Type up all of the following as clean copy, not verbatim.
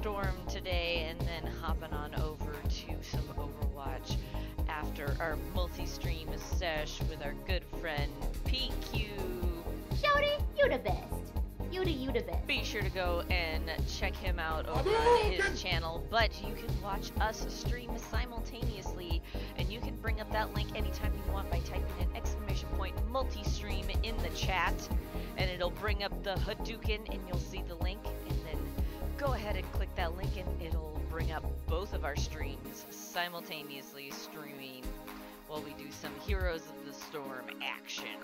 Storm today and then hopping on over to some Overwatch after our multi-stream sesh with our good friend PQ. Shorty, you the best. You the best. Be sure to go and check him out over on his channel, but you can watch us stream simultaneously, and you can bring up that link anytime you want by typing in !multi-stream in the chat, and it'll bring up the Hadouken, and you'll see the link, and then go ahead and click that link, and it'll bring up both of our streams simultaneously streaming while we do some Heroes of the Storm action.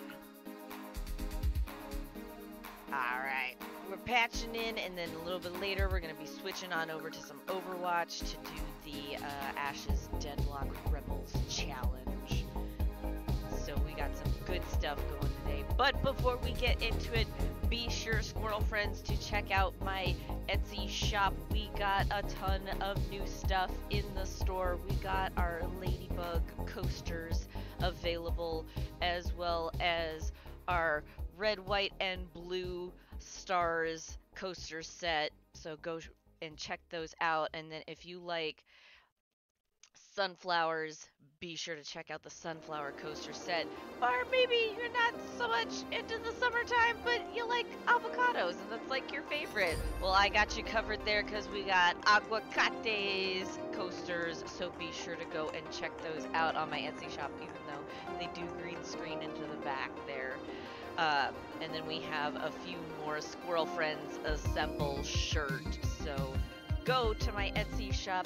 Alright, we're patching in, and then a little bit later we're going to be switching on over to some Overwatch to do the Ashes Deadlock Rebels challenge. So we got some good stuff going today. But before we get into it, be sure, squirrel friends, to check out my Etsy shop. We got a ton of new stuff in the store. We got our Ladybug coasters available, as well as our red, white, and blue stars coaster set. So go and check those out. And then if you like sunflowers, be sure to check out the sunflower coaster set. Or maybe you're not so much into the summertime, but you like avocados and that's like your favorite. Well, I got you covered there because we got aguacates coasters. So be sure to go and check those out on my Etsy shop, even though they do green screen into the back there. And then we have a few more Squirrel Friends Assemble shirt. So go to my Etsy shop,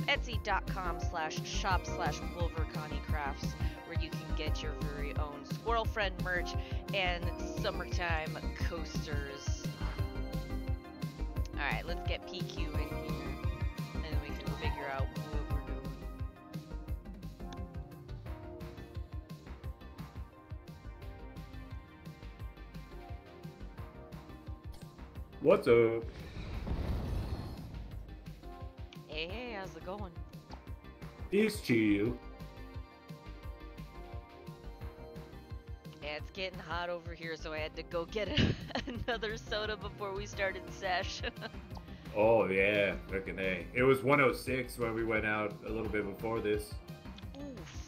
etsy.com/shop/WolverConnieCrafts, where you can get your very own Squirrel Friend merch and summertime coasters. Alright, let's get PQ in here, and then we can figure out what we're doing. What's up? Hey, how's it going? It's chill. Yeah, it's getting hot over here, so I had to go get another soda before we started sesh. Oh yeah, freaking A. It was 106 when we went out a little bit before this. Oof.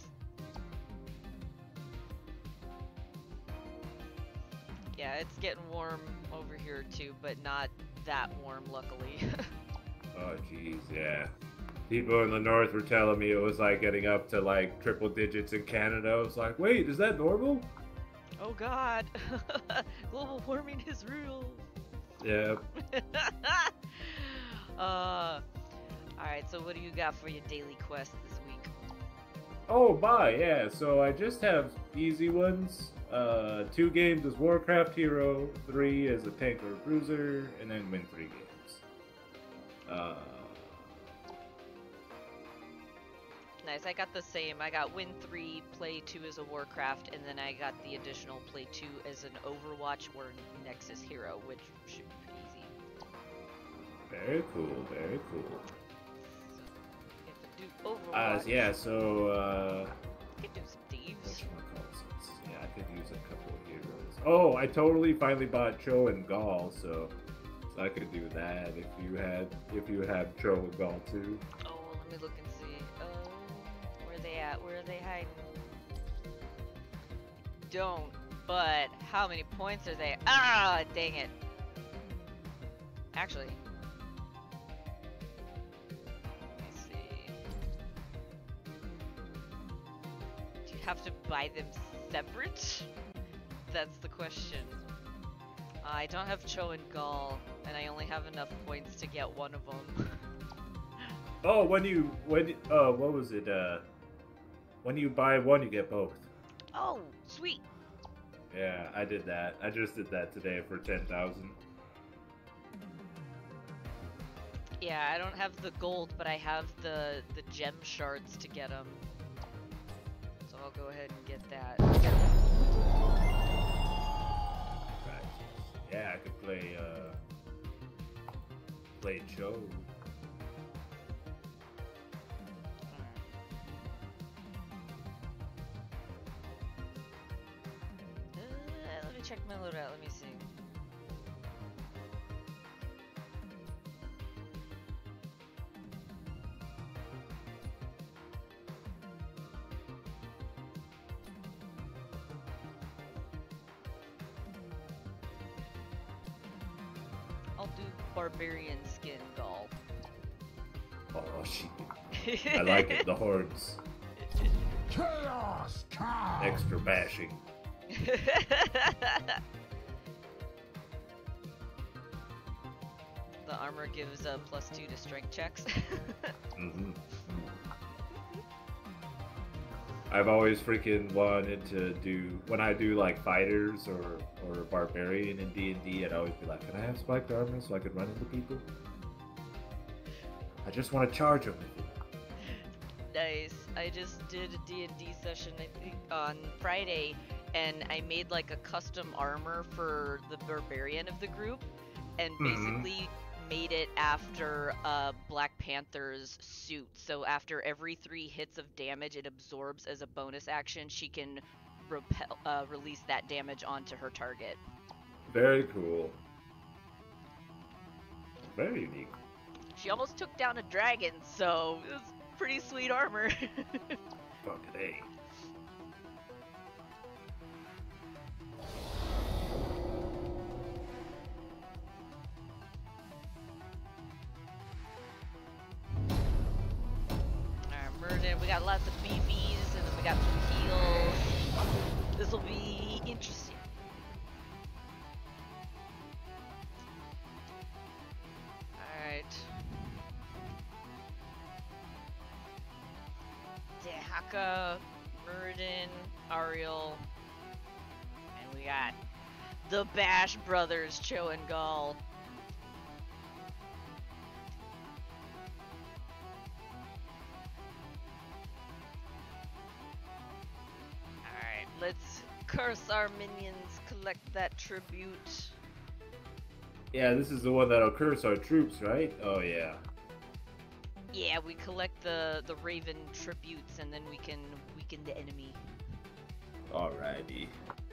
Yeah, it's getting warm over here too, but not that warm, luckily. Oh jeez, yeah. People in the north were telling me it was like getting up to like triple digits in Canada. I was like, wait, is that normal? Oh god. Global warming is real. Yeah. Alright, so what do you got for your daily quest this week? Oh, bye, yeah. So I just have easy ones. 2 games as Warcraft hero, 3 as a tank or a bruiser, and then win 3 games. Nice, I got the same. I got win 3, play 2 as a Warcraft, and then I got the additional play 2 as an Overwatch or Nexus hero, which should be pretty easy. Very cool, very cool. So, if I do Overwatch, Yeah, so, I could do some thieves. Yeah, I could use a couple of heroes. Oh, I totally finally bought Cho and Gall, so I could do that if you had Cho and Gall too. Oh, well, let me look and see. Where are they at? Where are they hiding? Don't, but how many points are they? Ah, dang it. Actually, let me see. Do you have to buy them separate? That's the question. I don't have Cho and Gall, and I only have enough points to get one of them. Oh, what was it? When you buy one, you get both. Oh, sweet. Yeah, I did that. I just did that today for 10,000. Yeah, I don't have the gold, but I have the gem shards to get them. So I'll go ahead and get that. Right. Yeah, I could play Cho. Let me check my loadout. Let me see. I'll do barbarian skin Gaul. Oh shit. I like it. The horns. Chaos comes. Extra bashing. The armor gives a +2 to strength checks. Mm-hmm. I've always freaking wanted to do, when I do like fighters or barbarian in D&D, I'd always be like, can I have spiked armor so I could run into people? I just want to charge them with it. Nice. I just did a D&D session, I think, on Friday, and I made like a custom armor for the barbarian of the group, and basically made it after Black Panther's suit. So after every 3 hits of damage it absorbs as a bonus action, she can release that damage onto her target. Very cool. Very unique. She almost took down a dragon, so it was pretty sweet armor. Fucking A. Murden, we got lots of BBs, and then we got some heals. This will be interesting. Alright. Dehaka, Murden, Ariel, and we got the Bash Brothers, Cho and Gaul. Let's curse our minions, collect that tribute. Yeah, this is the one that'll curse our troops, right? Oh yeah. Yeah, we collect the Raven tributes and then we can weaken the enemy. Alrighty.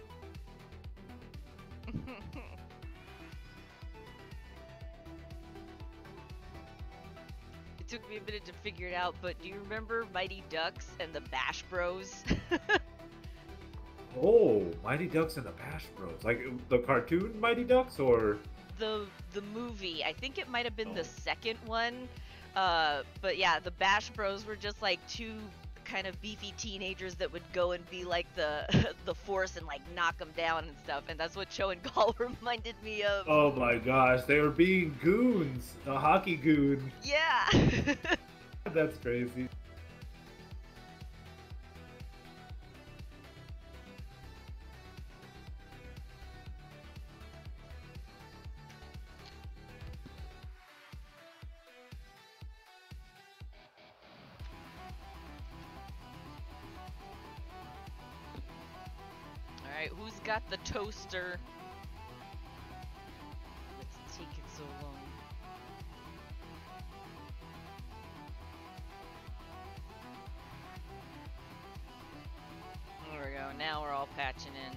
It took me a minute to figure it out, but do you remember Mighty Ducks and the Bash Bros? Oh, Mighty Ducks and the Bash Bros. Like the cartoon Mighty Ducks, or the movie. I think it might have been the second one. But yeah, the Bash Bros were just like 2 kind of beefy teenagers that would go and be like the the Force and like knock them down and stuff. And that's what Cho and Gaul reminded me of. oh my gosh, they were being goons. A hockey goon. Yeah. That's crazy. Alright, who's got the toaster? What's taking so long? There we go, now we're all patching in.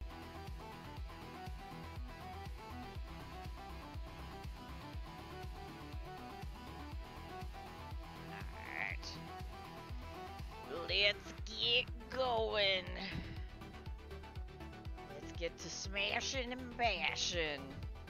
Alright. Let's get going. Let's get to smashing and bashing.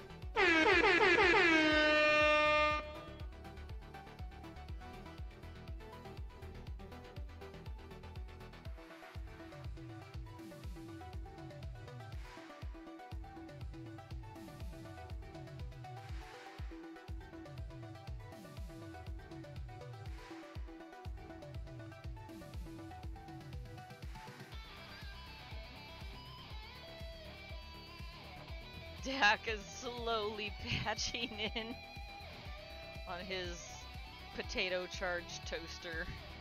Dak is slowly patching in on his potato charged toaster.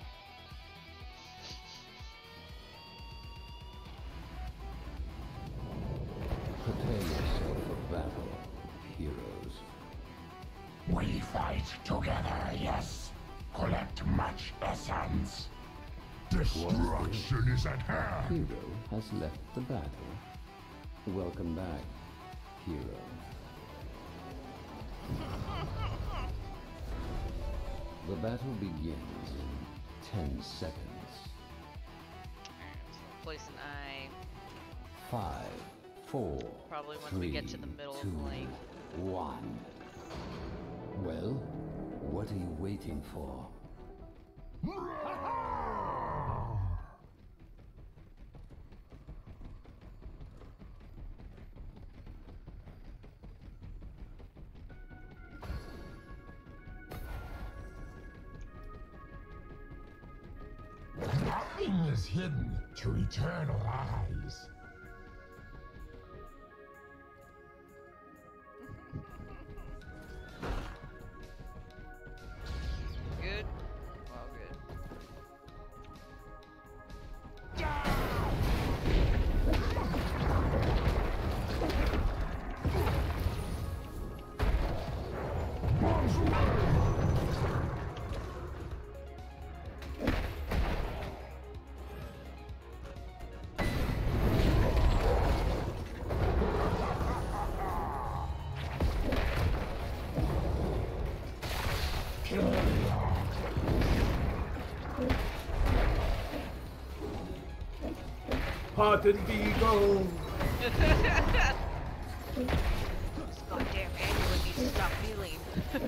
Prepare yourself for battle, heroes. We fight together, yes. Collect much essence. Destruction is at hand. Hero has left the battle. Welcome back, hero. The battle begins in 10 seconds. Alright, so place an eye. 5, 4, Probably once 3, we get to the middle 2, of the lane. 1. Well, what are you waiting for? Nothing is hidden to eternal eyes. Good? All good. Hot and Beagle! This goddamn amulet needs to stop feeling.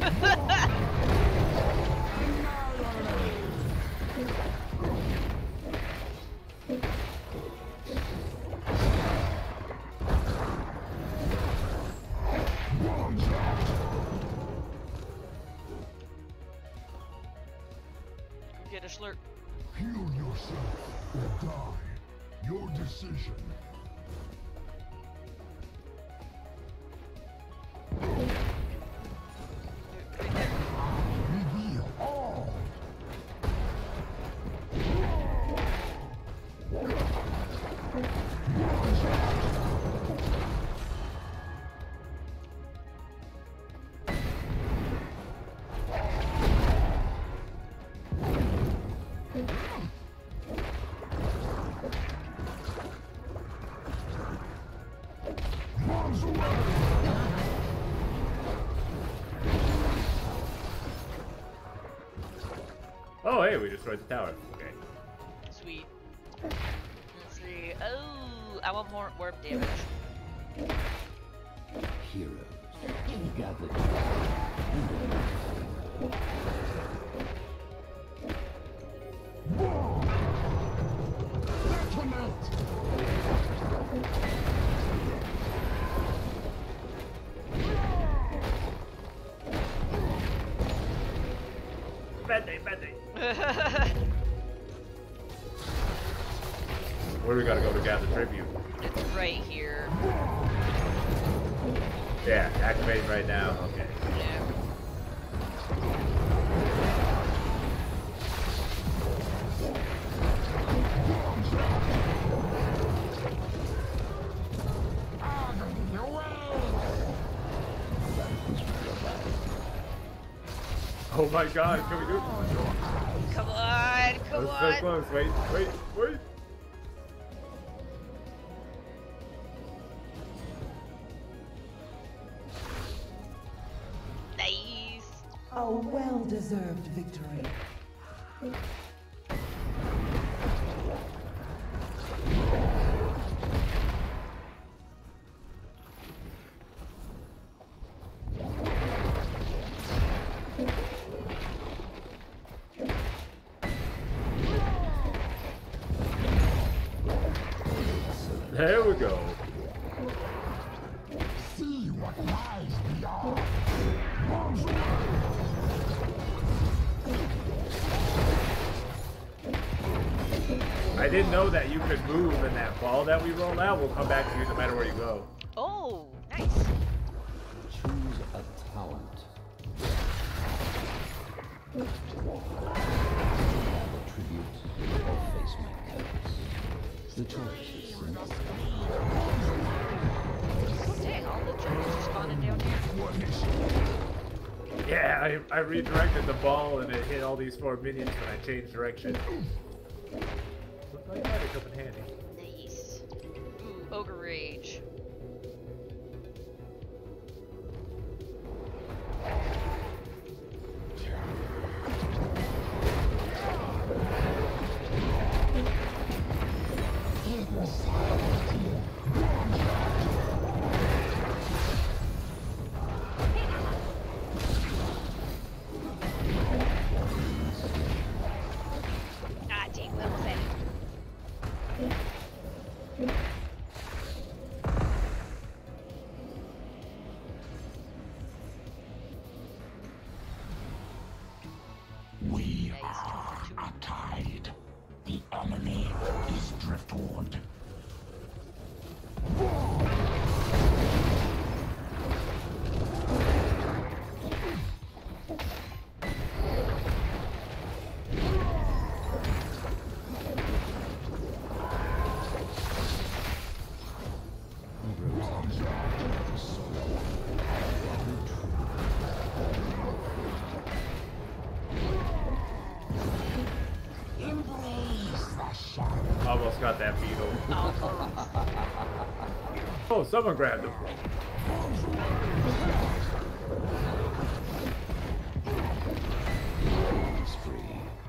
Get a slurp. Heal yourself or die. Your decision. Reveal all. Oh, hey, we destroyed the tower. Okay. Sweet. Let's see. Oh, I want more warp damage. Heroes. Gathered. Bad day, bad day. Where do we gotta go to gather tribute? It's right here. Yeah, activating right now. Okay. Yeah. Oh my god, can we do it? Come on, come Let's on. so close. Wait, wait, wait. Nice. A well-deserved victory. There we go. See what lies beyond. I didn't know that you could move and that ball that we roll out will come back to you no matter where you go. Oh, nice. Choose a talent. Gather tribute or face my curse. The choice is simple. Dang, all the tributes are spawning down here. Yeah, I redirected the ball and it hit all these 4 minions when I changed direction. Looked like that, it come in handy. Nice. Ooh, Ogre Rage. about that beetle. Oh, Oh, someone grabbed him. Spree.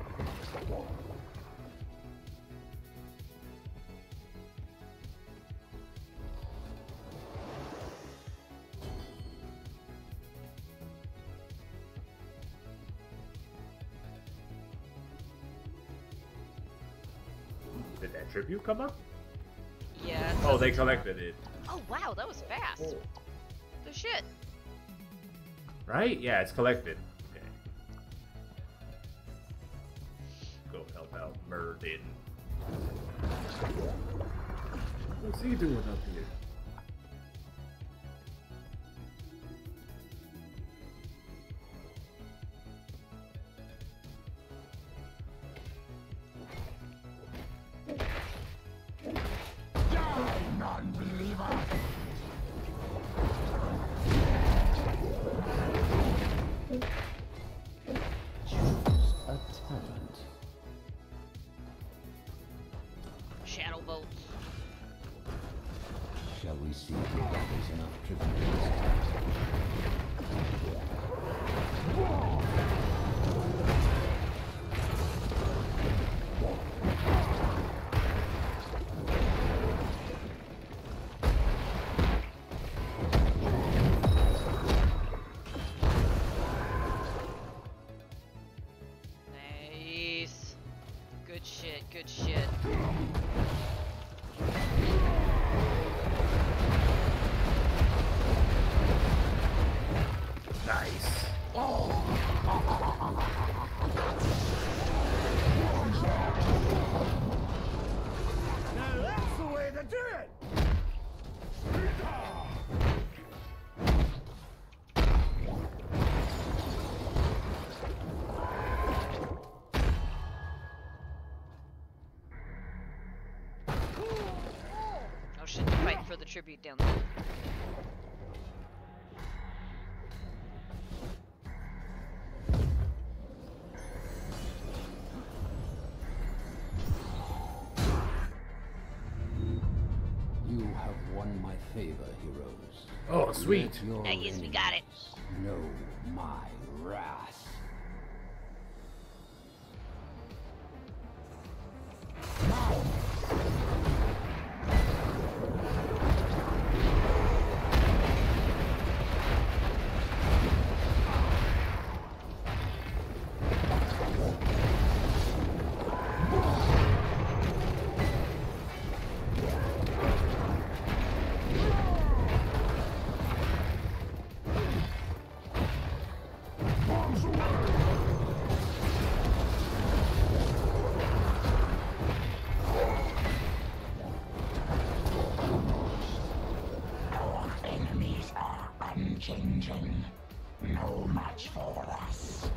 Did that tribute come up? yeah. Oh, they collected it. Oh, wow, that was fast. The shit. Right? Yeah, it's collected. Okay. Go help out Murden. What's he doing up here? Non-believer! Choose a talent. Shadow bolts. Shall we see if that is enough tribute this time? Nice. Good shit, good shit. Nice. Now that's the way to do it! Oh shit, they're fighting for the tribute down there. You have won my favor, heroes. Oh, sweet. Let your Yes, we got it. enemies know my wrath. Our enemies are unchanging. No match for us.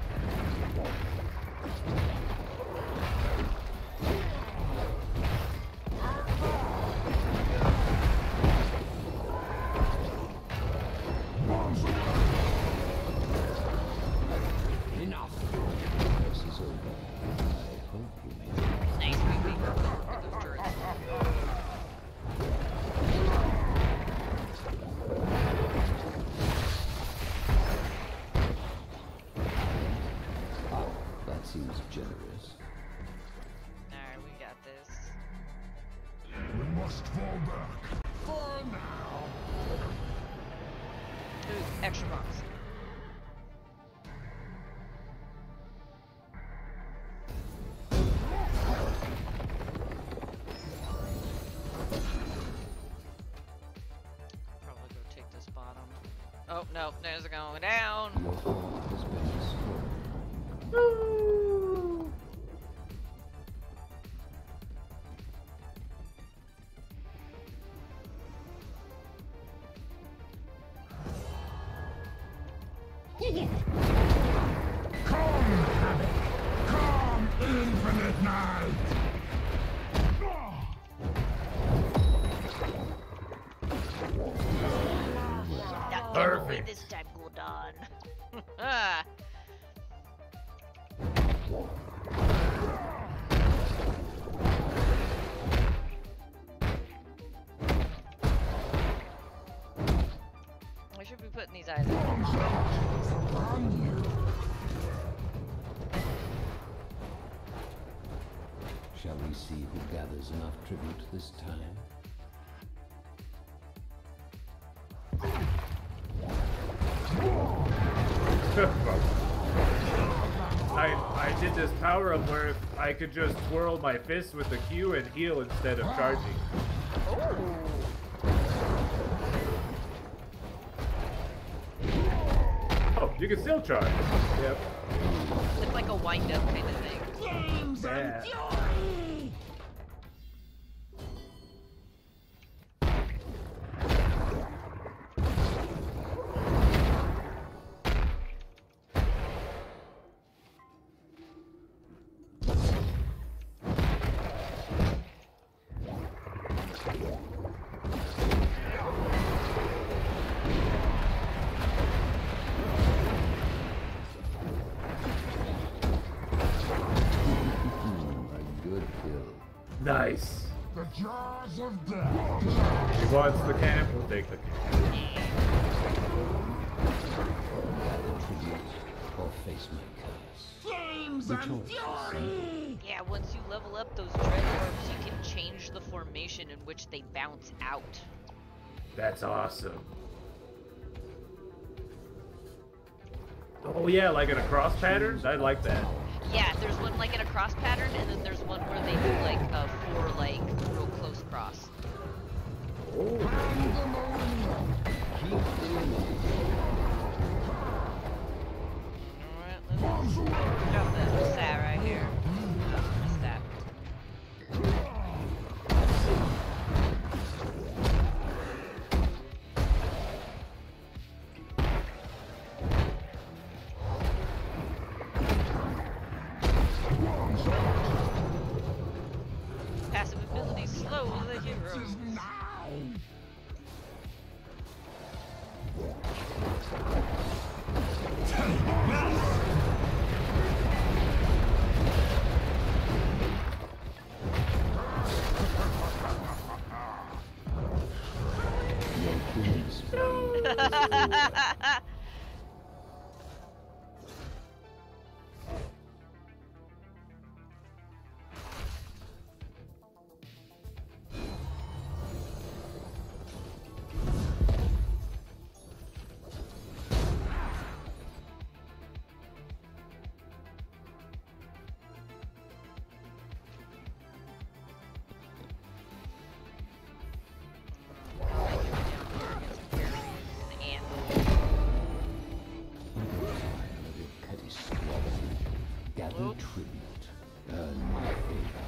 Enough. This is over. I hope you may. Nice, we get those turrets. Ah, that seems generous. Alright, we got this. We must fall back. For now. Ooh, extra bombs. Probably go take this bottom. Oh, no, there's going down. Your fault has been destroyed. Come, Havoc! Come, Infinite Night! Not Perfect. this time, Gul'dan. Ah. should be putting these eyes on. Shall we see who gathers enough tribute this time? I did this power up where I could just twirl my fist with the Q and heal instead of charging. Oh, you can still charge. Yep. It's like a wind-up kind of thing. Yeah. Nice. The jaws of death. He wants the camp, we'll take the camp. Tribute or face my curse. Flames The and choice is fury. Yeah, once you level up those dread orbs, you can change the formation in which they bounce out. That's awesome. Oh yeah, like in a cross pattern? I like that. Yeah, there's one like in a cross pattern, and then there's one where they do like a 4 like real close cross. Oh. Alright, let's drop this sat right here. What's that? Passive ability slow the hero. Gather tribute. Earn my favor.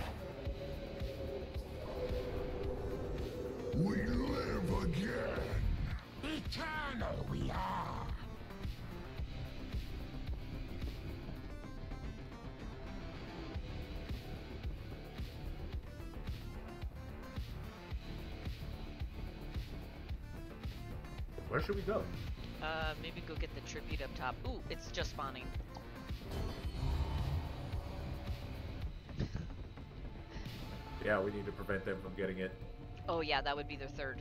We live again. Eternal we are. Where should we go? Maybe go get the tribute up top. Ooh, it's just spawning. Yeah, we need to prevent them from getting it. Oh yeah, that would be their third.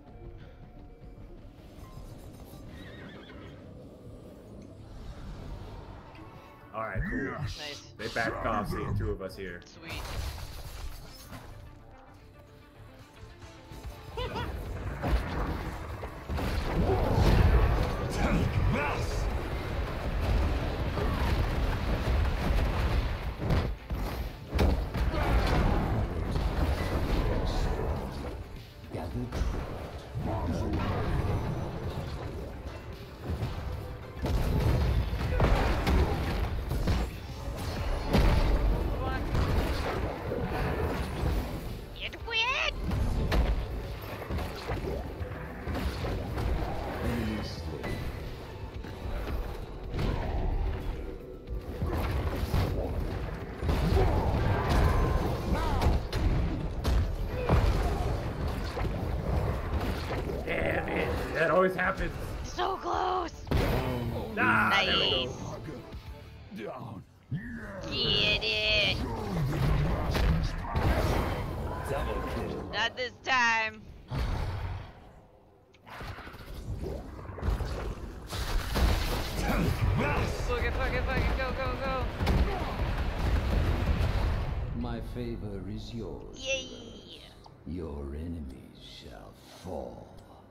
Alright, cool. Nice. They backed off seeing 2 of us here. Sweet. Take this. Gather tribute. It win! Enemy slain. Damn it! That always happens. So close! Ah, Nice. there we go. Down. Get it! Double kill. Not this time. favor is yours. Yay! Your enemies shall fall.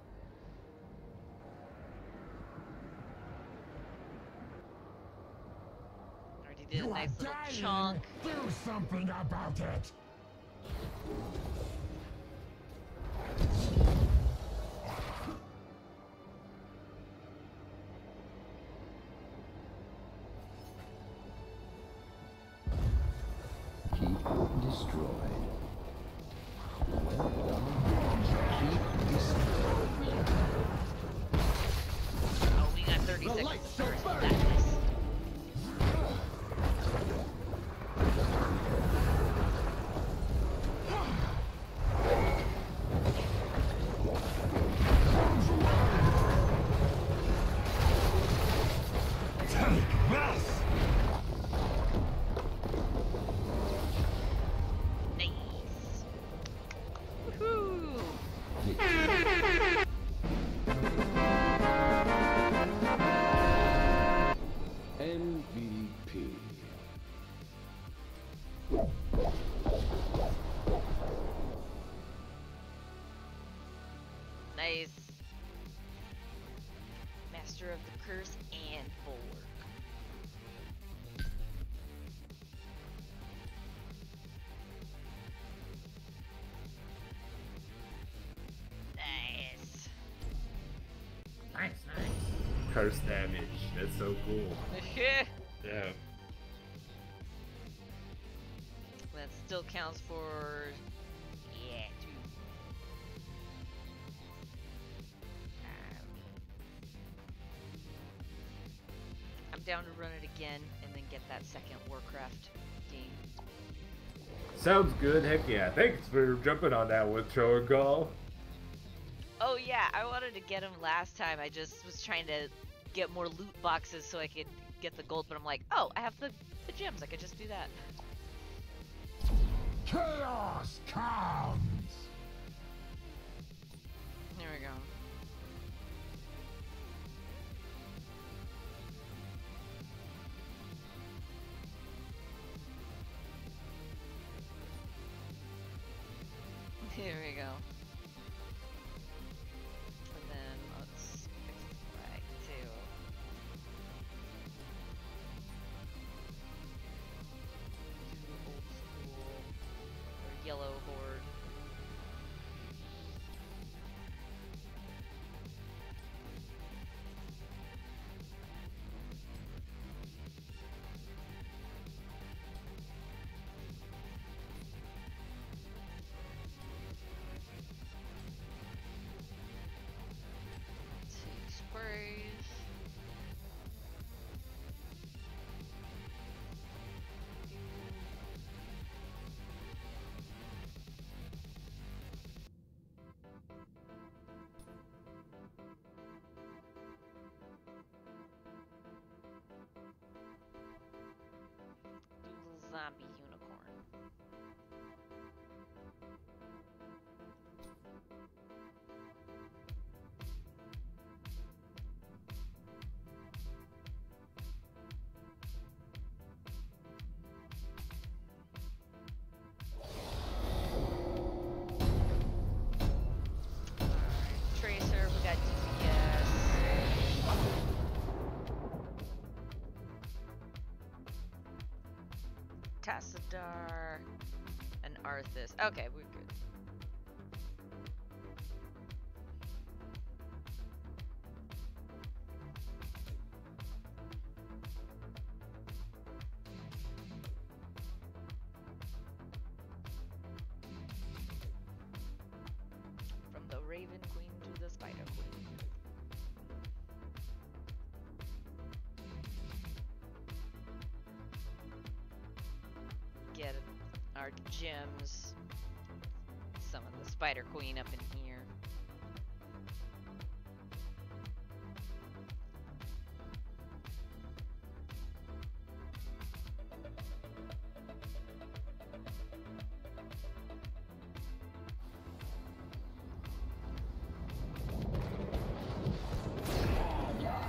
Already did a nice little chunk. Do something about it. Keep destroyed. Well done. Keep destroyed. Oh, we got 30 seconds first. Got this. Nice. Woohoo! MVP. Nice. Master of the curse and bulwark. Nice. Nice. Curse damage. That's so cool. Yeah. That still counts for, yeah, 2. I'm down to run it again and then get that second Warcraft game. Sounds good. Heck yeah. Thanks for jumping on that with Cho and Gall. Oh yeah, I wanted to get him last time. I just was trying to get more loot boxes so I could get the gold, but I'm like, oh, I have the gems. I could just do that. Chaos comes. There we go. Here we go. And then let's fix the flag too. Do old school or yellow horde. Take sprays. Doodle zombie unicorn. Tracer, we got DPS. Tassadar and Arthas. Okay, we're good. From the Raven Queen to the Spider Queen. Get our gems. Some of the Spider Queen up in here.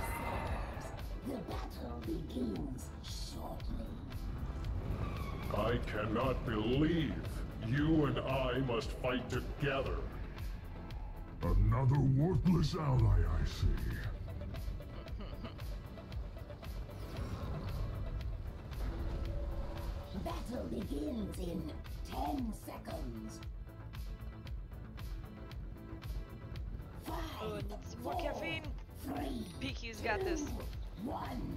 The battle begins shortly. Oh I cannot believe you and I must fight together. Another worthless ally, I see. Battle begins in 10 seconds. Oh, I need some more caffeine. 3, PQ's got this. 1.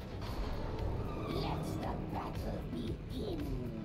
Let the battle begin.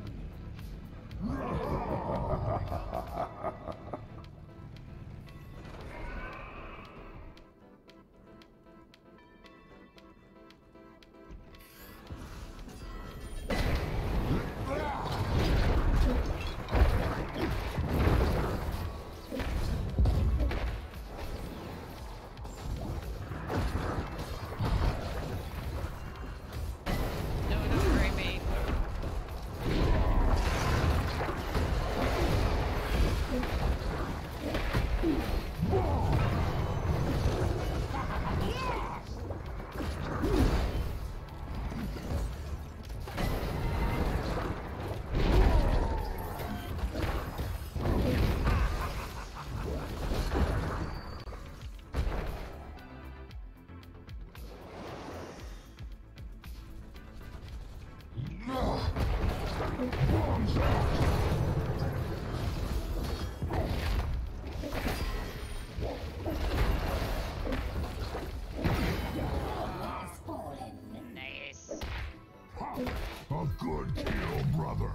Nice. A good kill, brother.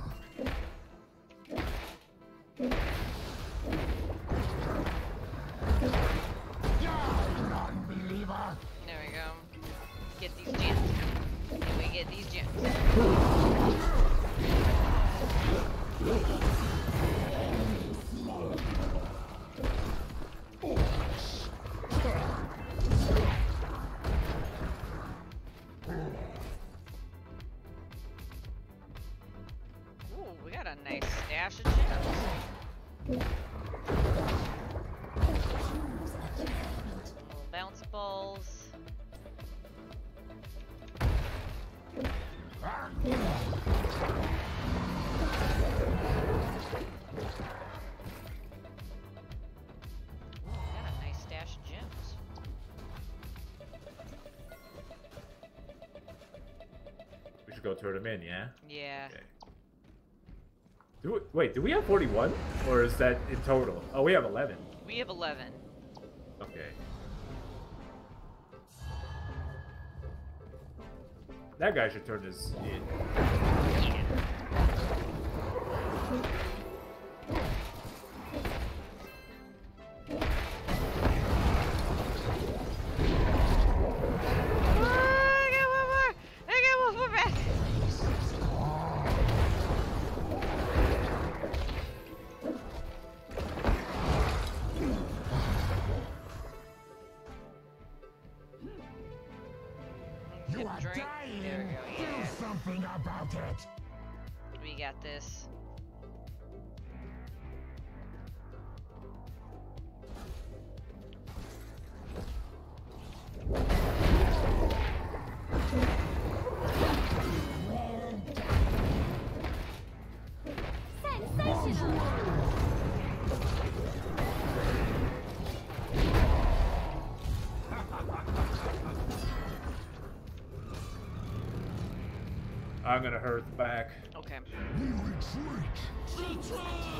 Non-believer. There we go. Get these gems. And we get these gems. Ooh, we got a nice stash of gems. Little bounce balls. Ooh, we got a nice stash of gems. We should go turn them in, yeah? Yeah. Okay. Wait, do we have 41? Or is that in total? Oh, we have 11. We have 11. Okay. That guy should turn this in. Yeah. I got one more back. You are Drink. dying. There we go, Do yeah. something about it. We got this. Sensational! I'm gonna hurt the back. Okay. We retreat.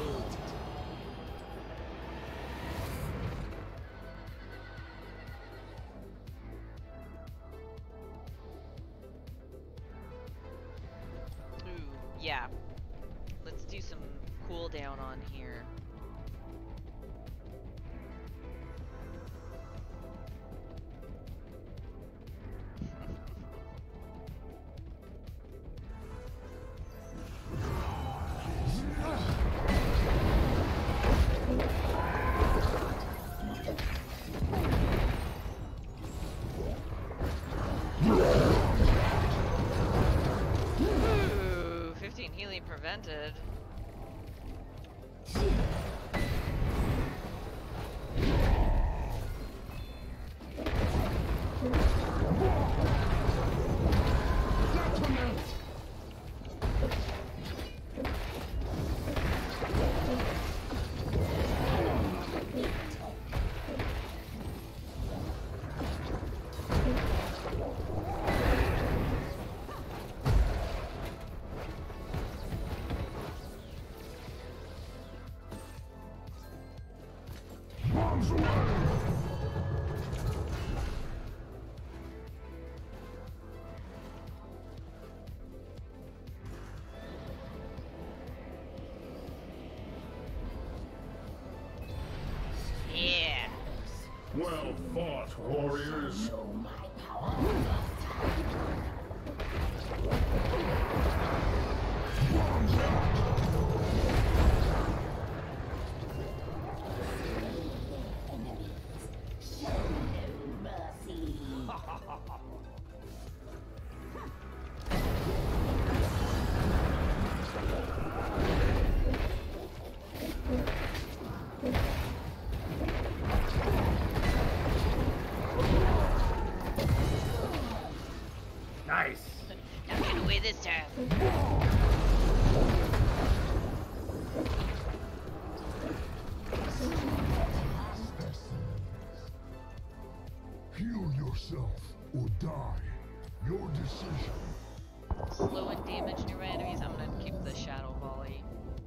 Ooh, yeah. Let's do some cooldown on here. Ooh, 15 healing prevented. Well fought, warriors. Nice. Not get away this time. Heal yourself or die. Your decision. Slow and damage near enemies. I'm gonna keep the shadow volley.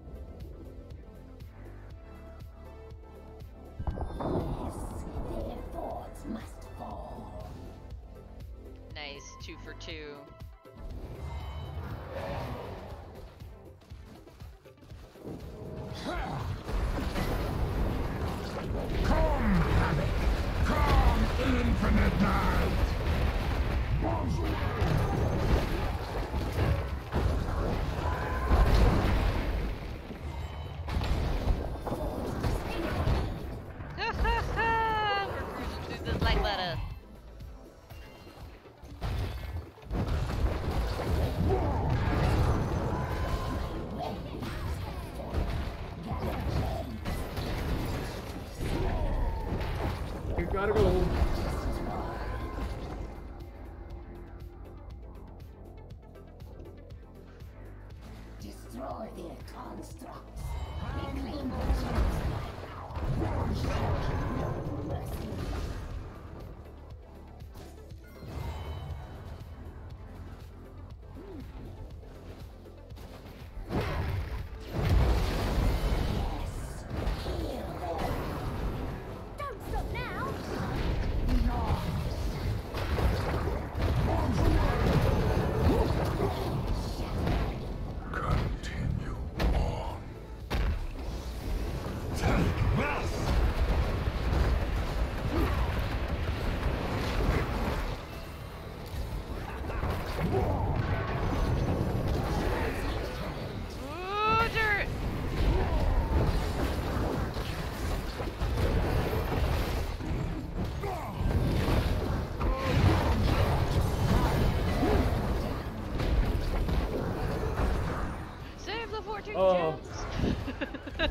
Their thoughts must fall. Nice, 2 for 2. Come, Havoc! Come, Infinite Night! Bombs Ha ha ha! We're cruising through this like butter. You gotta go. Destroy their constructs. Reclaim the gems by power. Mercy. Yes. Heal them. Don't stop now! Continue on. Take this! Ooh, dirt! Save the fortune Oh. gems!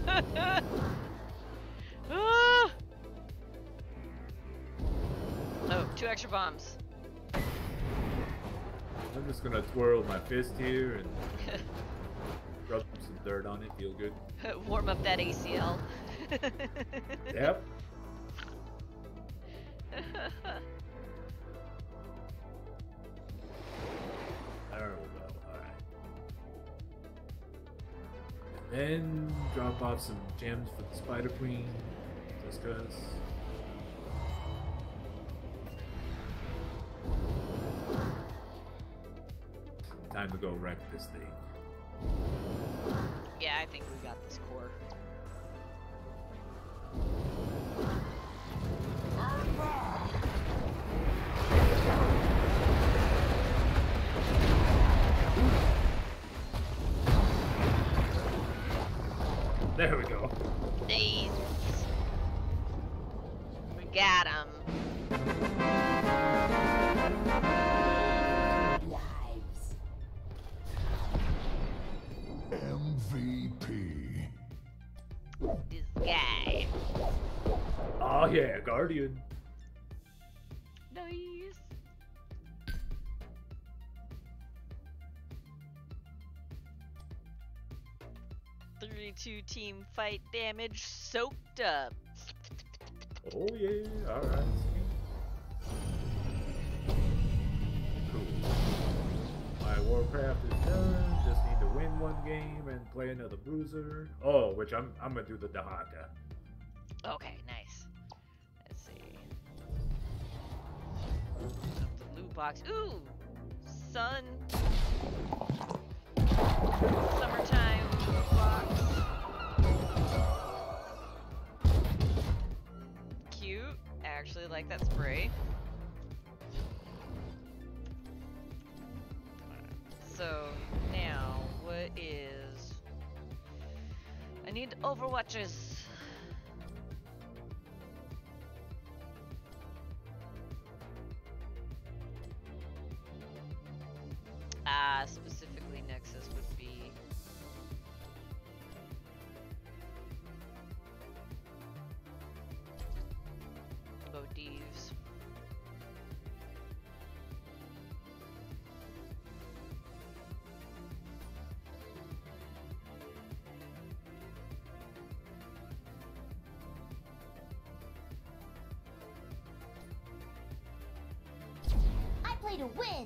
Ah! Oh, 2 extra bombs. I'm just gonna twirl my fist here and rub some dirt on it. Feel good. Warm up that ACL. Yep. There we go. Alright. Then drop off some gems for the Spider Queen. Just cause. Time to go wreck this thing. Yeah, I think we got this core. There we go. Nice. We got him. Lives. MVP. This guy. Oh yeah, Guardian. Nice. 3-2 team fight damage soaked up. Oh yeah, alright. Cool. My Warcraft is done. Just need to win one game and play another bruiser. Oh, which I'm gonna do the Dahaka. Okay, nice. Let's see. The loot box. Ooh! Sun. Summertime loot box. Cute. actually like that spray. So now, what is... I need overwatches. Specifically Nexus would be... Bodieves. I play to win.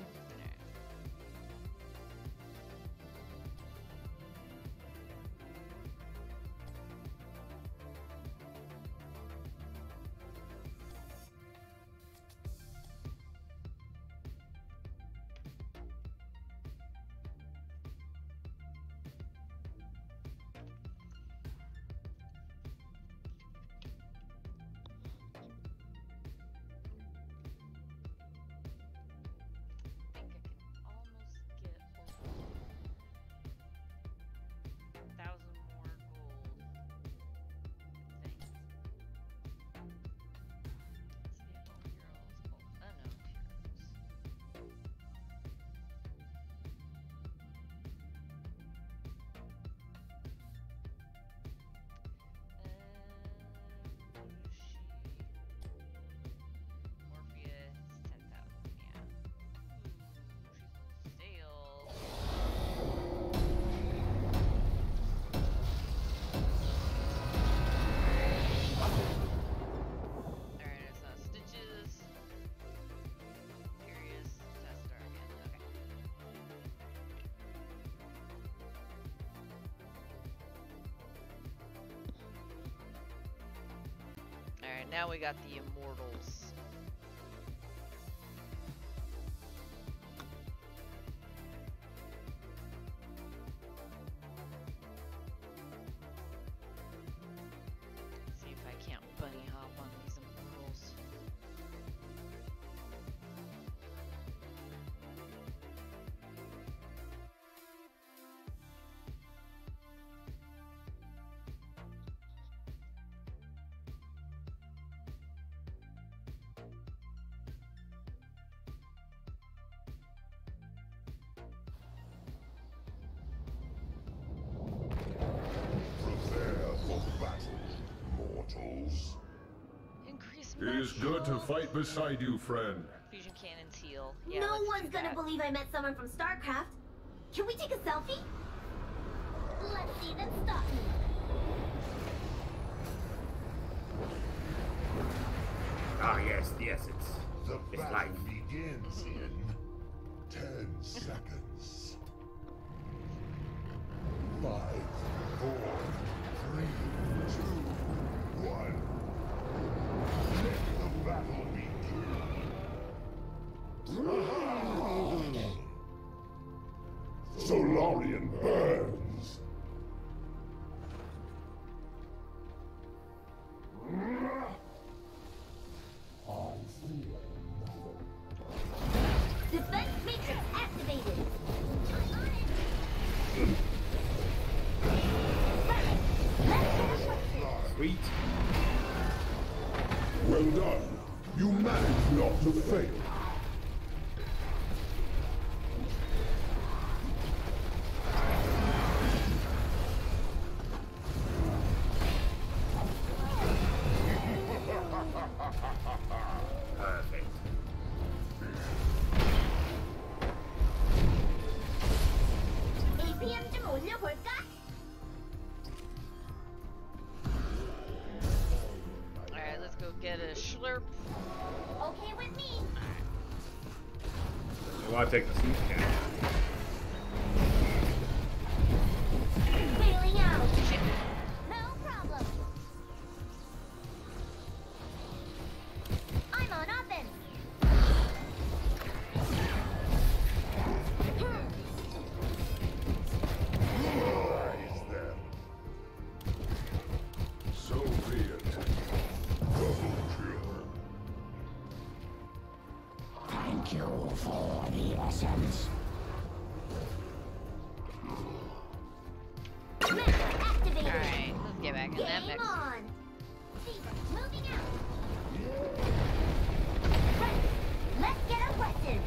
Alright, now we got the Immortals. See if I can't bunny hop on these Immortals. Prepare for battle, mortals. Increase It is good to fight beside you, friend. Fusion cannons heal. Yeah, No let's do one's gonna that. believe I met someone from StarCraft. Can we take a selfie? Let's see them stop me. Ah, yes, the essence. The It's battle life. begins in 10 seconds. 5, 4, 3, 2, 1. Let the battle begin. Solarian burns. Defense matrix activated. Sweet. Well done. You managed not to fail. Perfect. APM 좀 올려볼까? Alright, let's go get a slurp. Okay with me. I want to take the seat again. Bailing out. No problem. I'm on offense. Rise them. So be it. Double kill. for the essence. Map activated. Alright, let's get back in that Game mix. on. Fever moving out. Right. Let's get aggressive.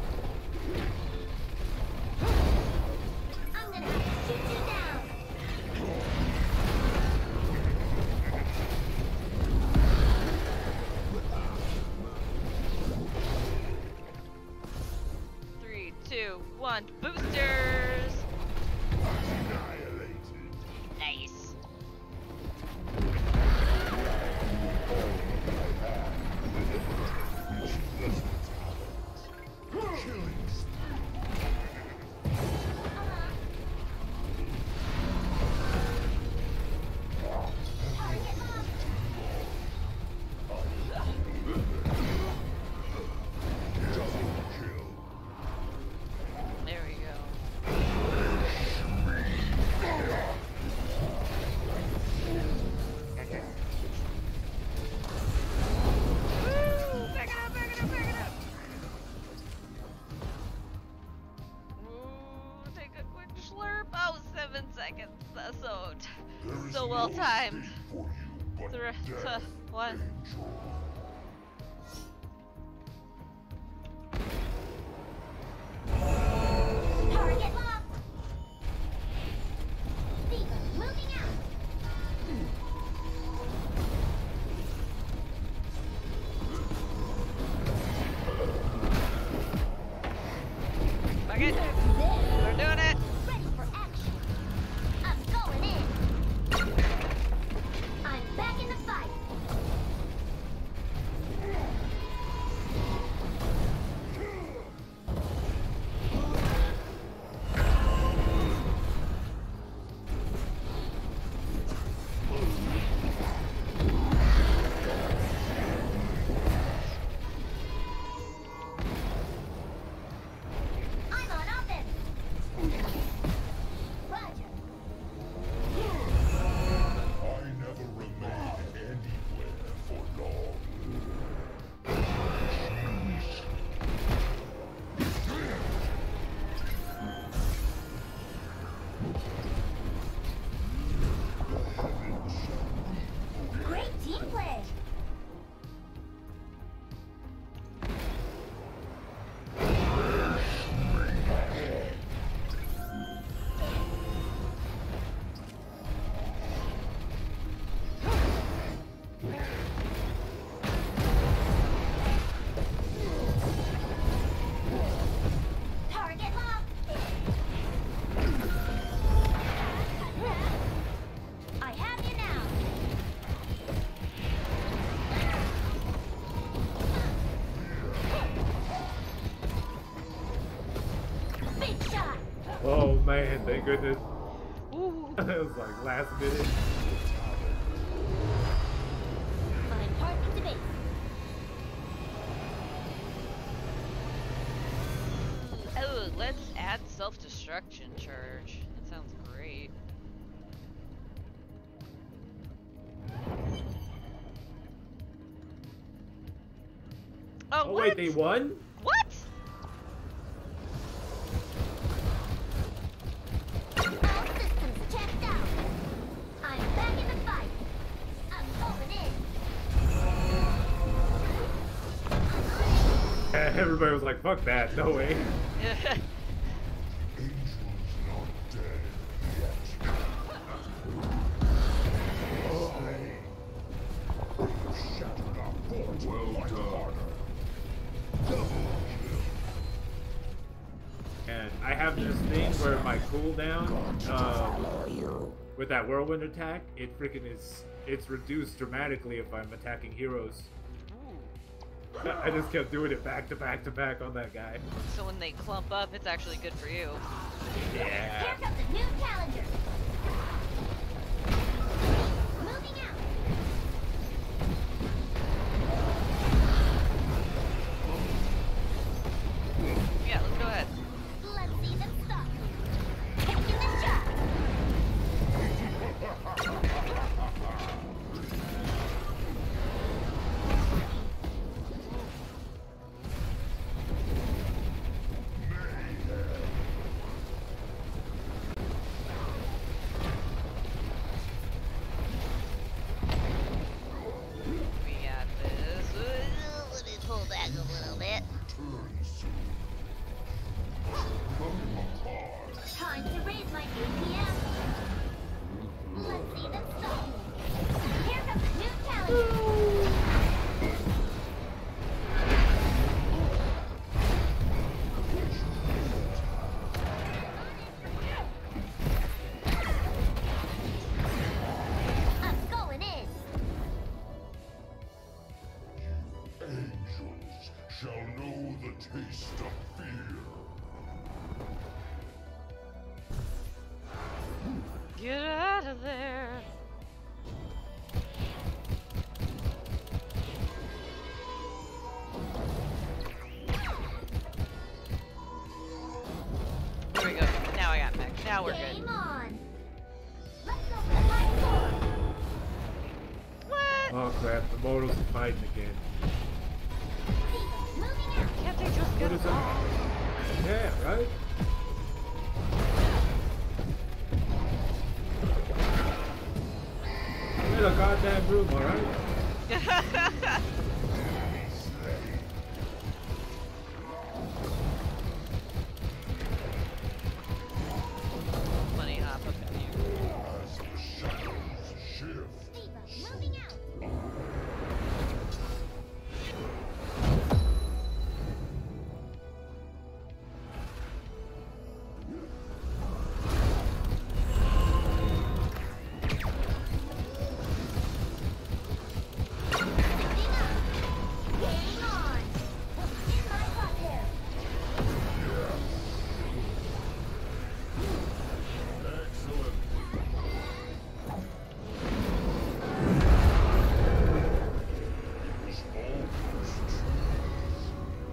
I'm gonna have to shoot you down. Three, two, one, boosters! Nice. There we go. Woo! Back it up, back it up, back it up! Ooh, take a quick slurp. Oh, 7 seconds. That's so well timed. 3, 2, 1. Target locked. Fever moving out. Fuck it. We're doing it. Ready for action. I'm going in. I'm back in the fight. I'm on offense. Roger. I never remain anywhere for long. Great team play. Target locked. I have you now. Big shot. Oh man, thank goodness. Ooh. It was like last minute. I'm parking to base. Oh, let's add self-destruction charge. That sounds great. Oh, Oh what? wait, they won? What? All systems checked out. I'm back in the fight. I'm going in. Everybody was like, fuck that, no way. Angel's not dead yet. Shattered our fort. Well done. And I have this thing where my cooldown, with that whirlwind attack, it freaking is, it's reduced dramatically if I'm attacking heroes. I just kept doing it back to back to back on that guy. So when they clump up, it's actually good for you. Yeah. Here comes a new challenger. Moving out. Yeah, let's go ahead. Let's see them stop. Taking the shot. shall know the taste of fear. Get out of there. There we go. Now I got mech. Now we're good. Game on. Let's go for the high score. What? Oh crap, the mortals are fighting again. Moving out. Can't they just What get is along? that? Yeah, right? I'm in a goddamn room, alright? Money hop up in here. As the shadows shift, Diva, moving out. Game on. In my crosshair. excellent. It was always trees.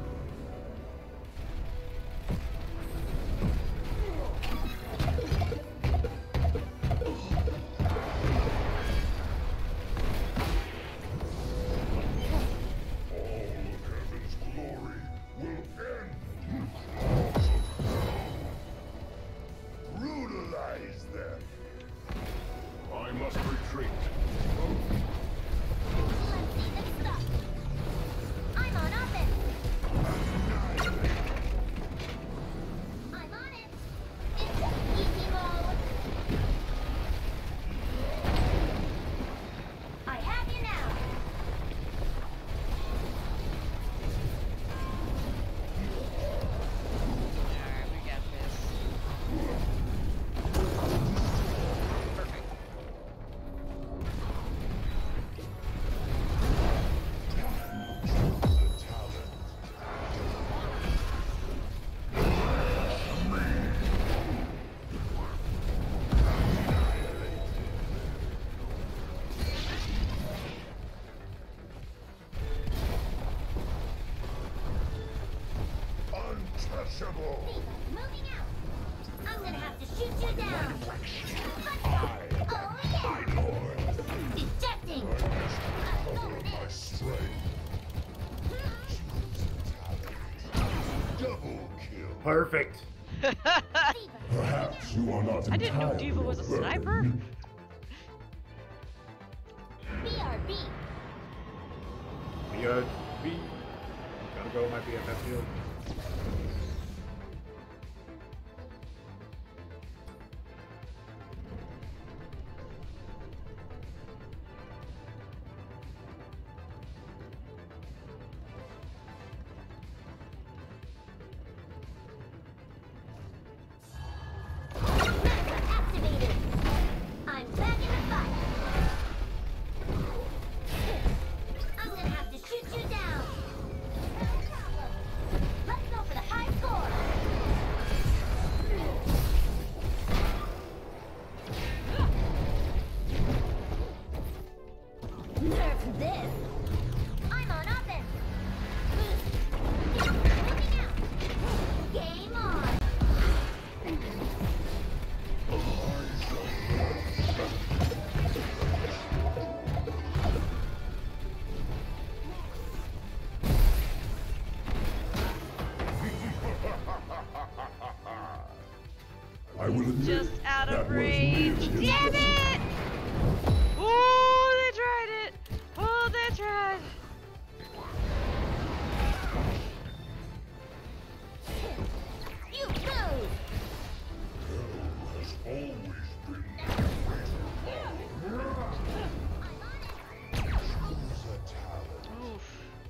All of heaven's glory will end. Claws of hell. Brutalize them. I must retreat. Let's see them stuff. I'm on offense. I'm on it. It's easy mode. I have you now. Alright, we got this. Perfect. Untouchable. Moving out. I'm gonna have to shoot you down. Oh yeah. Ejecting. I'm Cover going my in. strength. Double kill. Perfect. Perhaps you are not I didn't know Diva was a sniper. BRB. B. Gotta go, my BFF field. Activated. I'm back in the fight. I'm gonna have to shoot you down. No problem. Let's go for the high score. Nerf this. I'm on offense. Moving out. Game on. I will admit Just out that of was range. really Damn impressive. it! Oh, they tried it. Oh, they tried. You lose. Hell has always been I'm on it. choose a talent. Oof.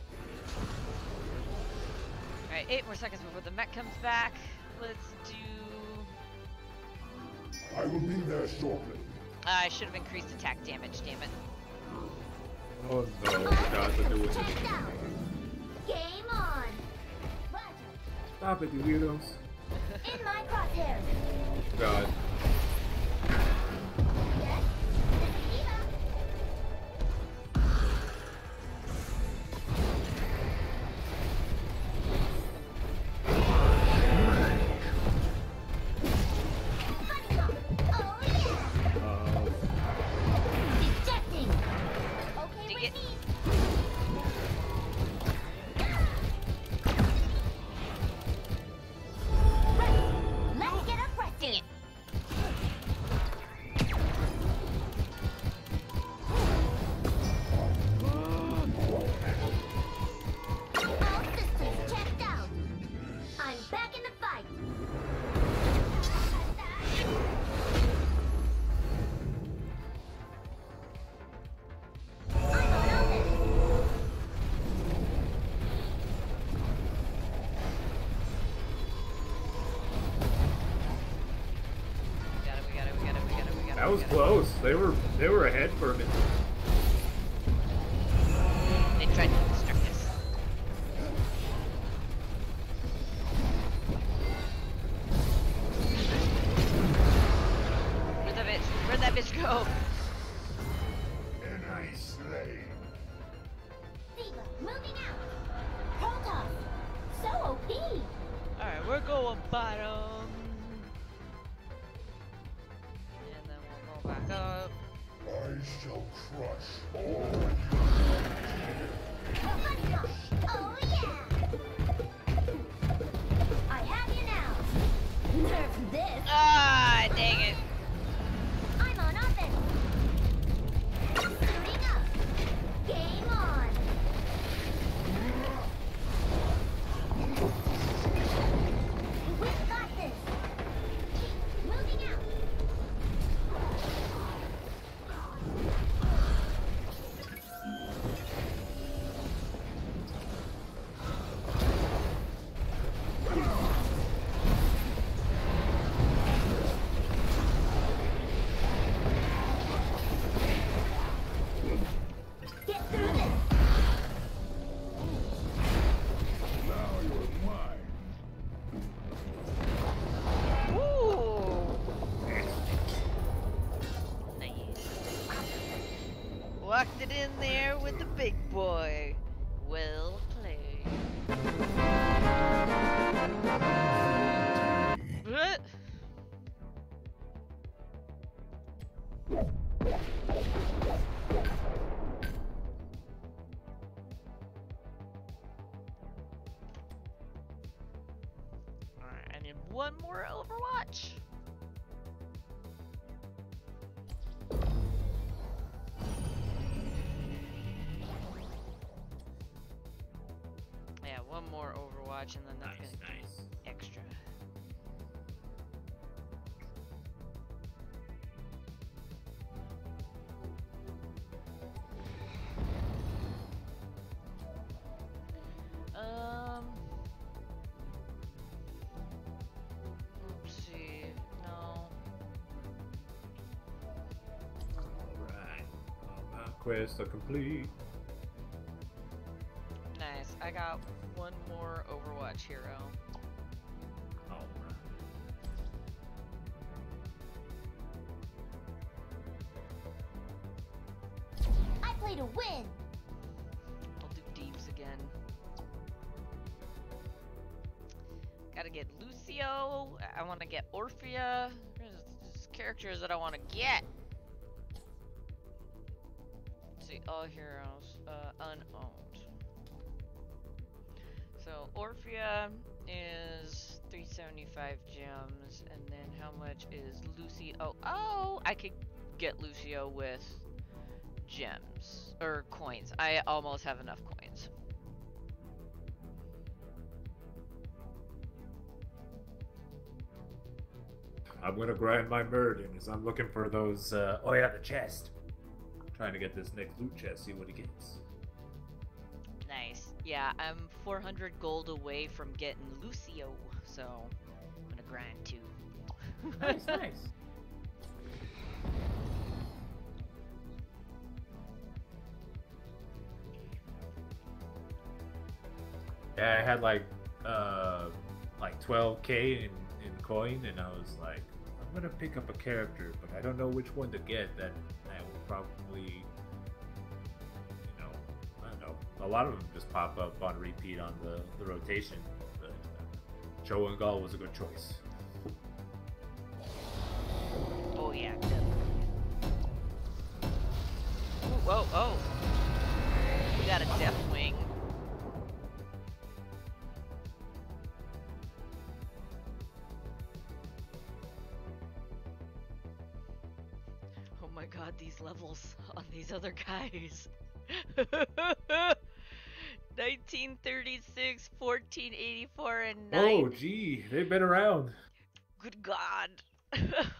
Alright, 8 more seconds before the mech comes back. Let's do... I will be there shortly. I should have increased attack damage, damn it. Oh no, All God, but there systems was checked out. Game on. Stop it, you weirdos. In my crosshairs. God. Yes, this is Eva. Honey hop. Oh yeah. Ejecting. Okay Dig with it. me. Right. Let's get aggressive. All systems checked out. I'm back in the fight. I'm on offense. We got it. That was close. They were ahead for a minute. They tried to distract us. Where'd that bitch go? And I slay. Diva, moving out. HotS. So OP. Alright, we're going bottom. And then we'll go back up. I shall crush all Honey hop. Oh yeah. I have you now. Nerf this. Ah, dang it. I'm on offense. Suiting up. Game on. We've got this. Moving out. Get through this. now you're mine. Ooh. Nice. Walked it in there with the big boy. Well played. What? Alright, I need one more Overwatch. Yeah, one more Overwatch and then that's Nice, gonna nice. be extra. Let's see. No. Alright. Quest complete. Nice. I got one more Overwatch hero. Alright. I play to win. I'll do Deeps again. Gotta get Lucio. I want to get Orphea. There's characters that I want to get. Let's see, all heroes, unowned. So Orphea is 375 gems, and then how much is Lucy? Oh, I could get Lucio with gems or coins. I almost have enough coins. I'm gonna grind my murder as I'm looking for those. Oh yeah, the chest. Trying to get this next loot chest, see what he gets. Nice. Yeah, I'm 400 gold away from getting Lucio, so I'm gonna grind too. Nice, nice. Yeah, I had like like 12K in coin, and I was like, I'm gonna pick up a character, but I don't know which one to get. That I will probably, I don't know. A lot of them just pop up on repeat on the rotation. But Cho and Gall was a good choice. Oh yeah, definitely. Ooh, whoa, oh. We got a Deathwing. Oh my god, these levels on these other guys. 1936, 1484, and 9. Oh, gee, they've been around. Good god. I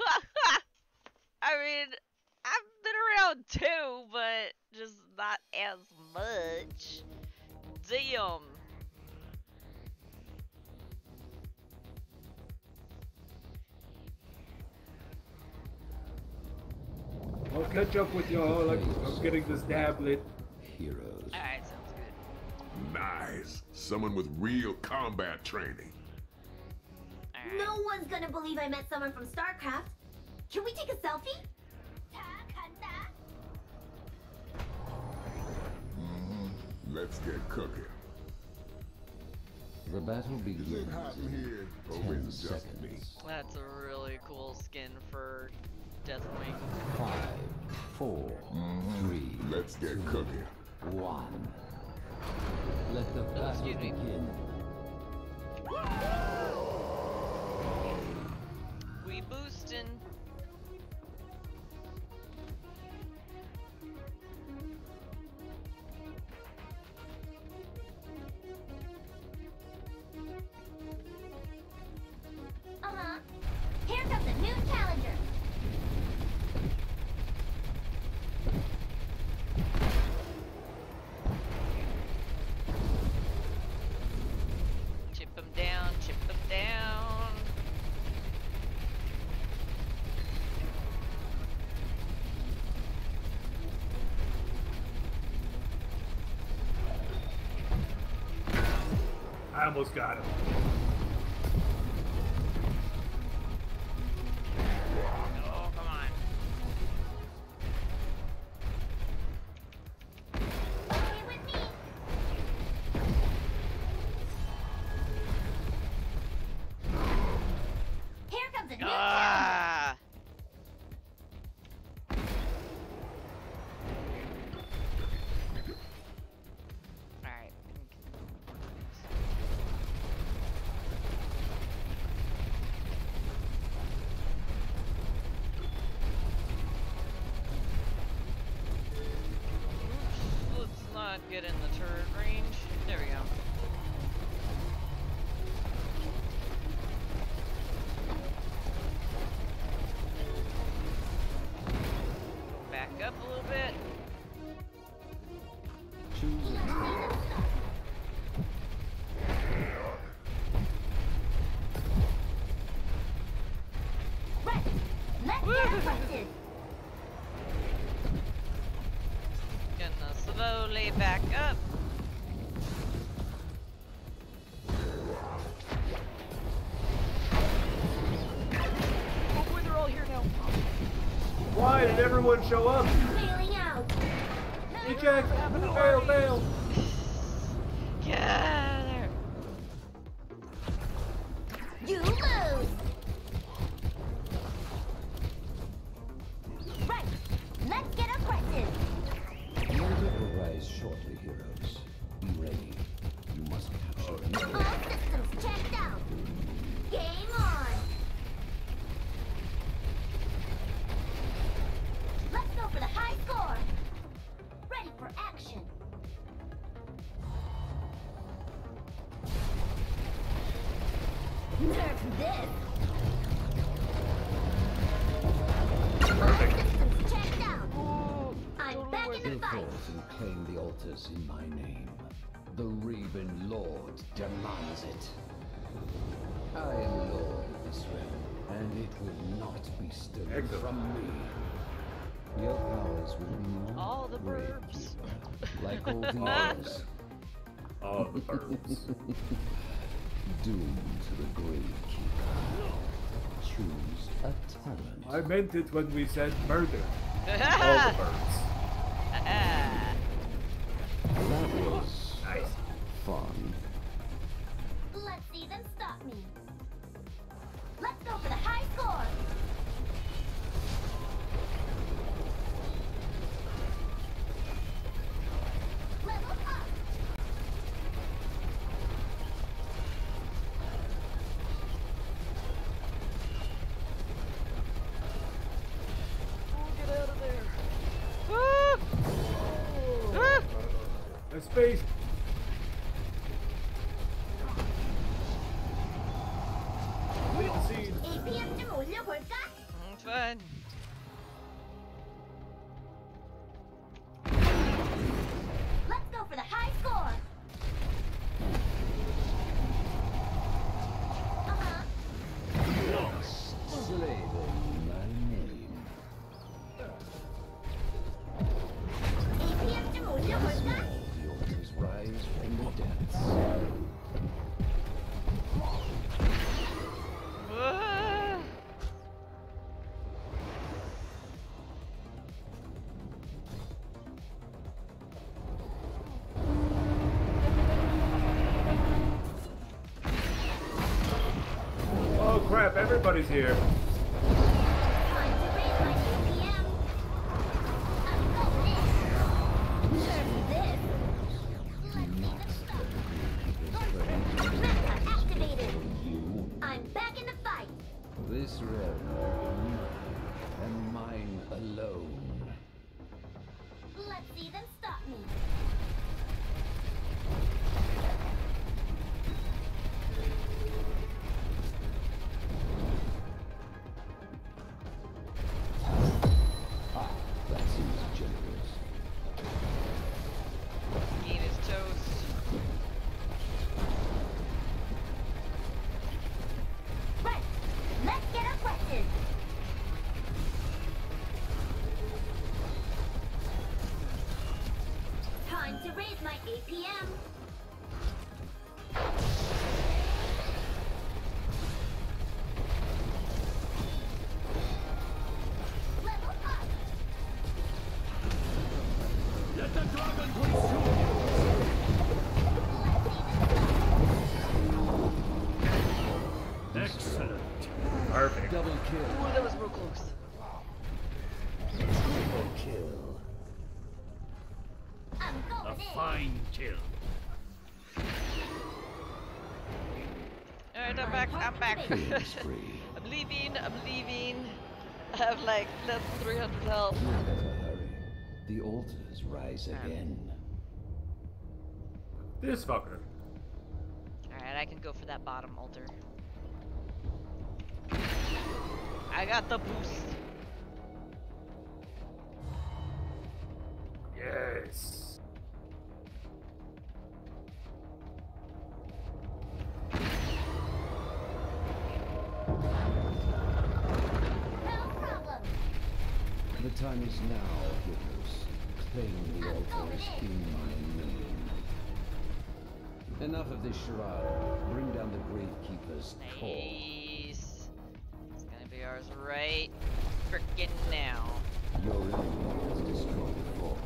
mean, I've been around too, but just not as much. Damn. I'll catch up with y'all. I'm getting this tablet. Heroes. Alright, sounds good. Nice. Someone with real combat training. Alright. No one's gonna believe I met someone from StarCraft. Can we take a selfie? Let's get cooking. The battle begins happening in here? Or 10 is it just me? seconds. That's a really cool skin for Deathwing. 5, 4, 3, Let's get cooking. 1. Let the battle excuse me. begin. We boostin'. Uh-huh. Here comes a new challenger. Chip him down, chip him down. I almost got him. Oh, come on. Okay with me. Here comes a new challenger. Ah! Alright. Let's not get in the turret range. There we go. Back up a little bit. Choose a target. Right. Let's get acquainted. Gonna slowly back up. Oh boy, they're all here now. Why did everyone show up? Bailing out. Eject! Fail, fail! Get out of there. You lose. Right. Let's get aggressive. Danger will rise shortly, heroes. Be ready. You must capture them. All systems checked out. Game on. Let's go for the high score. Ready for action. Nerf this. All systems checked out. I'm back in the Go fight. forth and claim the altars in my name. The Raven Lord demands it. I am Lord of this realm, and it will not be stolen Excellent. from me. Your powers will not All the break burbs. you, like all the others. All the birds. Doomed to the Gravekeeper. Choose a talent. I meant it when we said murder. All the birds. That was Nice. fun. Let's see them stop me. Let's go for the high score. Level up. Oh, get out of there. Ah! Ah! A space. Lead the scene. APM 좀 올려볼까? It's fine. Let's go for the high score. Slave in my name. APM 좀 올려볼까? The altars rise from the depths. Ah! Oh crap, everybody's here. Time to raise my APM. I'm going in. Serve this. Let's see them stop. Meta activated. I'm back in the fight. This realm and mine alone. Let's see them stop me. That seems generous. Eat his toast. Right. Let's get aggressive. Time to raise my APM. Level up. Excellent. Perfect. Double Ooh, kill. that was real close. Triple kill. I'm going in. Fine kill. Alright, I'm back. I'm back. Killing spree. I'm leaving. I'm leaving. I have like less than 300 health. You better hurry. The altars rise again. This fucker. Alright, I can go for that bottom altar. I got the boost. Yes. No problem. The time is now, heroes. Claim the altars in my name. Enough of this charade. Bring down the Gravekeeper's core. Nice. It's gonna be ours right frickin' now. Your enemy has destroyed the fort.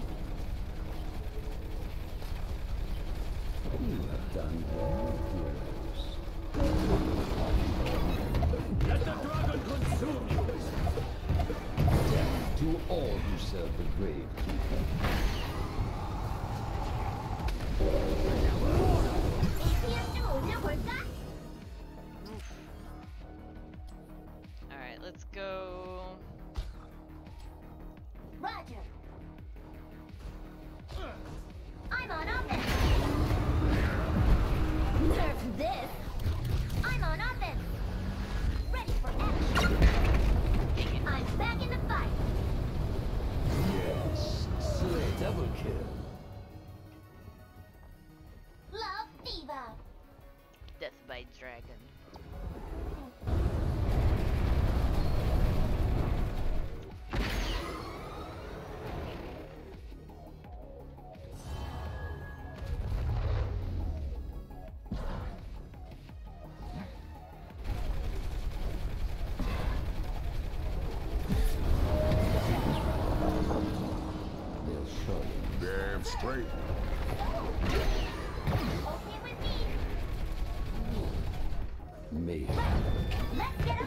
You have done well, heroes. Let the dragon consume you. Death to all who serve the Gravekeeper. APM 좀 올려볼까? Alright, let's go. Roger. I'm on offense. Serve this. I'm on offense. Ready for action. I'm back in the fight. Yes, slay double kill. Love Diva. Death by dragon.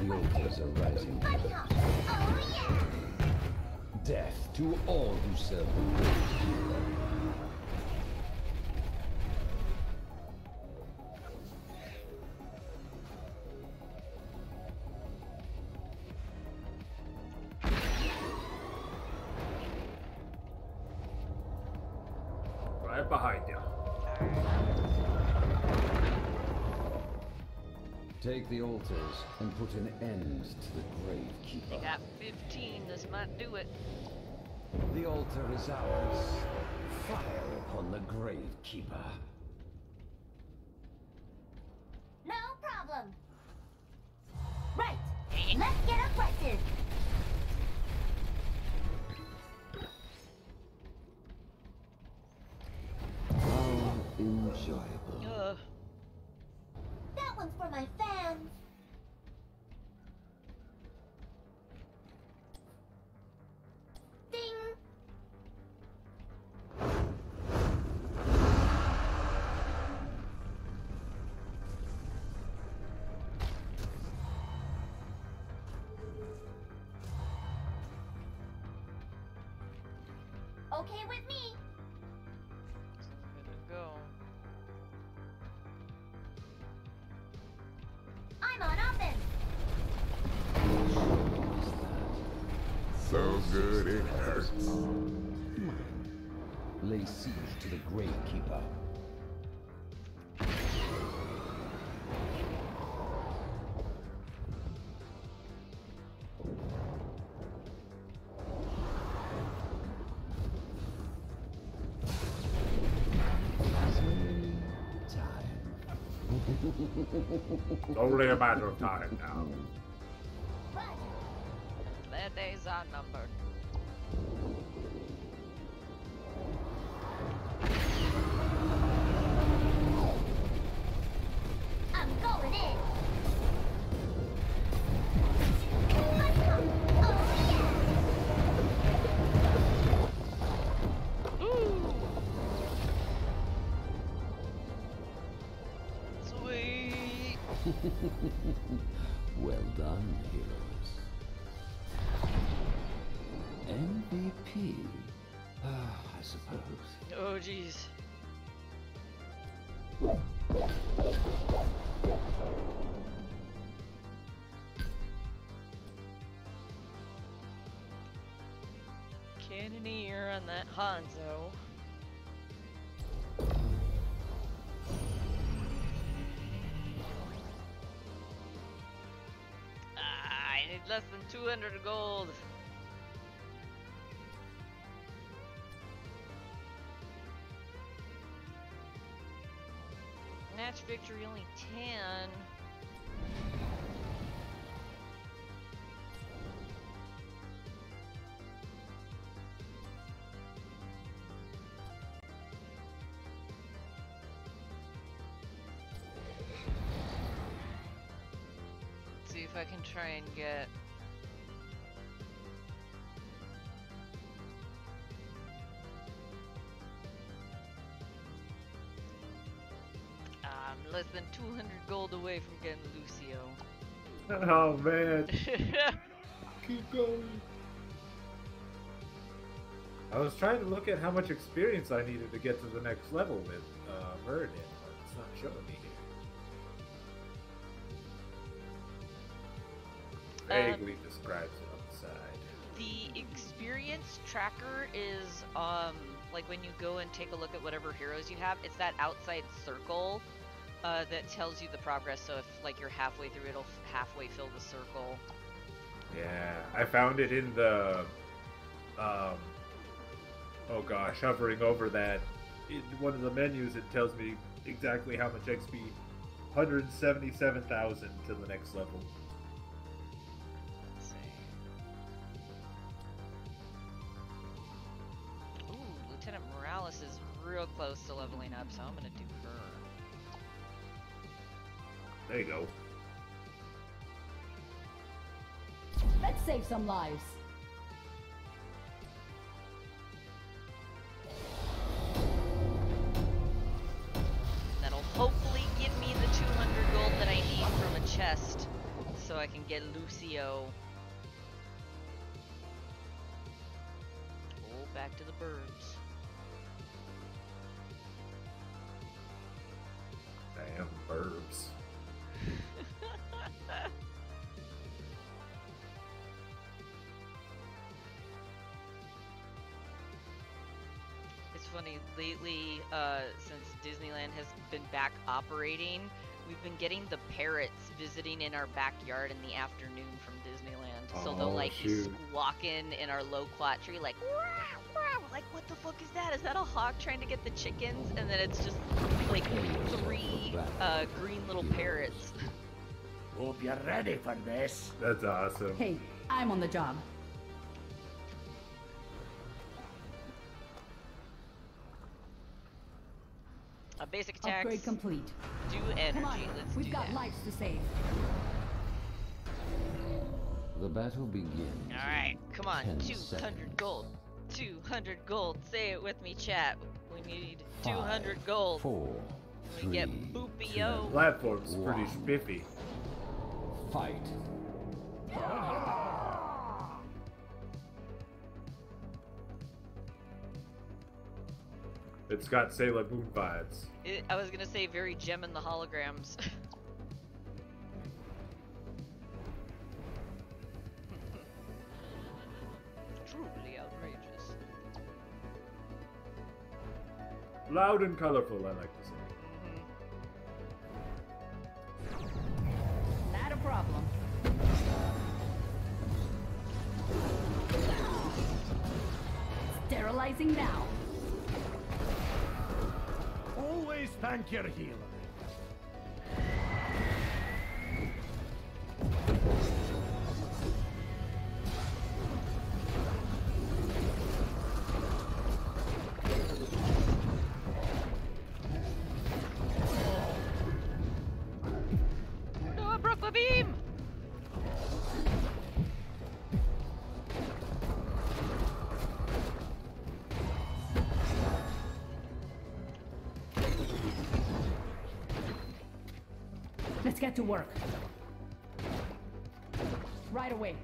The altars are rising. Bunny hop. Oh yeah. Death to all who serve the Gravekeeper. Right behind you. Take the altars and put an end to the You Gravekeeper. got 15. This might do it. The altar is ours. Fire upon the Gravekeeper. No problem. Right. Let's get aggressive. How enjoyable. That one's for my fans. Ding. Okay with me. Good to go. I'm on offense. So good it hurts. Lay siege to the Gravekeeper. It's only a matter of time now. Their days are numbered. I'm going in. Bunny hop. Oh Ooh. Sweet. Well done, heroes. MVP? I suppose. Oh, jeez. Cannoneer on that Hanzo. I need less than 200 gold. Match victory only 10. Let's see if I can try and get I'm less than 200 gold away from getting Lucio. Oh man. Keep going. I was trying to look at how much experience I needed to get to the next level with Verdant, but it's not showing me here. Vaguely describes it on the side. The experience tracker is like when you go and take a look at whatever heroes you have, it's that outside circle that tells you the progress. So if like you're halfway through, it'll halfway fill the circle. Yeah, I found it in the oh gosh, hovering over that in one of the menus. It tells me exactly how much XP. 177,000 to the next level. Let's see. Ooh, Lieutenant Morales is real close to leveling up, so I'm gonna do her. There you go. Let's save some lives. That'll Hopefully give me the 200 gold that I need from a chest so I can get Lucio. Oh, back to the birds. Damn burbs. It's funny, lately, since Disneyland has been back operating, we've been getting the parrots visiting in our backyard in the afternoon from Disneyland. So they'll Oh, like be shoot. squawking in our loquat tree, like, "Wah, wah." We're like, what the fuck is that? Is that a hawk trying to get the chickens? And then it's just like 3 green little parrots. Hope you're ready for this. That's awesome. Hey, I'm on the job. Basic attacks. Upgrade complete. Do energy. Come on, Let's we've do got that. lives to save. The battle begins. Alright, come on. 10 200 seconds. gold. 200 gold. Say it with me, chat. We need 5, 200 gold. 4, We get 3, Boopio. 2, Platform's pretty Wow. spiffy. Fight. It's got Sailor Moon vibes. I was gonna say very gem in the holograms. Truly outrageous. Loud and colorful, I like to say. Not a problem. Sterilizing now. Always thank your healer. No, I broke my beam! Let's get to work. Right away.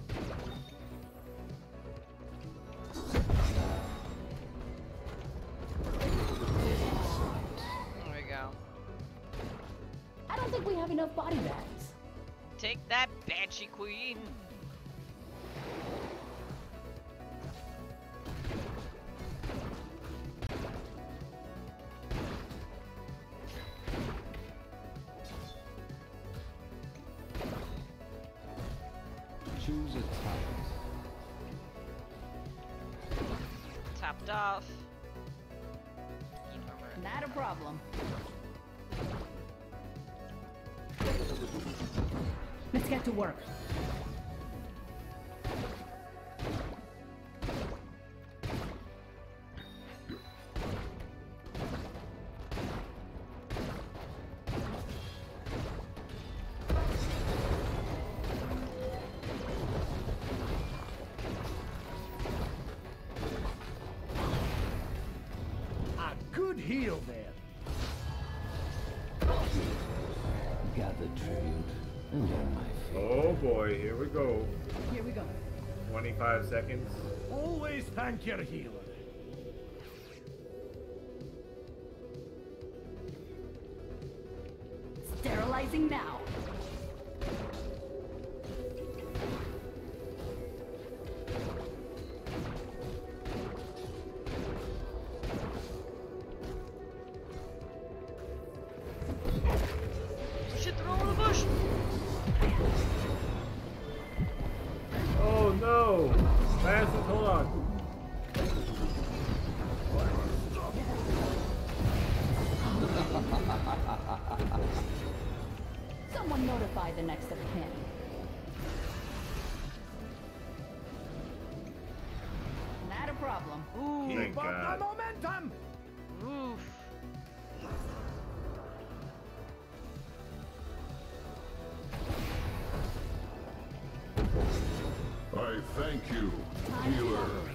There we go. I don't think we have enough body bags. Take that, Banshee Queen! Choose a target. Topped off. Heat armor. Not a problem. Let's get to work. A good heal there. Gather tribute and on my feet. Oh boy, here we go. Here we go. 25 seconds. Always thank your healer. Sterilizing now. Shit, they're all in the bush! Oh no! Fast, hold on. Someone notify the next of kin. Not a problem. Ooh, Thank Keep up God. the momentum. oof. I thank you, Time to healer. operate.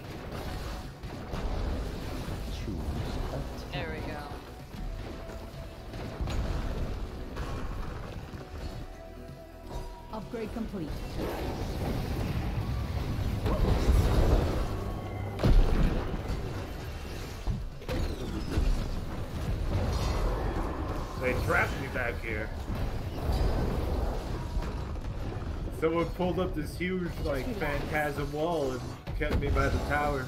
Choose a There we go. Upgrade complete. They trapped me back here. Someone pulled up this huge, like, phantasm wall and kept me by the tower.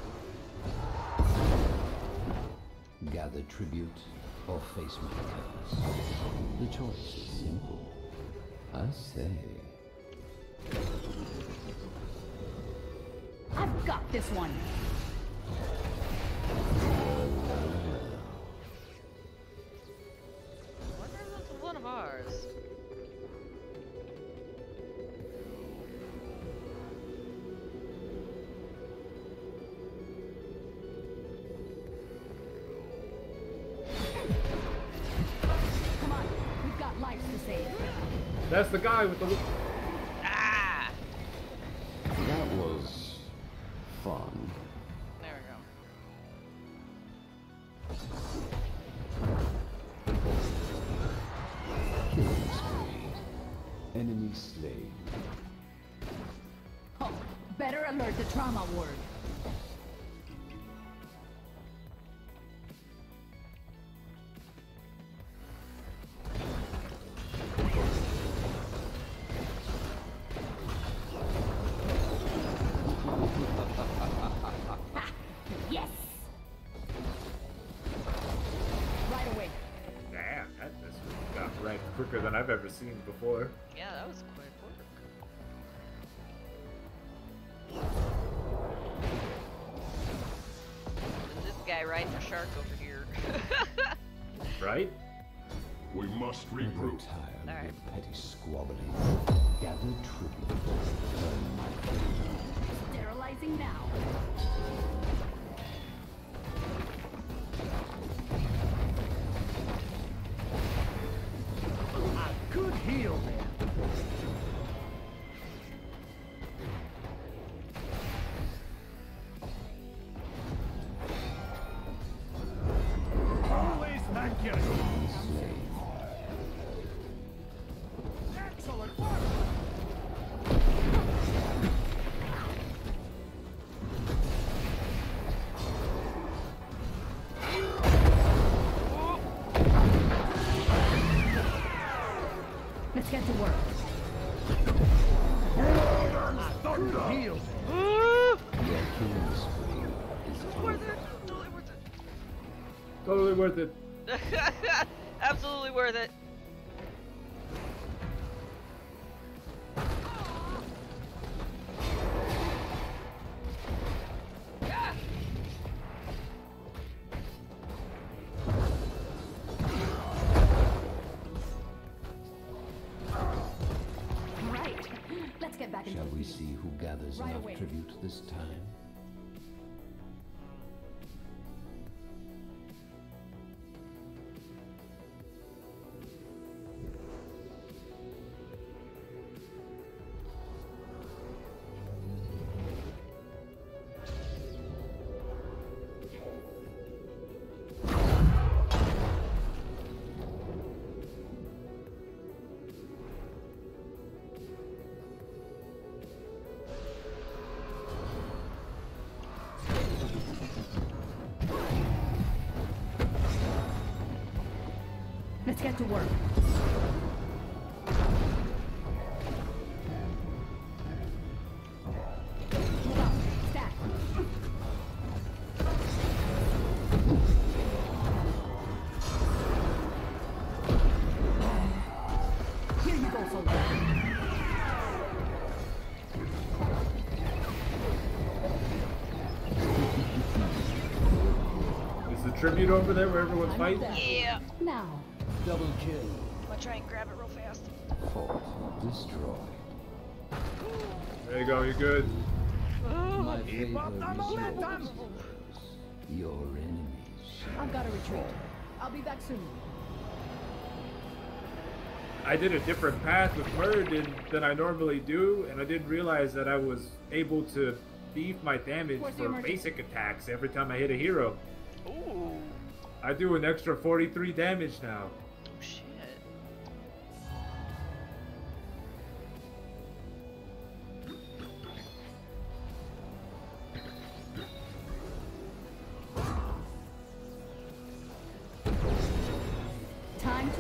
Gather tribute or face my curse. The choice is simple. I say. I've got this one. I wonder if that's one of ours. Come on, we've got lives to save. That's the guy with the... Ah! That was fun. There we go. Killing spree. Enemy slain. Oh, better alert the trauma ward. Yes! Right away. Damn, that just got right quicker than I've ever seen before. Yeah, that was quick work. And this guy riding a shark over here. Right? We must Never regroup. tired Alright. of petty squabbling. Gather tribute. Turn my favor. Sterilizing now. A good heal there. Always thank you. Slain. Excellent work. Let's get to work. A good heal there. Your killing spree is Worth over. it. Totally worth it. Totally worth it. Absolutely worth it. Right. Let's get back into Shall the we field. see who gathers Right enough away. tribute this time? Let's get to work. Move out. Stack. Here you go, soldier. Is the tribute over there where everyone's I'm fighting? there. Yeah. Now. Double kill. I'm gonna try and grab it real fast. Fort destroyed. There you go, you're good. My favor up the is momentum. yours. Your enemies. I've got to retreat. I'll be back soon. I did a different path with Murd than I normally do, and I didn't realize that I was able to beef my damage Where's the for emergency? basic attacks every time I hit a hero. Ooh. I do an extra 43 damage now. Oh shit.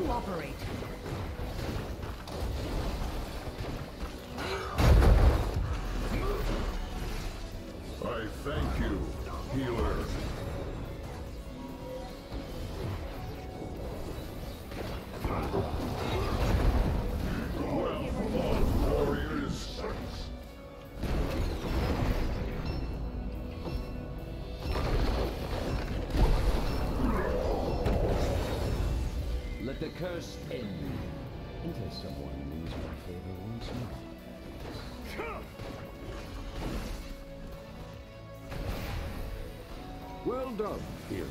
to operate. I thank you, healer. Well fought, warriors. Let the curse end. Until someone wins my favor once more. Well done, healer.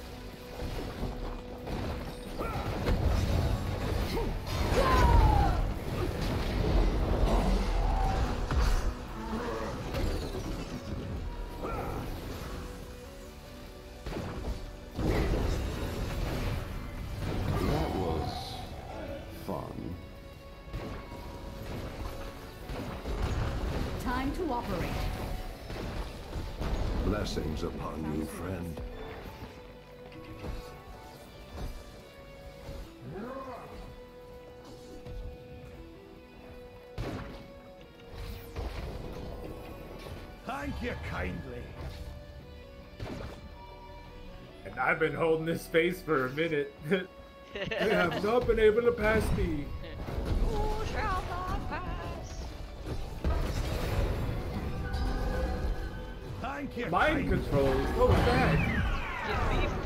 That was fun. Time to operate. Blessings upon you, friend. Thank you kindly. And I've been holding this space for a minute. They have not been able to pass me. Who shall not pass? Thank you Mind kindly. controls? What was that? Get beef.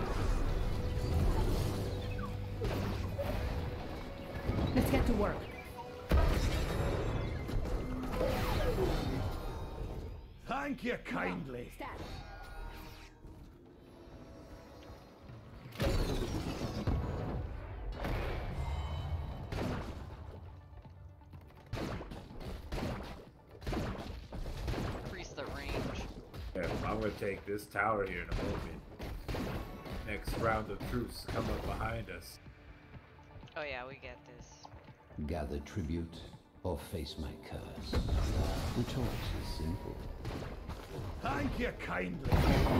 Let's get to work. Thank you kindly. Stat. Increase the range. Yeah, I'm gonna take this tower here in a moment. Next round of troops come up behind us. Oh yeah, we get this. Gather tribute or face my curse. The choice is simple. Thank you kindly.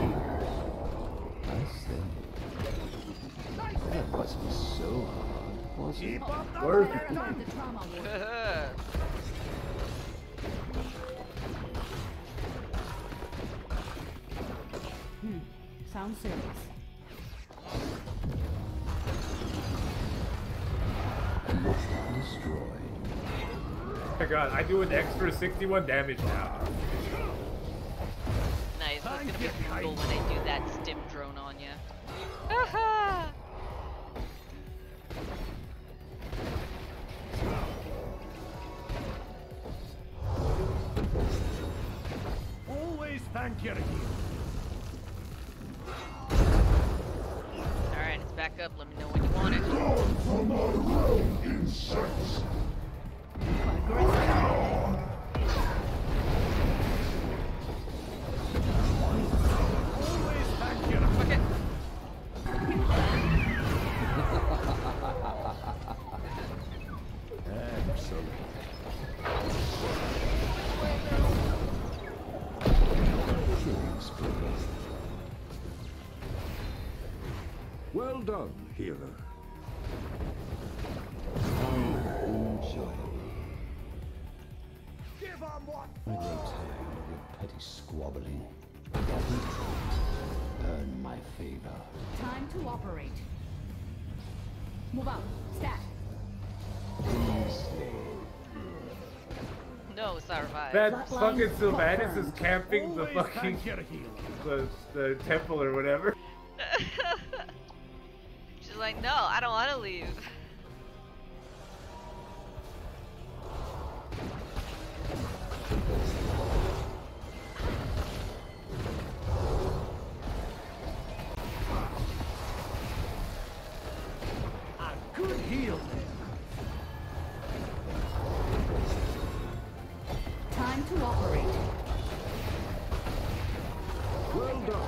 I say, that wasn't so hard, was it? Keep up the Worth work. it. Learn the trauma war. Sounds serious. Destroyed. Oh my god, I do an extra 61 damage now. Nice. It's gonna be Thank you, brutal kind. when I do that stim drone on you. Haha! Always thank you to you. Alright, it's back up. Let me know when you want it. From my realm, insects. Always thank you to you. Okay. Excellent. Killing spree. Well done, healer. Enjoy. Give 'em what I grow tired of your petty squabbling. Gather tribute. Earn my favor. Time to operate. Move out. Stat. No, survive. That fucking Sylvanas is camping the always fucking thank you to heal. the temple or whatever. She's like, no, I don't want to leave. A good heal there. Time to operate. Well done.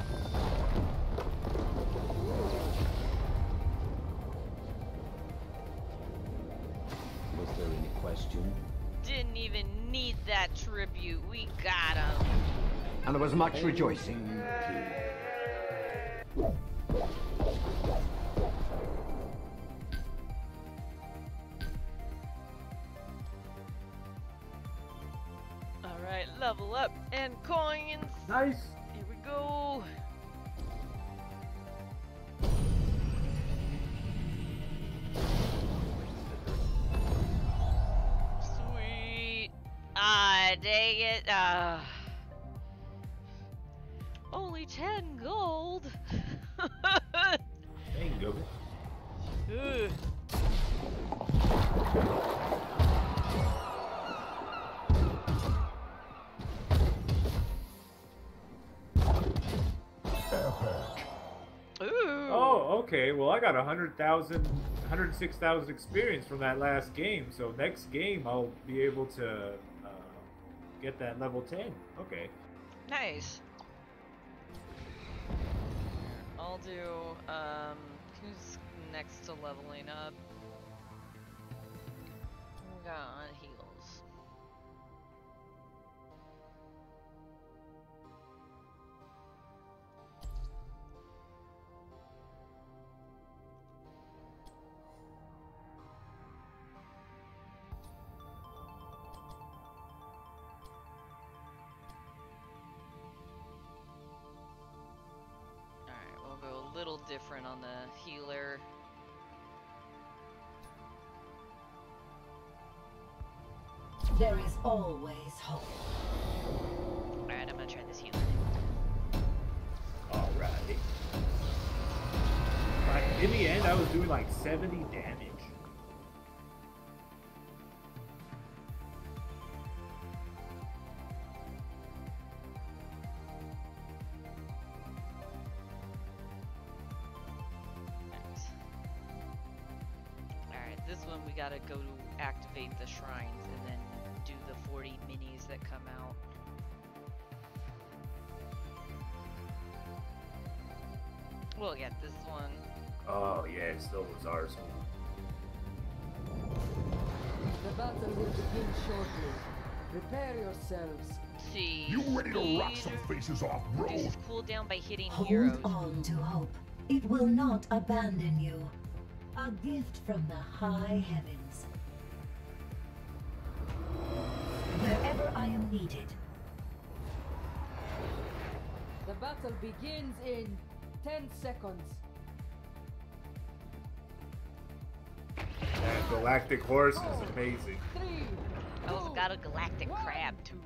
Was there any question? Didn't even need that tribute. We got him. And there was much rejoicing. level up and coins. Nice. Here we go. Sweet. Ah, dang it. Only 10 gold. Bingo. Ugh. Ooh. Oh, okay. Well, I got 106,000 experience from that last game. So next game, I'll be able to get that level 10. Okay. Nice. I'll do, who's next to leveling up? We got on heals. Alright, we'll go a little different on the healer. There is always hope. Alright, I'm gonna try this healer. Alrighty. Like, in the end, I was doing like 70 damage. Nice. Alright, this one we gotta go to activate the shrines and then do the 40 minis that come out. We'll get this one. Oh, yes, those are some. The battle will begin shortly. Prepare yourselves. See. You ready to rock some faces off, bro? Reduces cooldown by hitting Hold heroes. on to hope. It will not abandon you. A gift from the high heavens. Wherever I am needed. The battle begins in 10 seconds. That galactic horse is amazing. 3, I also got a galactic crab too.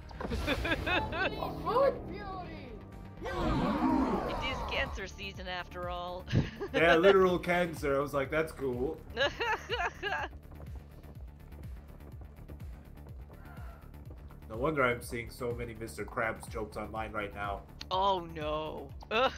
It is cancer season after all. Yeah, literal cancer. I was like, that's cool. No wonder I'm seeing so many Mr. Krabs jokes online right now. Oh no.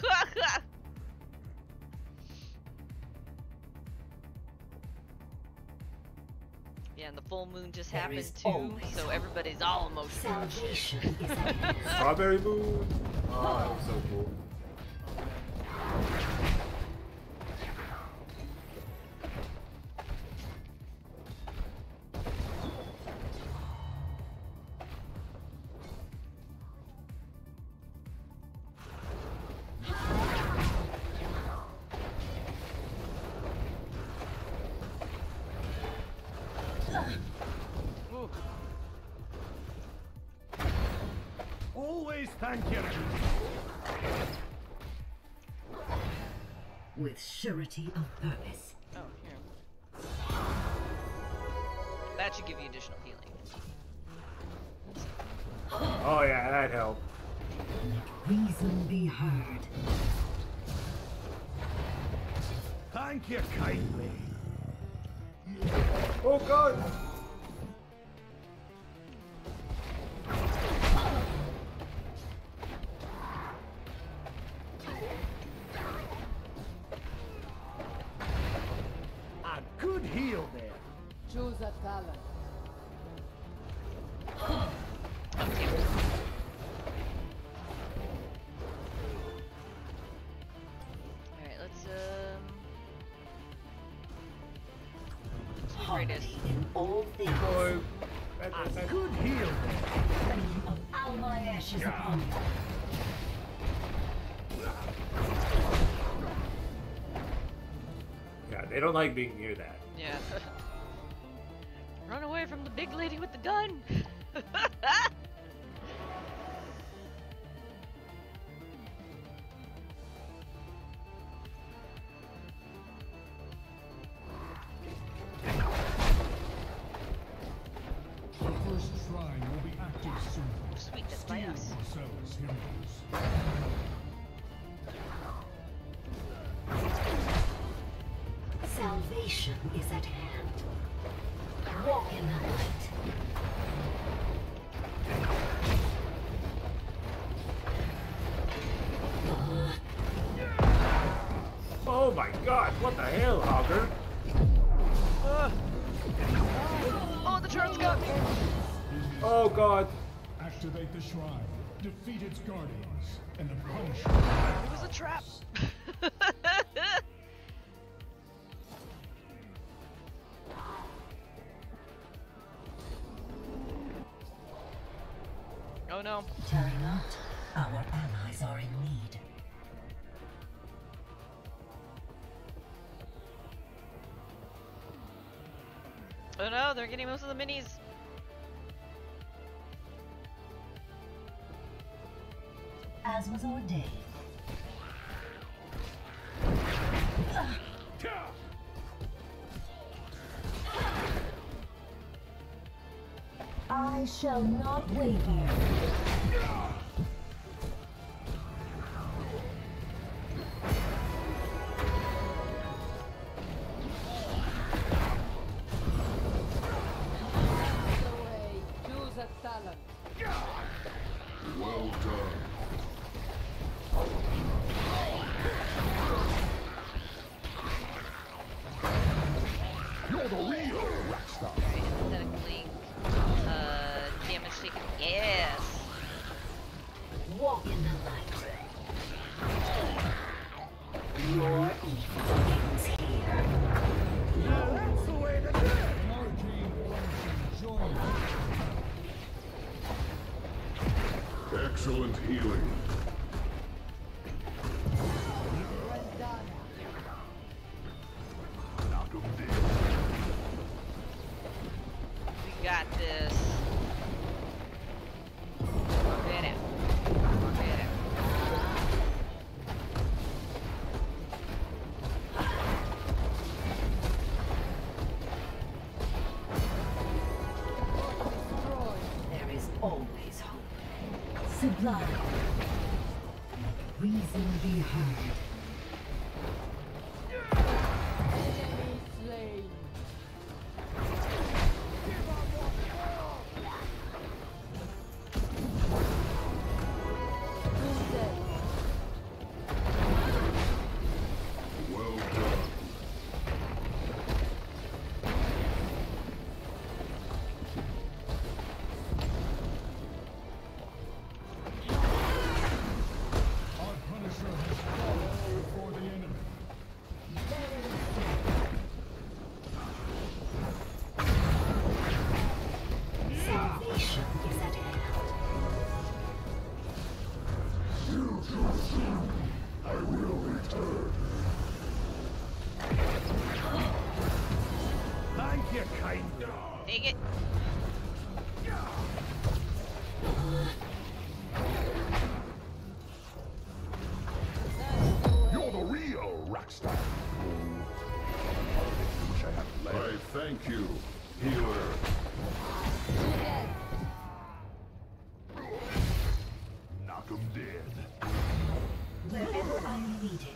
Yeah, and the full moon just There happened is too, always so hope. everybody's all emotional. Salvation is at hand. Strawberry moon. Oh, that was so cool. Ooh. Always thank you. With surety of purpose. Oh, here. That should give you additional healing. Oh yeah, that helped. Reason be heard. Thank you kindly. Oh god! A good heal there. Choose a talent. Alright, let's Harmony in all things. Oh, A good heal there. Of all my ashes upon you. yeah, they don't like being near that. Yeah. Run away from the big lady with the gun! first shrine will be active soon. Sweet, that's by Steel us. yourselves, heroes. Salvation is at hand. Walk in the light. Oh my god, what the hell, Hogger? Oh, the drone's got me! Oh god. Activate the shrine, defeat its guardians, and the Punisher. It was a trap! Oh no. Tarry not. Our allies are in need. Oh no, they're getting most of the minis. As was ordained. I shall not waver. Choose a talent. Well done. You're the real rockstar. Aesthetically, damage taken. Yes! Walk in the light. Your evil ends here. That's the way to do it. Arcane Join. Excellent healing. Well done. Knock 'em dead. We got this. Work it out. Work it out. There is always hope. Sublime. Let reason be heard. Enemy slain. Who's dead? Well done. Our Punisher has fallen before the enemy. Salvation is at hand. I will return. Thank you kindly. Take it. You're the real rockstar. Wish I had I thank you, healer. Knock 'em dead. Wherever I am needed.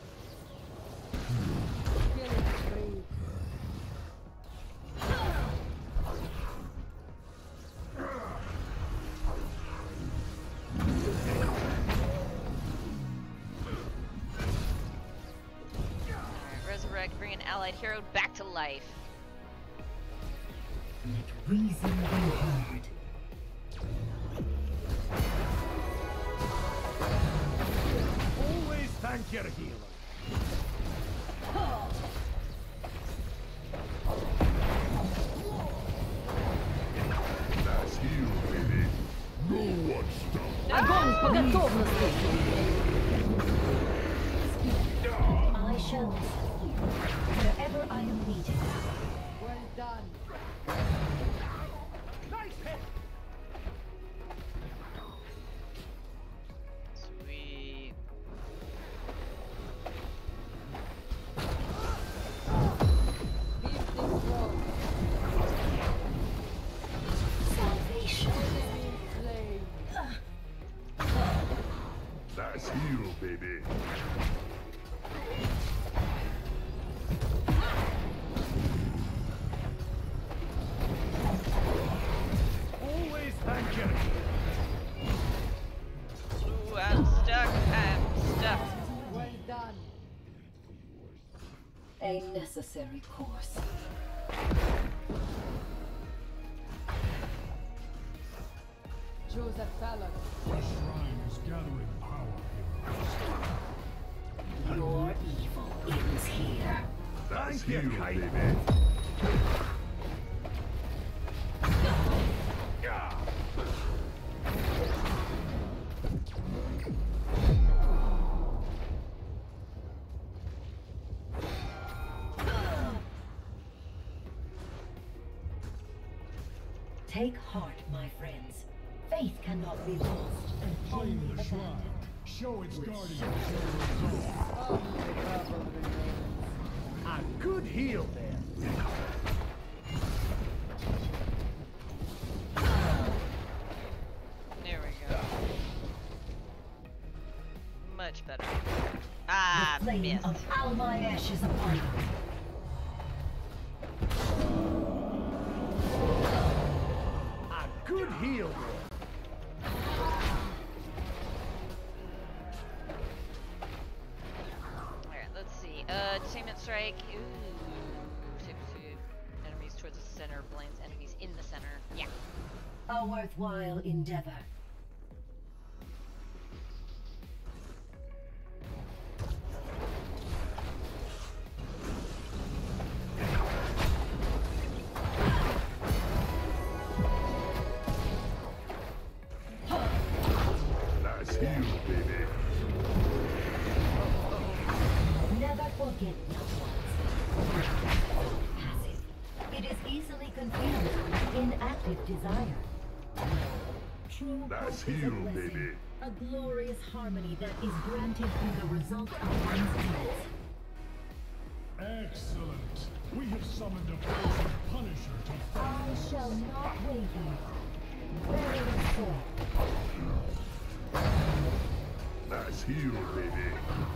Killing spree. Alright, resurrect, bring an allied hero back to life. Let reason be heard. Always thank your healer. That's heal, baby. No one stops. Огонь по готовности. I shall listen. Wherever I am needed. Well done. Nice hit. Sweet. Keep this road. baby. Always thank you. Ooh, I'm stuck. I'm stuck. Well done. A necessary course. Choose a Fallon. The shrine is gathering power here. Your evil ends here. That's Thank you, you, Kite. baby. Take heart, my friends. Faith cannot be lost and only Claim the shrine. abandoned. Show its guardians A good heal there. There we go. Much better. Ah, The flame missed. of Almaesh is upon you. A good heal there. Alright, let's see. Detainment strike. Ooh. Two enemies towards the center, blinds enemies in the center. Yeah. A worthwhile endeavor. That's you, baby. Never forget loved ones. Passive. It is easily confused with inactive desire. True That's hope is a you, blessing, baby. a glorious harmony that is granted through the result of one's deeds. Excellent. We have summoned a poison punisher to I fight. shall not waver. Very so. That's you, baby.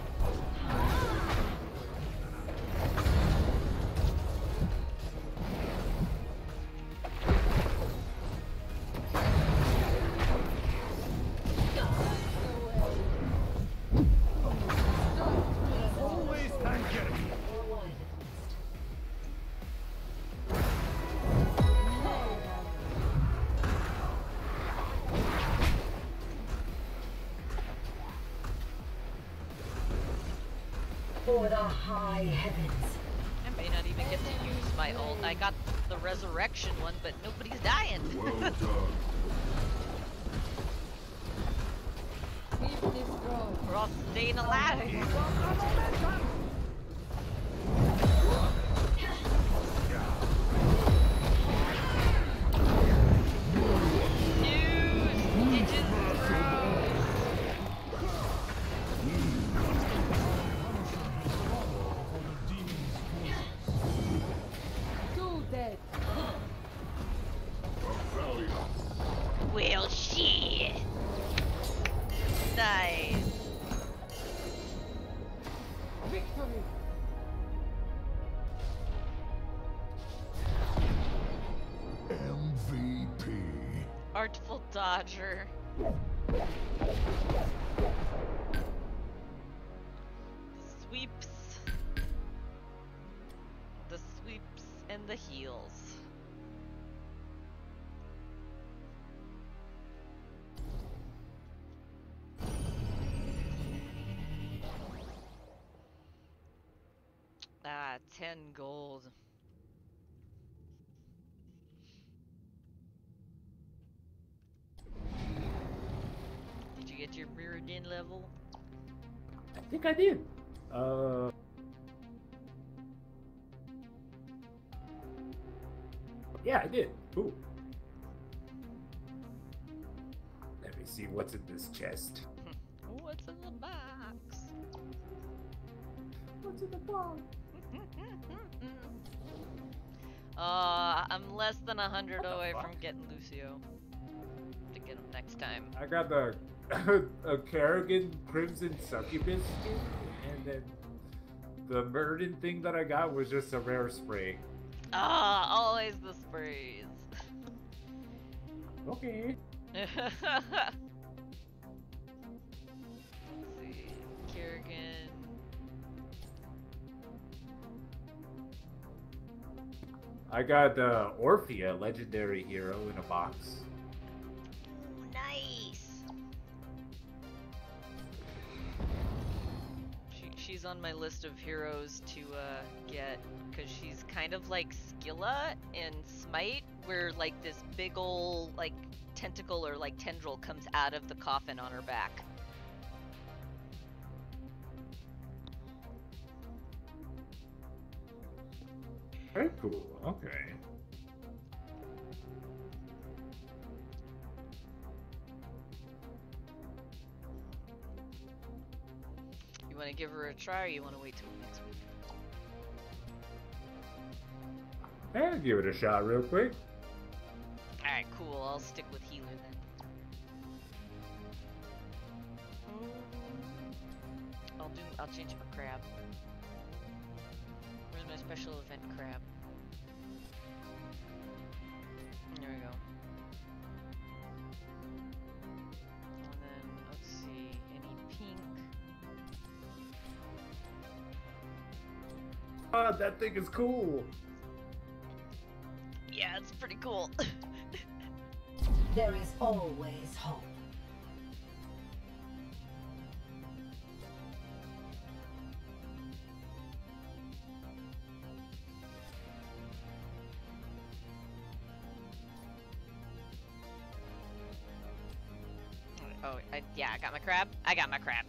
Always thank you. For the high heavens. I may not even get to use my ult. I got the resurrection one, but nobody's dying. Well done. Keep this going. We're all staying alive. Two dead. Well, shit. Nice. Victory. MVP. Artful dodger. Sweeps. The sweeps and the heals. Ah, 10 gold. Did you get your Mirrodin level? I think I did. Yeah, I did. Ooh. Let me see what's in this chest. What's in the box? What's in the box? I'm less than 100 away from getting Lucio. To get him next time. I got the a Kerrigan Crimson Succubus skin, and then the Murden thing that I got was just a rare spray. Ah, always the sprays. Okay. Let's see, Kerrigan. I got Orphea, legendary hero, in a box. Ooh, nice. She's on my list of heroes to get, because she's kind of like Skilla in Smite, where like this big ol' like tentacle or like tendril comes out of the coffin on her back. Very cool, okay. You want to give her a try, or you want to wait till next week? Yeah, give it a shot real quick. Alright, cool. I'll stick with healer then. I'll change my crab. Where's my special event crab? There we go. And then, let's see, any pink? Ah, that thing is cool. Yeah, it's pretty cool. There is always hope. Oh, yeah, I got my crab. I got my crab.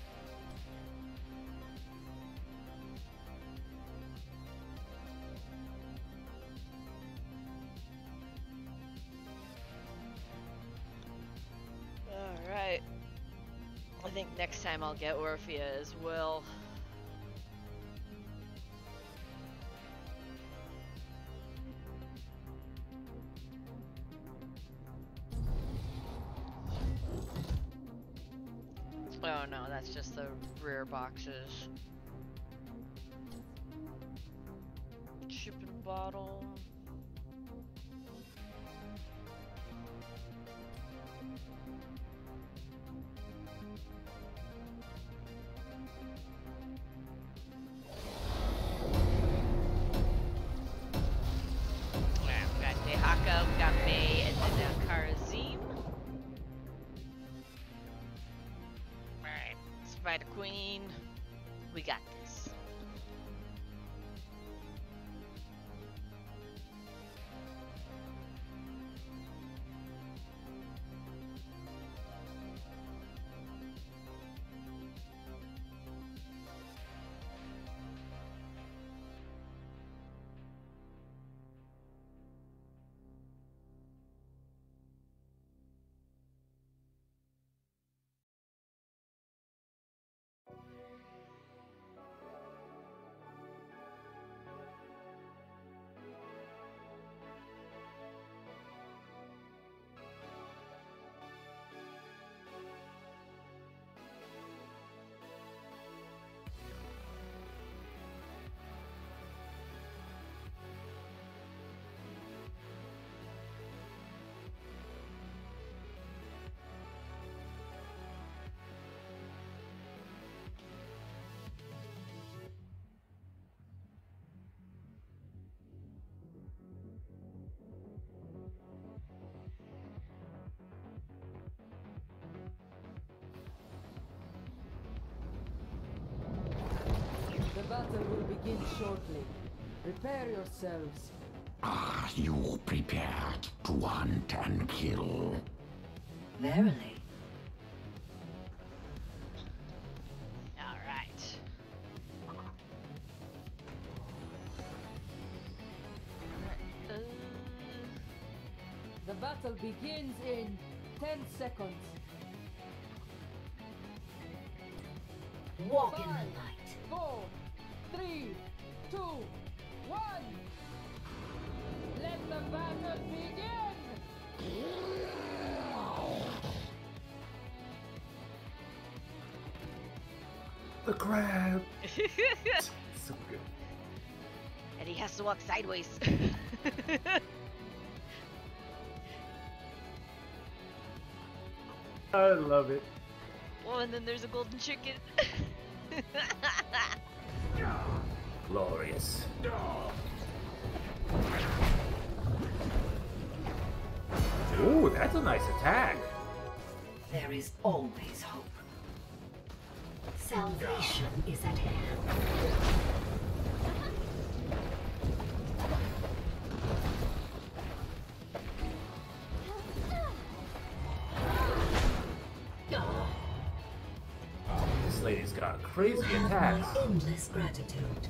Alright. I think next time I'll get Orphea as well. Oh no, that's just the rare boxes. Shipping bottle. We got Dehaka, we got May, and then Karazim. Alright, Spider Queen. We got this. The battle will begin shortly. Prepare yourselves. Are you prepared to hunt and kill? Verily. Alright. The battle begins in 10 seconds. Walk in the 5, light. 4, 3, 2, 1. Let the battle begin! the crab. So good. And he has to walk sideways. I love it. Well, and then there's a golden chicken. Glorious. Ooh, that's a nice attack. There is always hope. Salvation is at hand. This lady's got crazy You have attacks. my endless gratitude.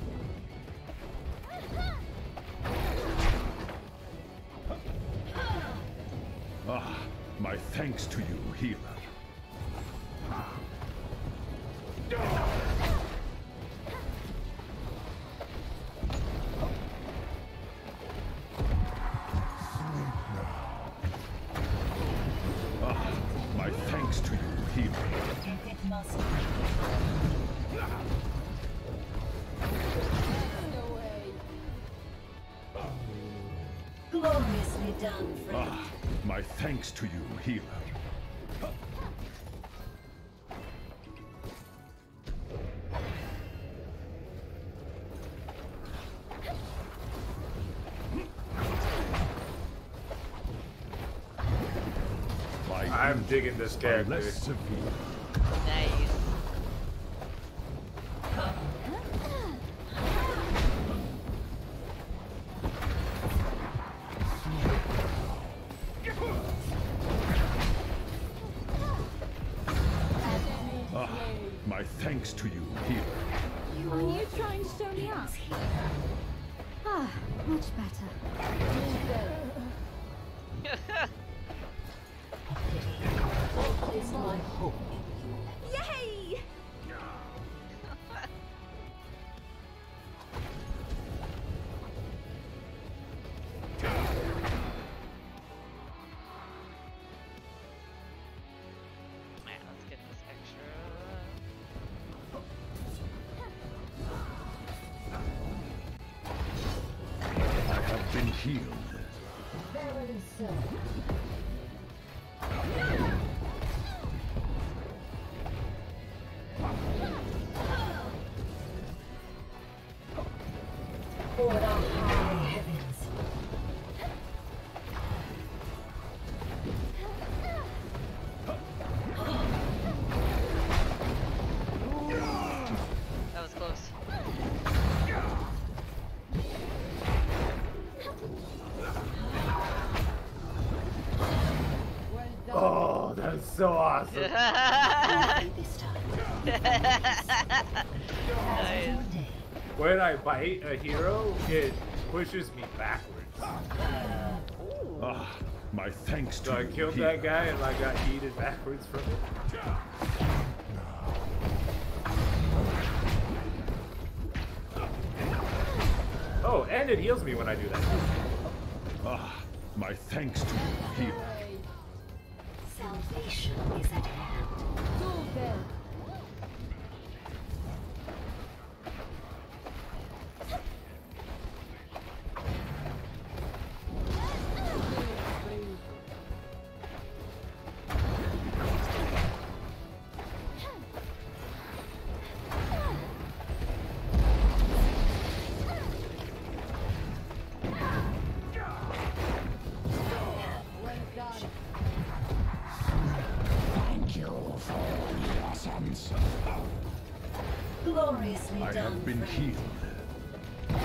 Ah, my thanks to you, healer. Ah, my thanks to you, healer. If it must be. Gloriously done, friend. Ah, my thanks to you, healer. I'm digging this character. Less severe. Nice. Ah, my thanks to you, healer. Are you trying to show me up? Ah, much better. Is my hope. Yay! Alright, let's get this extra. I have been healed. Verily so. For the high heavens. That was close. Oh, that's so awesome. This time. Nice. When I bite a hero, it pushes me backwards. Ah, my thanks to So I you, killed healer. that guy and I got yeeted backwards from it. Oh, and it heals me when I do that. Ah, my thanks to you, healer. Salvation is at hand. Thank you for the essence. Gloriously I done. have been friend. healed.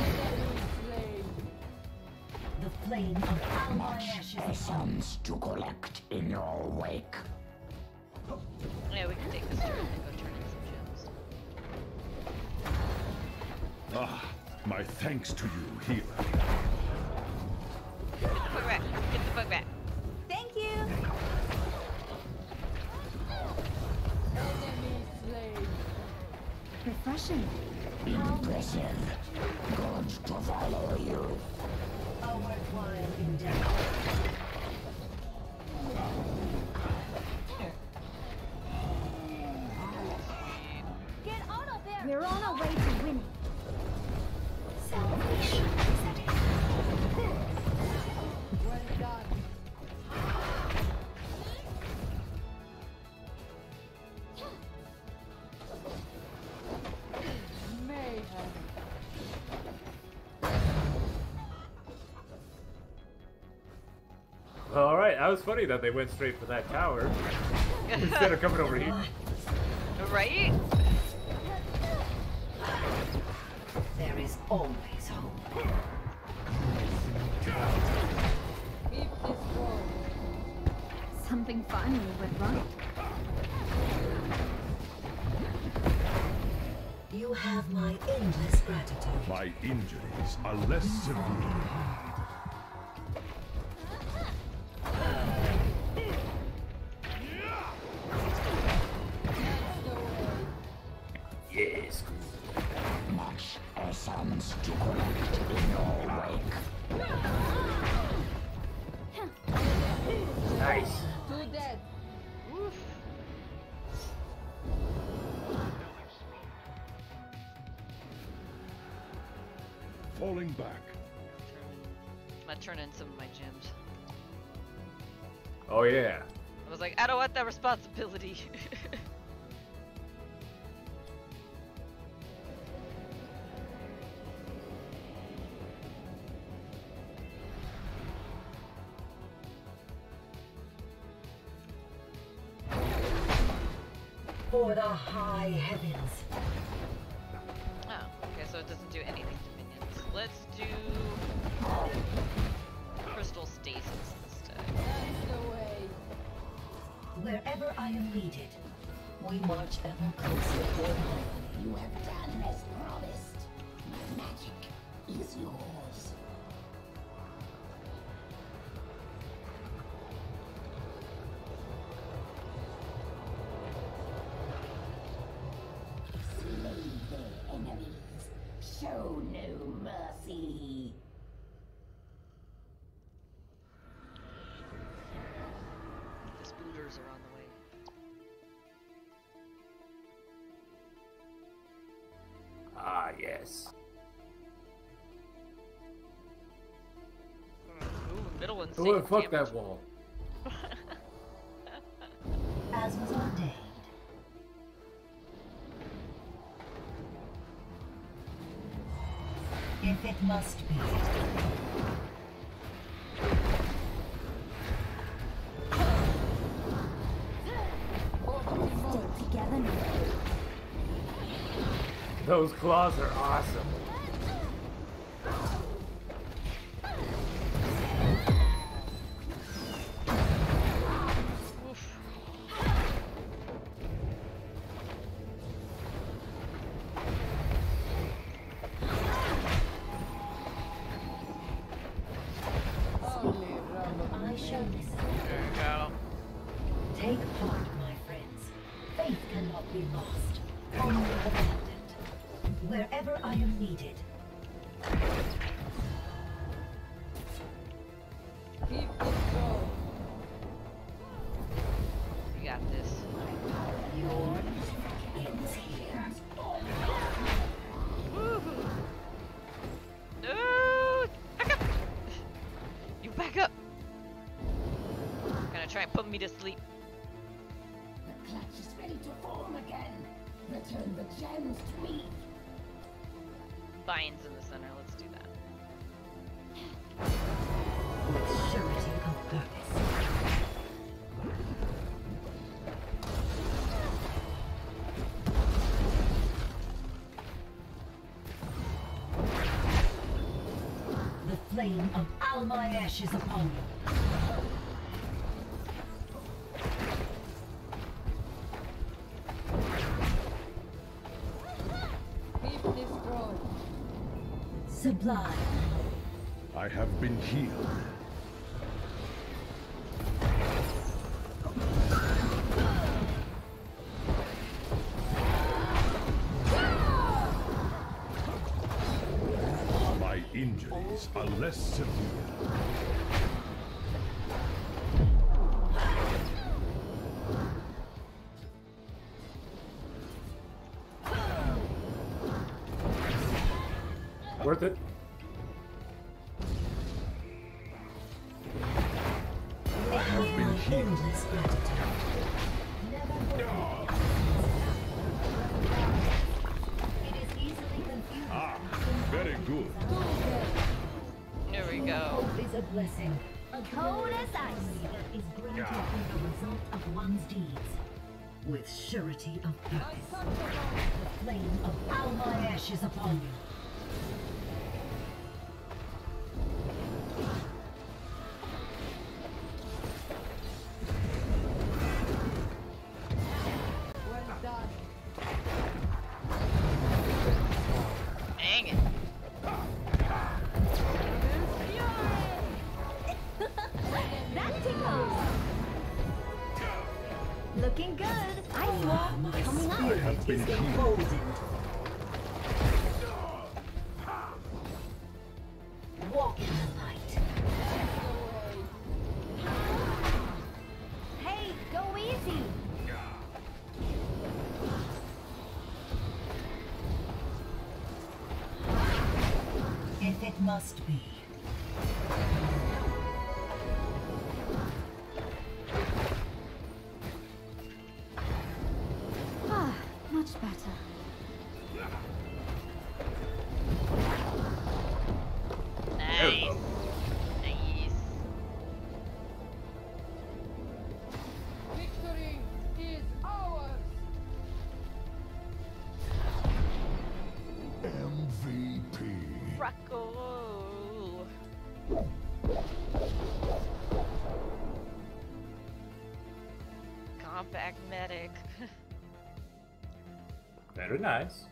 The flame of all my ashes. Essence to collect in your wake. Yeah, we can take this turn and go turn in some gems. Ah, my thanks to you, healer. Get the fuck back. Get the fuck back. Thank you! Refreshing. Impressive. Good to follow you. A worthwhile endeavor. Get out of Alright, that was funny that they went straight for that tower instead of coming over here. Right? There is always hope. Keep this going. Something finally went right. You have my endless gratitude. My injuries are less severe. Yes. Much essence to collect in your wake. Nice. Two dead. Oof. Falling back. I'm gonna turn in some of my gems. Oh yeah. I was like, I don't want that responsibility. For the high heavens. Oh, okay, so it doesn't do anything to minions. Let's do crystal stasis instead. That's the way. Wherever I am needed, we march ever closer toward home. You have done as promised. My magic is yours. Slay their enemies. Show no mercy. The spooters are on the way. Ah, yes. Ooh, middle one's Oh, taking fuck damage. that wall. As was ordained. If it must be. Stay together now. Those claws are awesome. Oof. Only rubber. I shall listen. There you go. Take heart, my friends. Faith cannot be lost, only abandoned. Wherever I am needed, Keep this going. You got this. your ends here. No! Back up! You back up! Gonna try and put me to sleep. The clutch is ready to form again. Return the gems to me. Binds in the center, let's do that. With surety of purpose. The flame of Almaesh is upon you. Keep this going. Sublime. I have been healed. My injuries are less severe. Worth it? I have been healed. Endless gratitude. Never forget. It is easily confused. Ah, very good. There we go. Hope is a blessing. HotS ice. Is granted as a result of one's deeds. With surety of purpose. The flame of all my ashes upon you. Well done. Dang it. That tickles. Looking good. Ice wall coming up. Have been healed. Walk in the light. Hey, go easy. If it must be. Ah, much better. Nice. Nice. Victory is ours. MVP. Rocco. Compact medic. Very nice.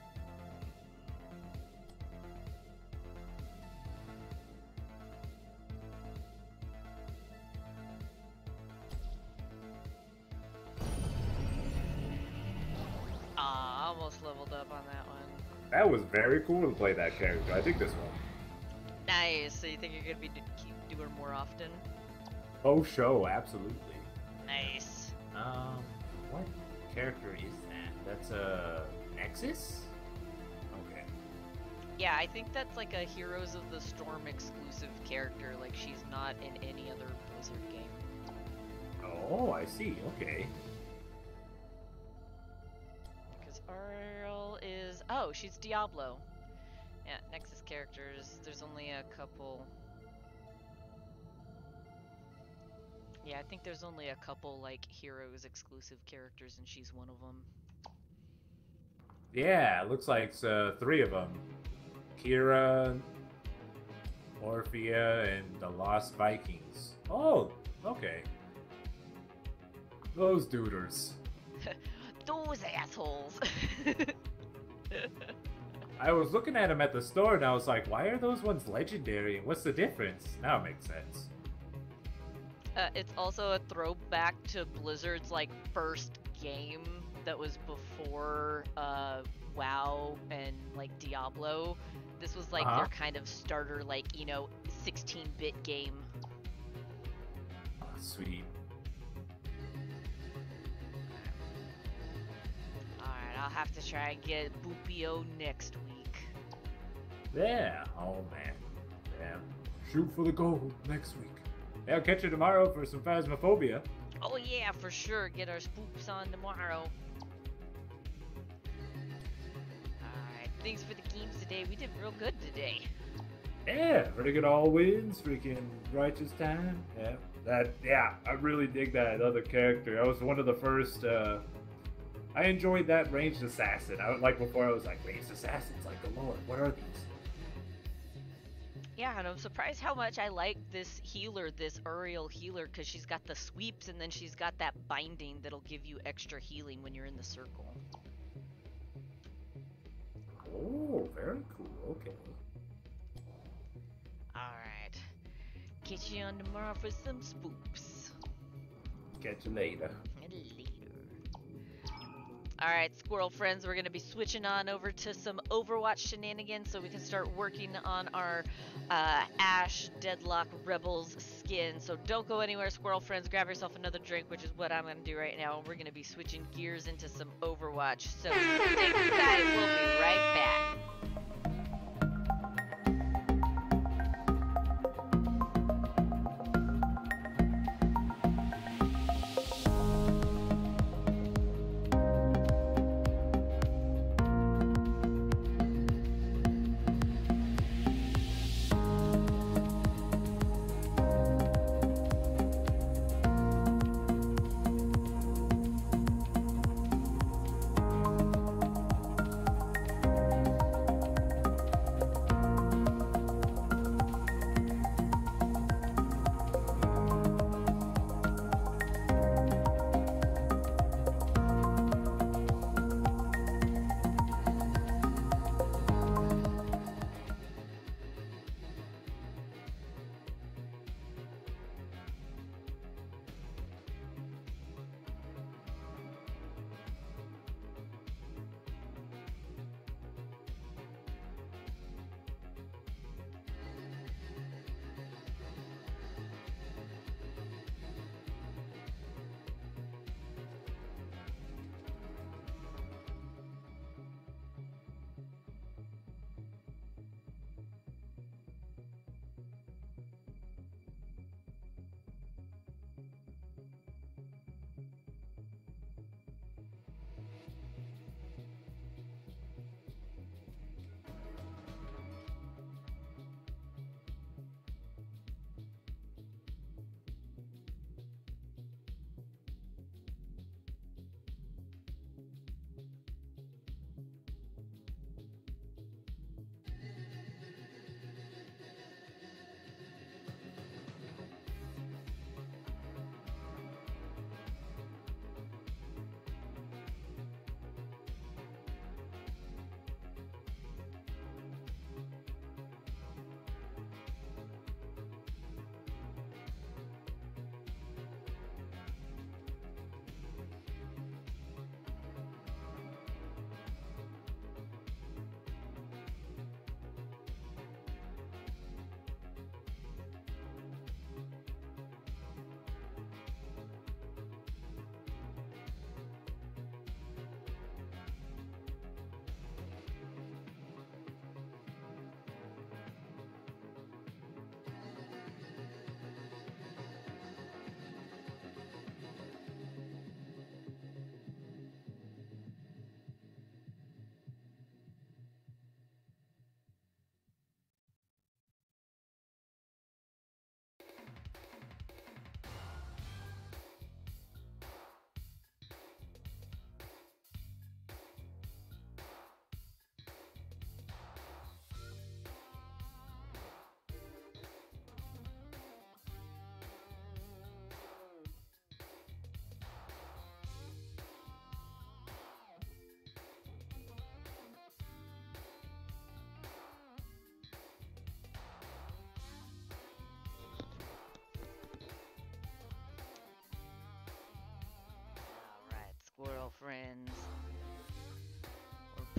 Ah, almost leveled up on that one. That was very cool to play that character. I think this one. Nice. So you think you're gonna be keep doing more often? Oh, show, absolutely. Nice. What character is that? That's a Nexus? Okay. Yeah, I think that's like a Heroes of the Storm exclusive character. Like she's not in any other Blizzard game. Oh, I see. Okay. Because Ariel is... Oh, she's Diablo. Yeah, Nexus characters. There's only a couple... Yeah, I think there's only a couple, like, Heroes exclusive characters, and she's one of them. Yeah, it looks like 3 of them. Kira, Orphea, and the Lost Vikings. Oh, okay. Those duders. Those assholes! I was looking at them at the store and I was like, why are those ones legendary and what's the difference? Now it makes sense. It's also a throwback to Blizzard's, like, first game that was before, WoW and, like, Diablo. This was, like, their kind of starter, like, you know, 16-bit game. Oh, sweet. Alright, I'll have to try and get Boopio next week. Yeah. Oh, man. Yeah. Shoot for the gold next week. Yeah, I'll catch you tomorrow for some Phasmophobia. Oh yeah, for sure. Get our spoops on tomorrow. Alright, thanks for the games today. We did real good today. Yeah, pretty good all wins. Freaking Righteous Time. Yeah, I really dig that other character. I was one of the first, I enjoyed that ranged assassin. Like before, I was like, ranged assassins, like the Lord. What are these? Yeah, and I'm surprised how much I like this healer, this Uriel healer, because she's got the sweeps and then she's got that binding that'll give you extra healing when you're in the circle. Oh, very cool. Okay. Alright. Catch you on tomorrow for some spoops. Catch you later. Later. Alright, squirrel friends, we're going to be switching on over to some Overwatch shenanigans so we can start working on our Ash Deadlock Rebels skin. So don't go anywhere, squirrel friends. Grab yourself another drink, which is what I'm going to do right now. We're going to be switching gears into some Overwatch. So stick aside, we'll be right back.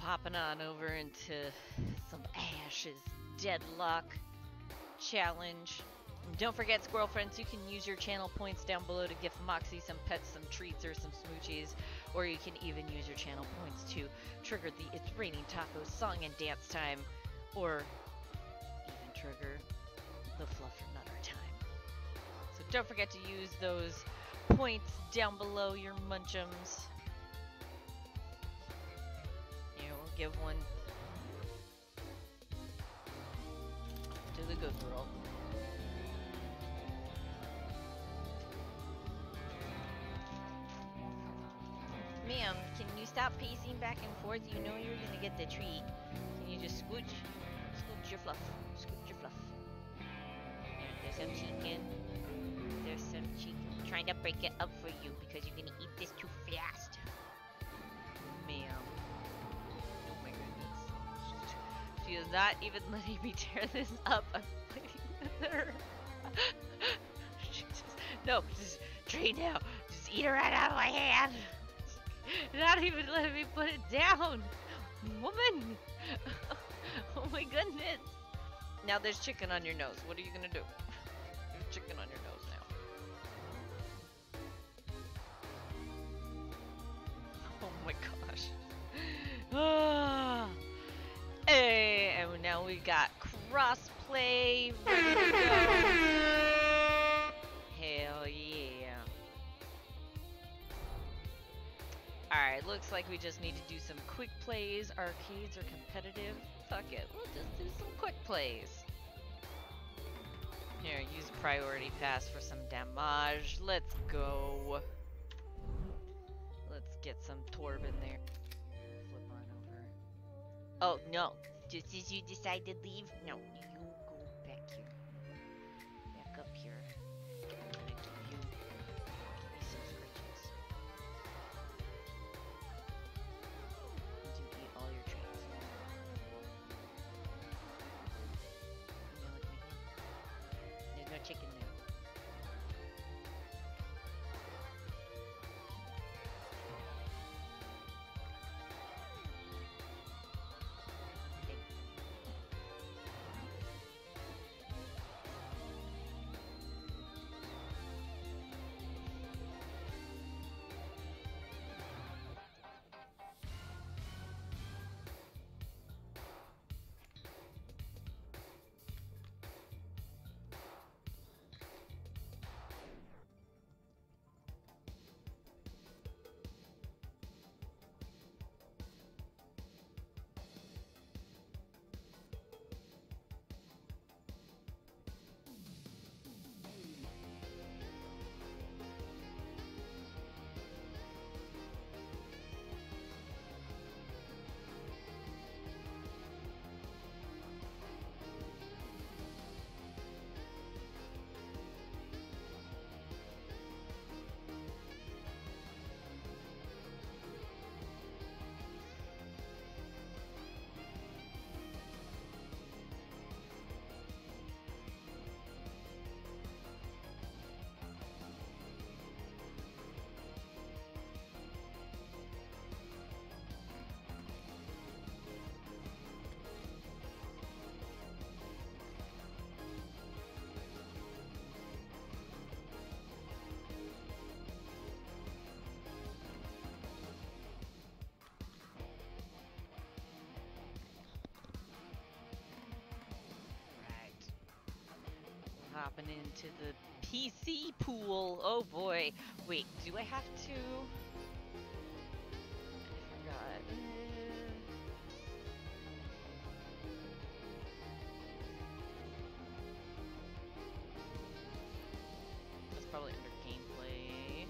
hopping on over into some Ash's Deadlock challenge. And don't forget, squirrel friends, you can use your channel points down below to gift Moxie some pets, some treats, or some smoochies. Or you can even use your channel points to trigger the It's Raining Tacos song and dance time. Or even trigger the Fluff for Nutter time. So don't forget to use those points down below your munchums. Yeah, we'll give one to the good girl. Ma'am, can you stop pacing back and forth? You know you're gonna get the treat. Can you just scooch your fluff, scooch your fluff. There's some chicken. There's some chicken. I'm trying to break it up for you because you're gonna eat this too fast. Ma'am. Oh my goodness. She is not even letting me tear this up. I'm fighting with her. No, just trade now. Just eat it right out of my hand. Not even letting me put it down. Woman. Oh my goodness. Now there's chicken on your nose. What are you gonna do? There's chicken on your nose now. Oh my gosh. Ah. Hey, and now we got crossplay ready to go. Hell yeah. Alright, looks like we just need to do some quick plays. Arcades are competitive. Fuck it, we'll just do some quick plays. Here, use priority pass for some damage. Let's go. Let's get some Torb in there. Flip on over. Oh, no. Just as you decide to leave? No, you go back here. Back up here. I'm gonna give me some scritches. To eat all your treats. You know what I mean? There's no chicken there. Hopping into the PC pool. Oh boy. Wait, do I have to? I forgot. That's probably under gameplay.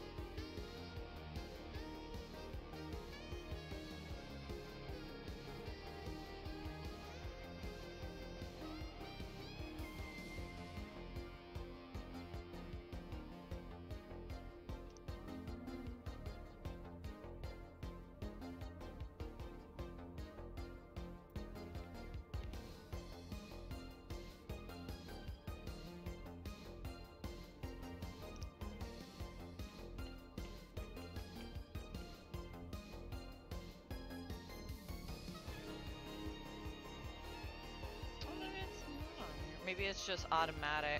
Maybe it's just automatic.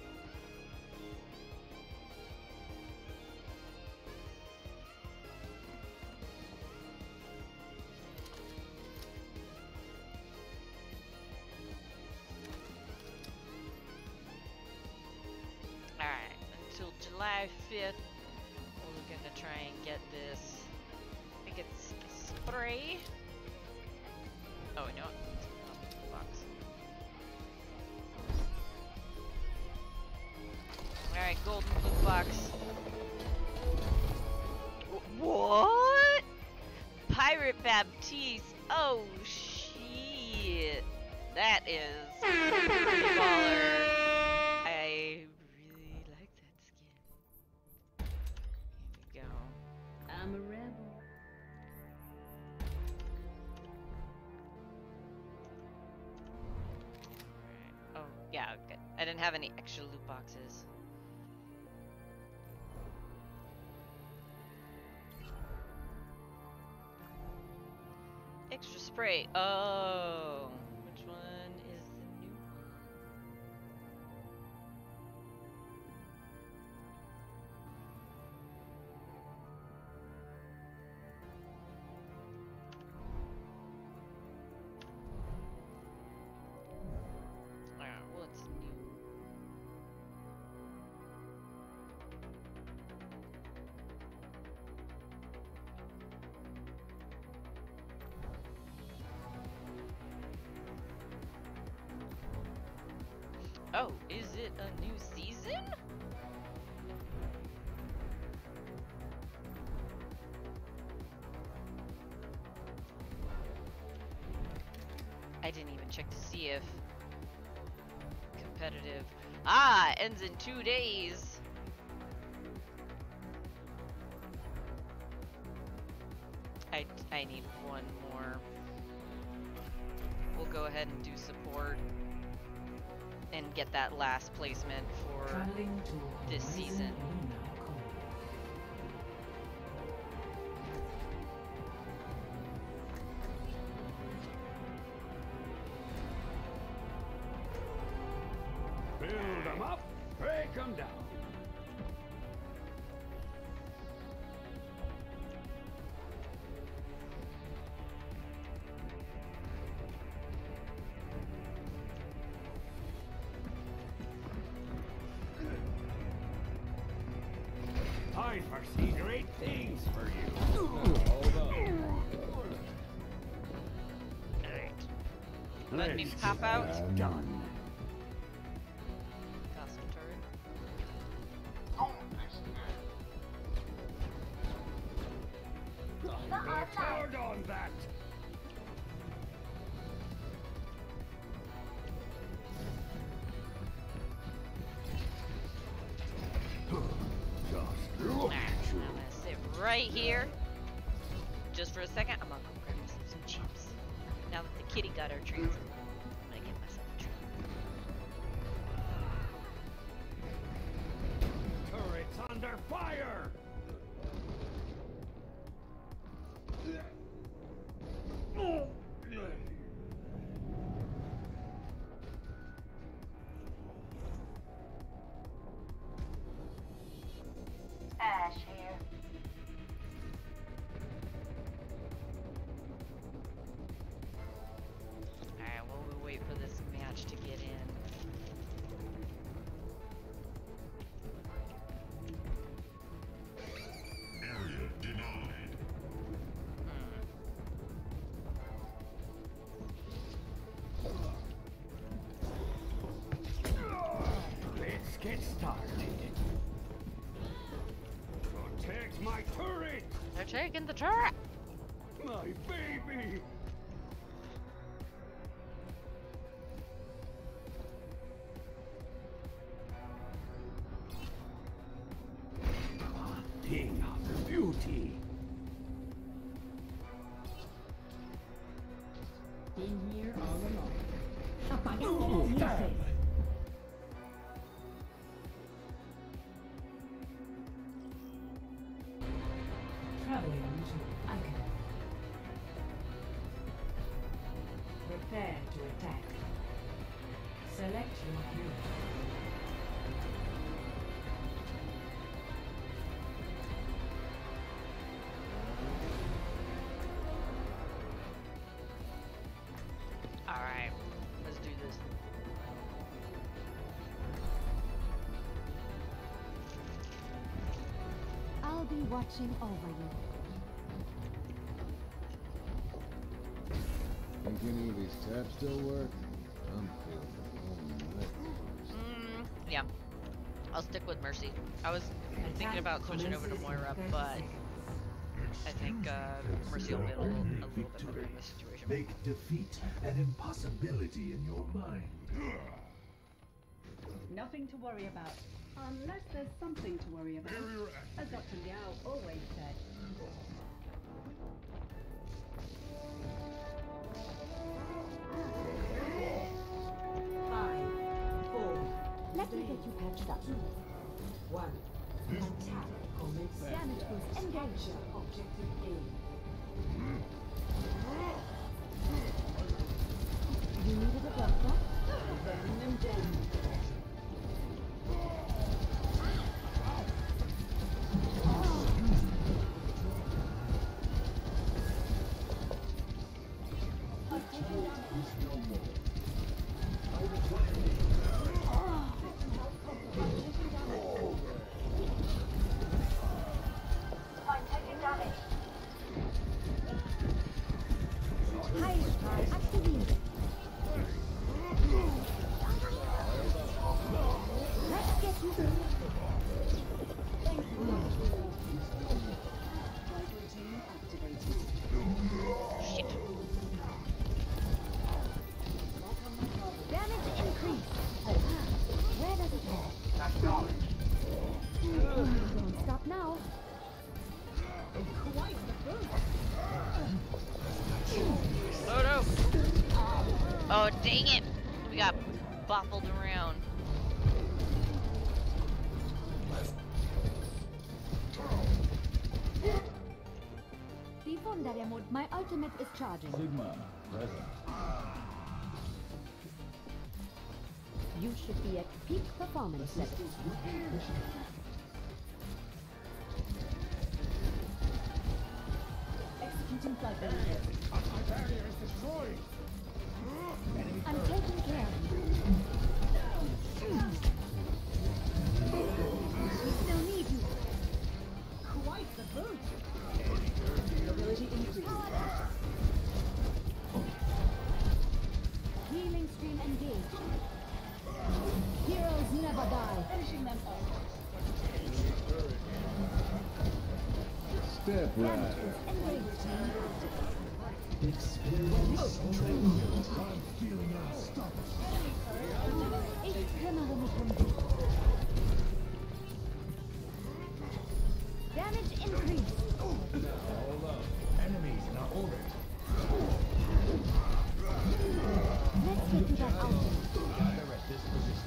Alright, until July 5th, we're gonna try and get this. I think it's spray. Oh, you know what? Box. Alright, golden blue box. What? Pirate Baptiste. Oh, shit. That is pretty baller. I really like that skin. Here we go. I'm a rebel. Alright. Oh, yeah, okay. I didn't have any extra loot boxes. Extra spray. Oh, which one is the new one? Alright, what's new? Oh, is it a new season? I didn't even check to see if competitive. Ah, ends in 2 days. I need one more. We'll go ahead and do support and get that last placement for this season. Build them up, break them down. I foresee great things for you. Alright. Let me pop out. Done. Custom turret. Hard on that. Alright, I'm gonna sit right here. Just for a second, I'm gonna go grab myself some chips. Now that the kitty got her treats, I'm gonna get myself a treat. Turret's under fire. Ash here. Alright, while we wait for this match to get in. Area denied. Let's get started. Protect my turret! They're taking the turret! My baby! Thing of beauty. In here all alone. Apáguense las luces. Traveling to icon. Prepare to attack. Select Alright, let's do this. I'll be watching over you. Think any of these tabs still work? I'm feeling Yeah. I'll stick with Mercy. I was thinking about switching over to Moira, but I think Mercy will be a little bit better in this situation. Make defeat an impossibility in your mind. Nothing to worry about. Unless there's something to worry about. As Dr. Liao always said. Let me get you patched up. 1. Attack commence. Damage boost engage. Objective A. You needed a doctor? Burn them down. Oh, dang it! We got boffled around. Defender mode. My ultimate is charging. Sigma, present. You should be at peak performance level. Executing flight barrier. My barrier is destroyed. I'm taking care of you. We still need you. Quite the boost. Ability increased. Healing stream engaged. Heroes never die. Finishing them off. Step right. Engaged. Experience strength. I'm feeling unstoppable. Ich kümmere mich um dich. Damage increased. Hold up. Enemies in our orbit. Let's get to that outfit. Direct this position.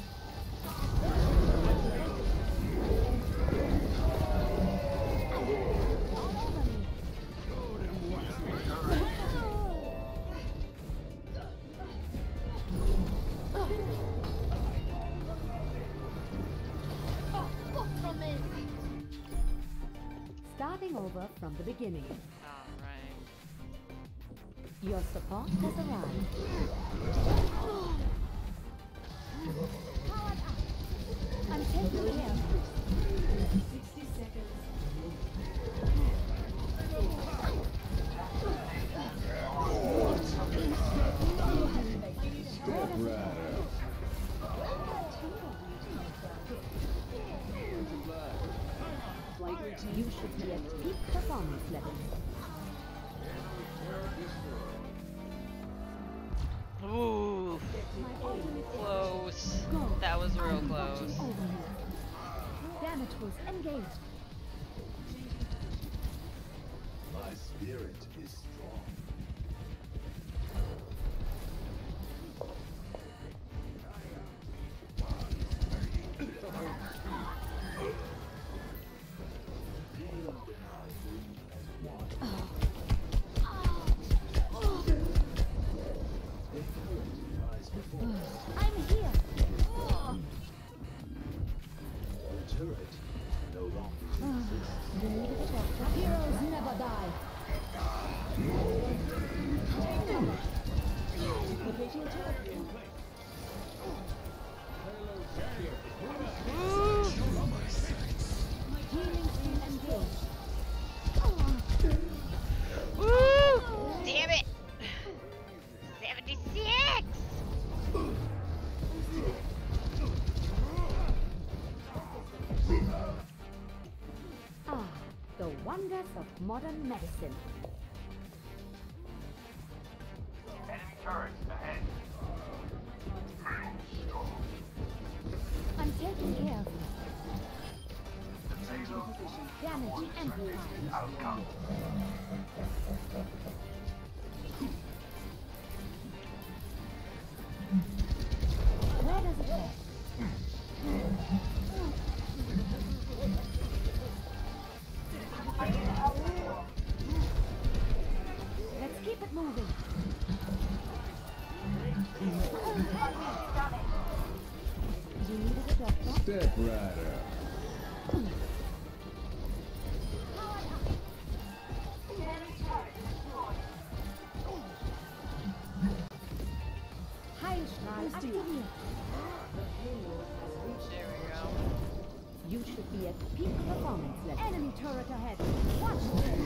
Starting over from the beginning. Alright. Your support has arrived. Powered up. I'm taking care. 60 seconds. Step right up. Flight routine. You should be at peak performance level. Ooh, close. That was real close. Damage boost engaged. My spirit is strong. I'm here. turret no longer exists. Heroes never die. Locating turret in place. Healing stream engaged. Woo! Damn it! 76! Ah, the wonders of modern medicine. Enemy turrets ahead. I'm taking care of you. Damage amplified. Outcome. Where does it hurt? Let's keep it moving. You needed a doctor? Step right up. Heilstrahl aktiviert. There we go. You should be at peak performance level. Enemy turret ahead. Watch this.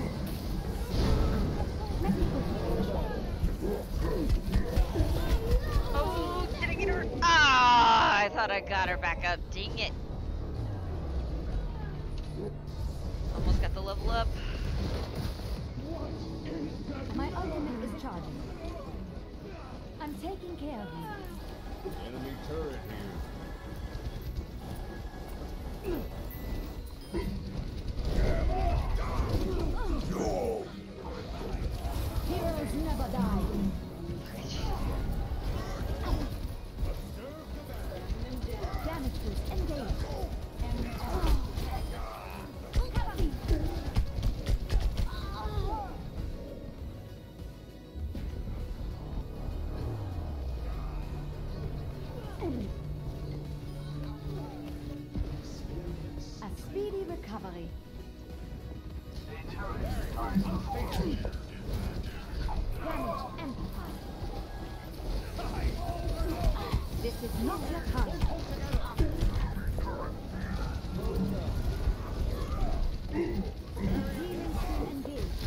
Let me put you in Oh, did I get her? Ah, I thought I got her back up. Dang it. Almost got the level up. My ultimate is charging. I'm taking care of you. Enemy turret here. Heroes never die. Damage boost engaged. A speedy recovery. Damage amplified. This is not your time. Healing stream engaged.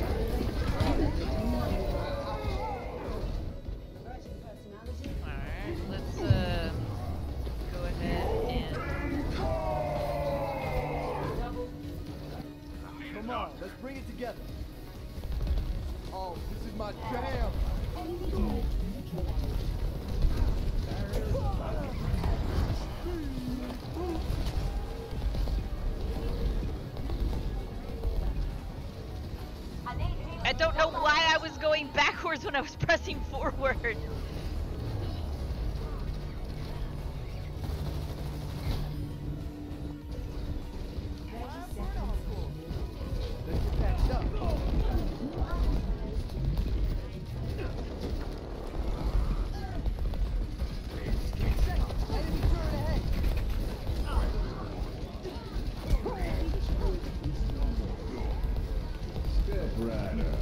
Alright, let's go ahead and Come on, let's bring it together. Oh, this is my jam. I don't know why I was going backwards when I was pressing forward. Let's get patched up. Enemy turret ahead. Step right up.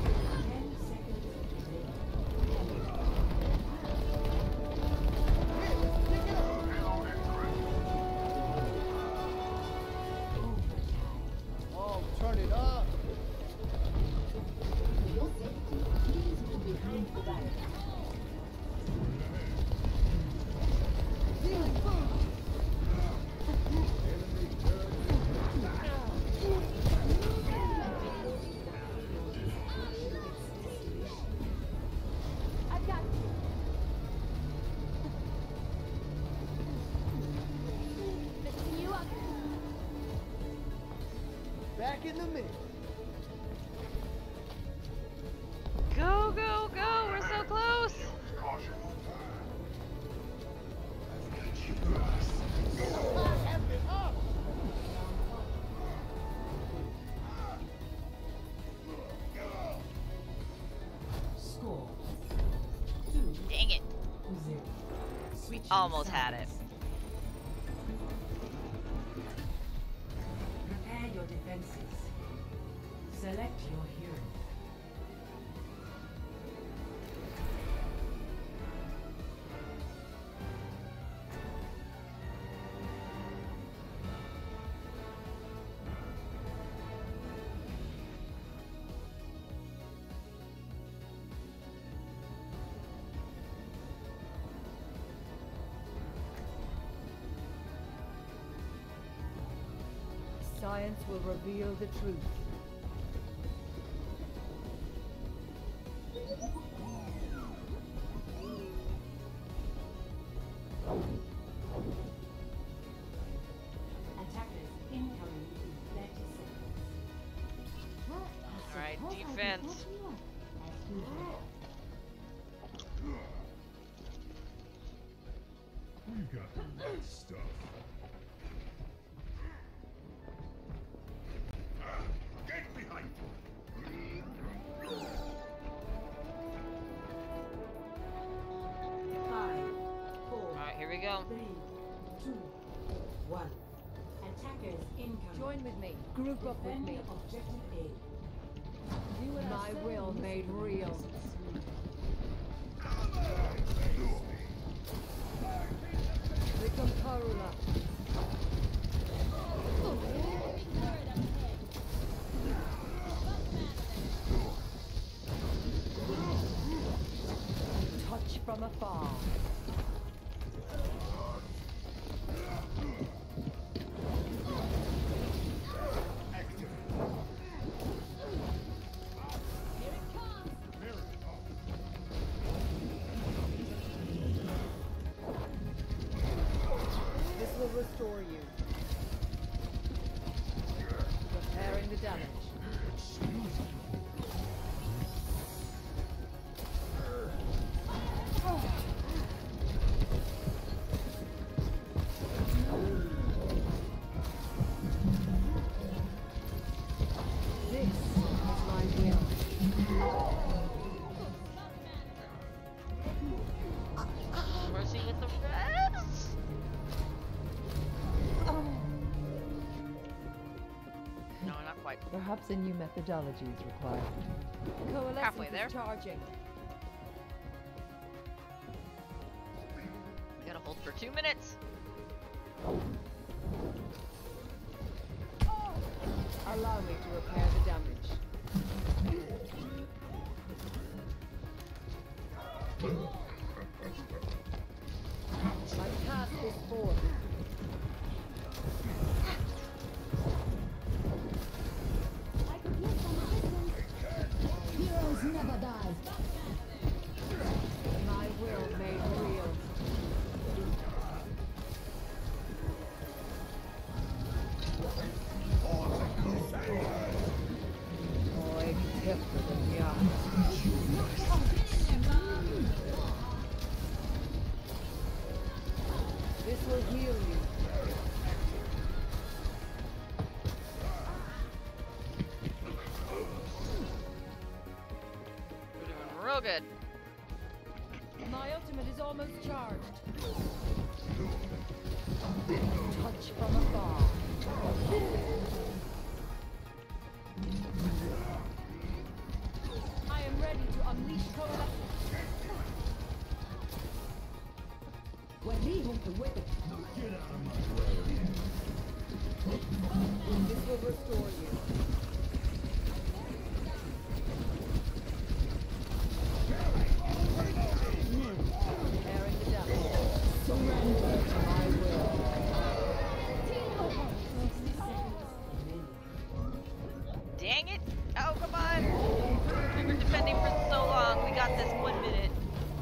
Oh, turn it up. I've got you. Lifting you up. Back in the mix. Go, go, go! We're so close! Dang it. We almost had it. your hero. Science will reveal the truth. Attackers incoming in 30 seconds. Alright, defense. We got the right stuff. Get behind you! Alright, here we go. 3, 2, 1. Attackers incoming. Join with me. Group up with me. Objective A. My will made real. Become Karula. Touch from afar. This will restore you. Repairing the damage. This is my will. Mercy with the rest. No, not quite. Perhaps a new methodology is required. Coalescence Halfway there. is charging. We gotta hold for 2 minutes. Allow me to repair the damage. My task is forth. Heroes never die. My will made real. Oj, häftig ja. This will heal you. We're doing real good. My ultimate is almost charged. Touch from afar. I am ready to unleash coalescence. Get out of my way. This will restore you. Repairing the damage. Surrender to my will. Dang it! Oh, come on! We were defending for so long. We got this 1 minute.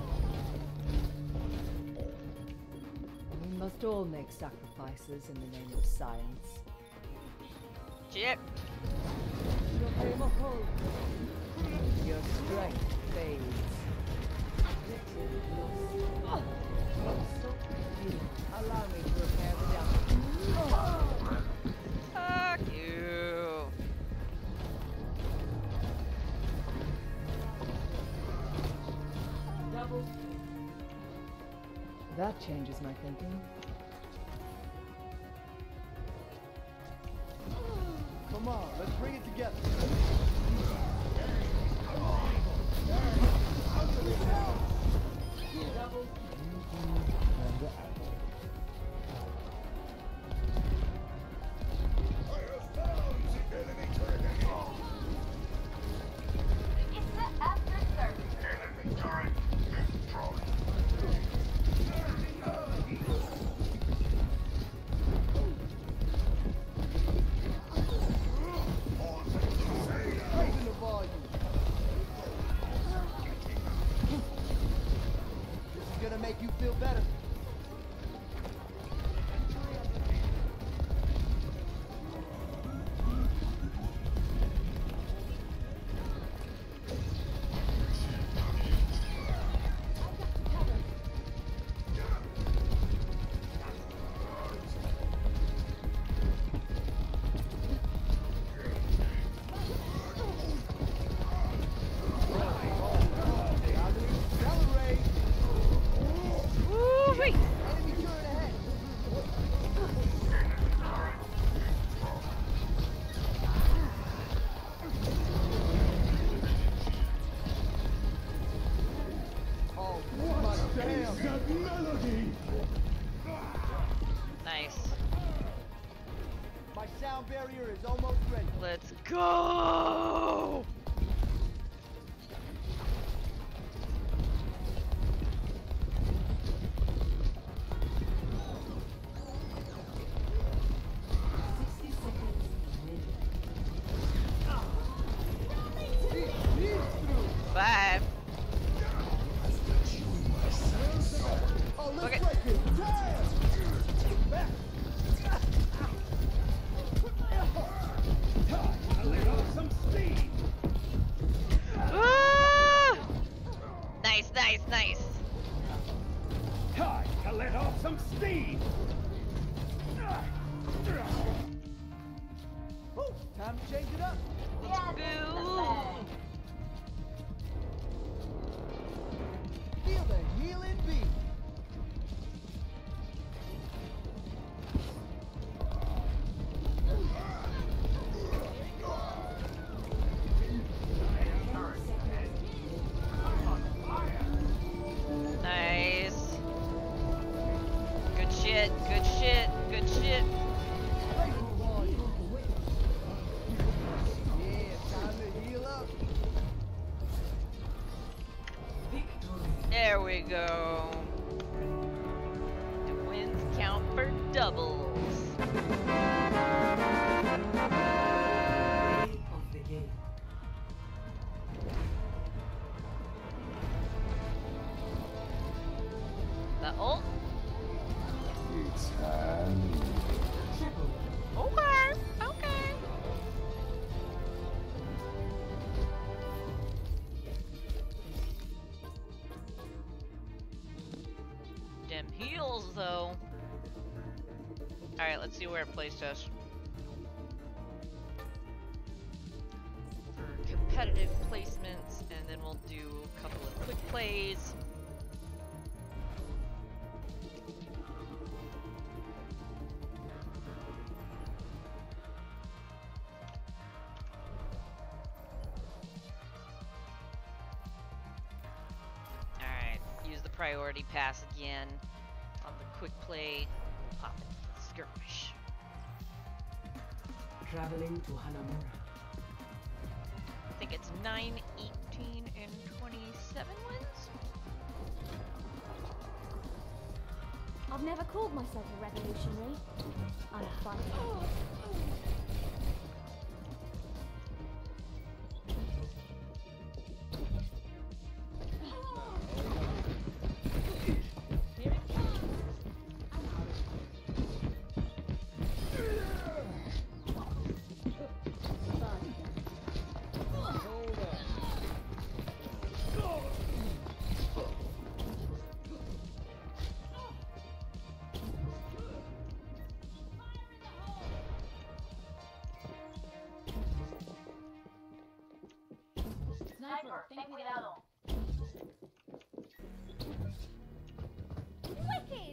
We must all make sacrifices in the name of science. Shit. Your strength fades. Allow me to repair the damage. Fuck you. That changes my thinking. Come on, let's bring it together. feel better. Nice. My sound barrier is almost ready. Let's go! Five. Okay. Nice, nice, nice. Time to let off some steam. Oh, time to change it up. Feel the healing beat. Nice. Good shit, good shit, good shit. There we go. The wins count for doubles. The ult? It's time. Okay, okay. Them heals, though. Alright, let's see where it placed us. For competitive placements, and then we'll do a couple of quick plays. Alright, use the priority pass again on the quick play. Pop it. Skirmish. Traveling to Hanamura. I think it's 9, 18, and 27 wins? I've never called myself a revolutionary. I'm a fighter. Sniper, ten cuidado. Wicked!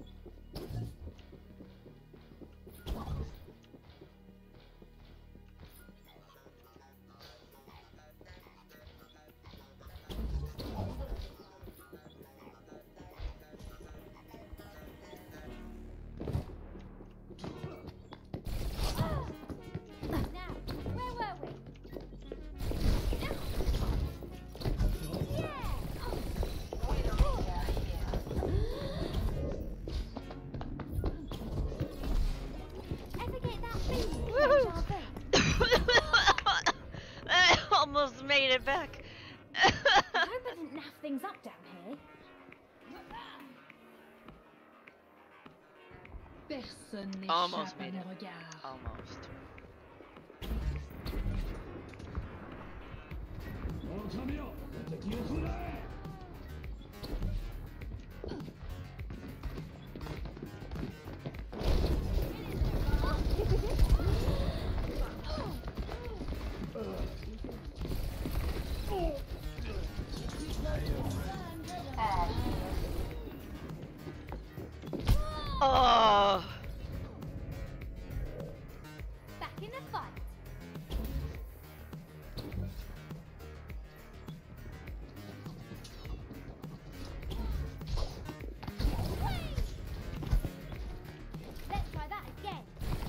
Now, where were we? I almost made it back. I hope I didn't naff things up down here. Almost made it. Almost. Oh. Back in the fight. Let's try that again.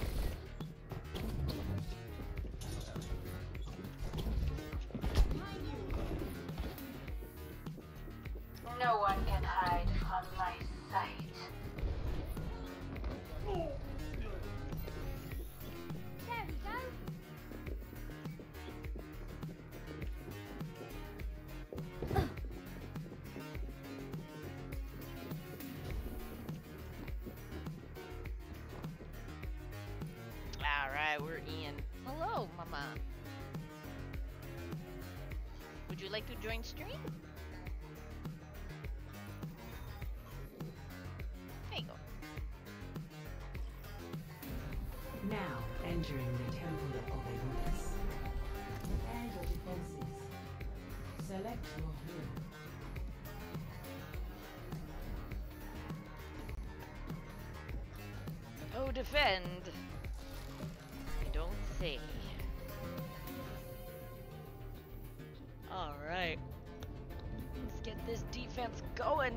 No one can hide from my sight. There we go. Alright, we're in. Hello, Mama. Would you like to join stream? There you go. Now entering the Temple of Olympus. Prepare your defenses. Select your hero. Oh, defend. I don't say. Alright. Let's get this defense going.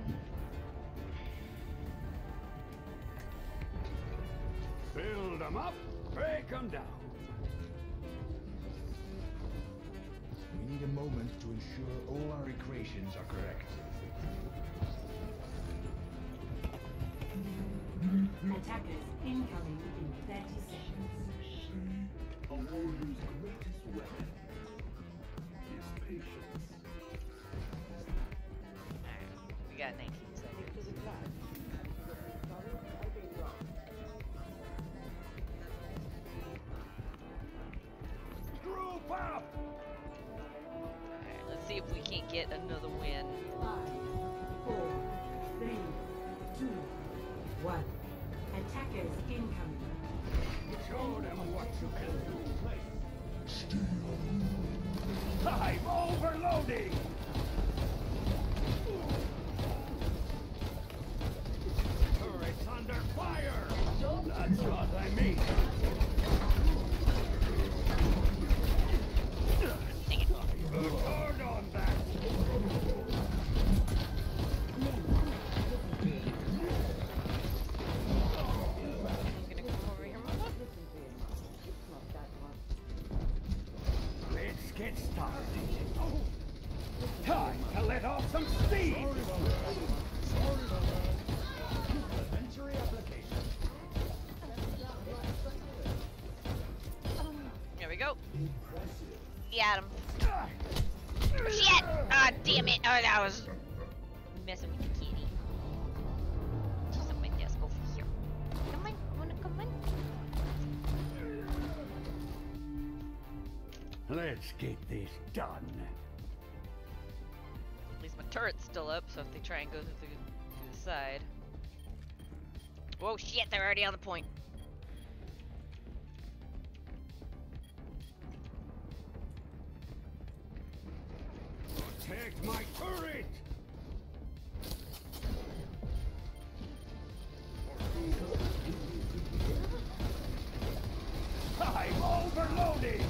Build them up, break them down. We need a moment to ensure all our equations are correct. Attackers incoming in 30 seconds. A warrior's greatest weapon is patience. We got 19 seconds. Group up! Alright, let's see if we can't get another win. 5, 4, 3, 2, 1. Attackers incoming. Show them what you can do. I'm overloading! Turret's under fire! That's what I mean. Work hard on that! Gonna come over here, Mama? Let's get started. Time to let off some steam! Inventory application. There we go. Got him. Oh, shit! Ah, damn it! Oh, that was messing with the kitty. Just on my desk over here. Come on, wanna come on? Let's get this done. At least my turret's still up, so if they try and go through the side. Whoa, shit! They're already on the point. Protect my turret! I'm overloading!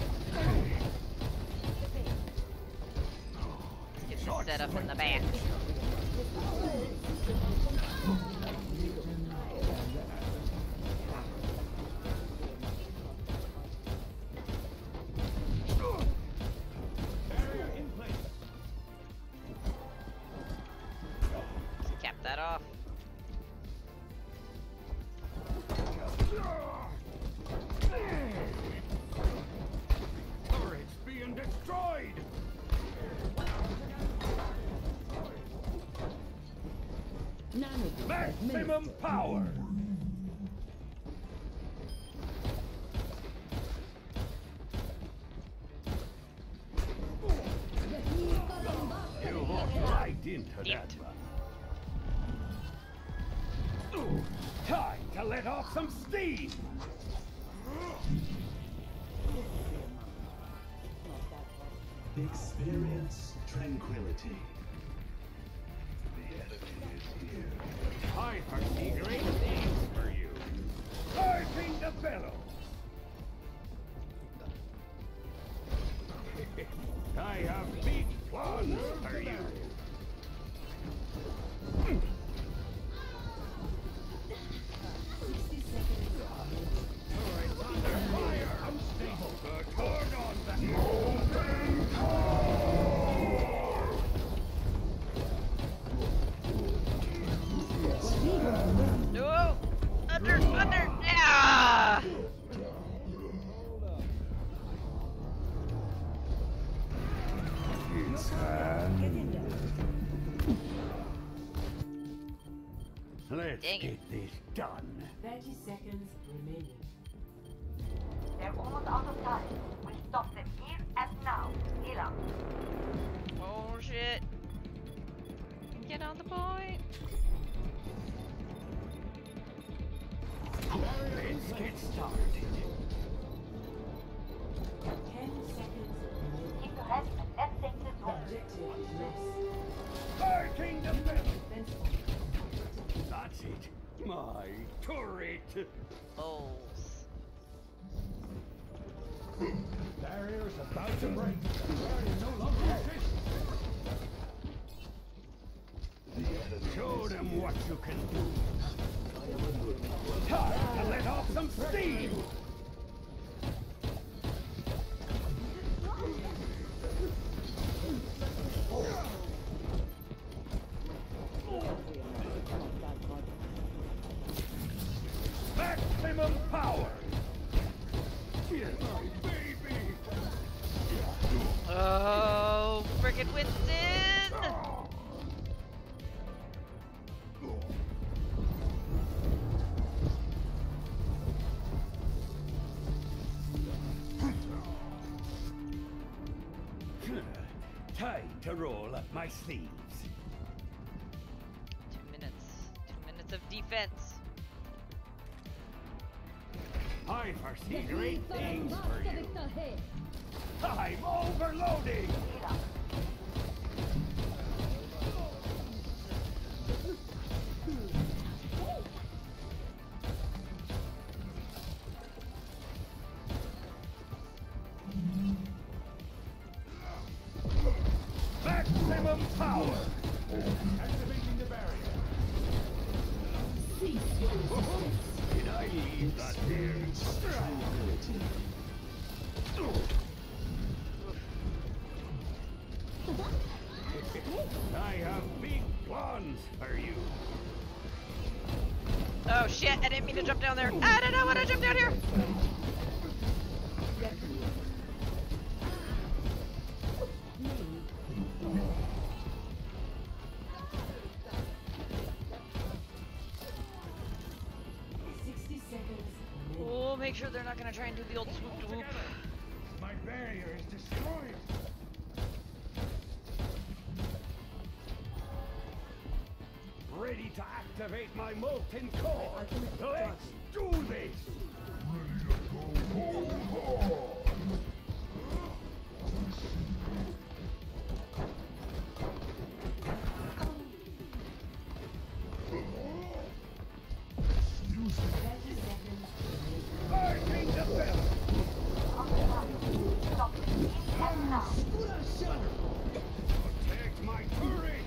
Let's get this set up in the back. Cap that off. Turret's being destroyed! Maximum power! into that one. Ooh, time to let off some steam! Experience tranquility. The enemy is here. I foresee great things for you. Charging the bellows! I have big plans for you. Turret under fire! Unstable! Turn on the No! Under! Ah! It's hand. Let's Dang get it. this done. 30 seconds remaining. They're almost out of time. We stop them here and now. Heal up. Oh shit. Get on the point. Let's get started. 10 seconds. Keep your head and let's take this home. Objective lost. Charging the bellows! Defense. That's it. My turret. Oh. Barrier's about to break. The barrier no longer exists. Show them what you can do. Time to let off some steam. Maximum power. My baby. Oh, frickin' Winston! Time to roll up my sleeves. 2 minutes. 2 minutes of defense. I foresee great things for you. I'm overloading! Maximum power! Activating the barrier. Did I leave that there? I have big plans for you. Oh shit, I didn't mean to jump down there. I don't know when I jumped down here. Oh, make sure they're not gonna try and do the old swoop to whoop. My barrier is destroyed. Ready to activate my molten core. Let's do this. Charging the bell. Protect my turret.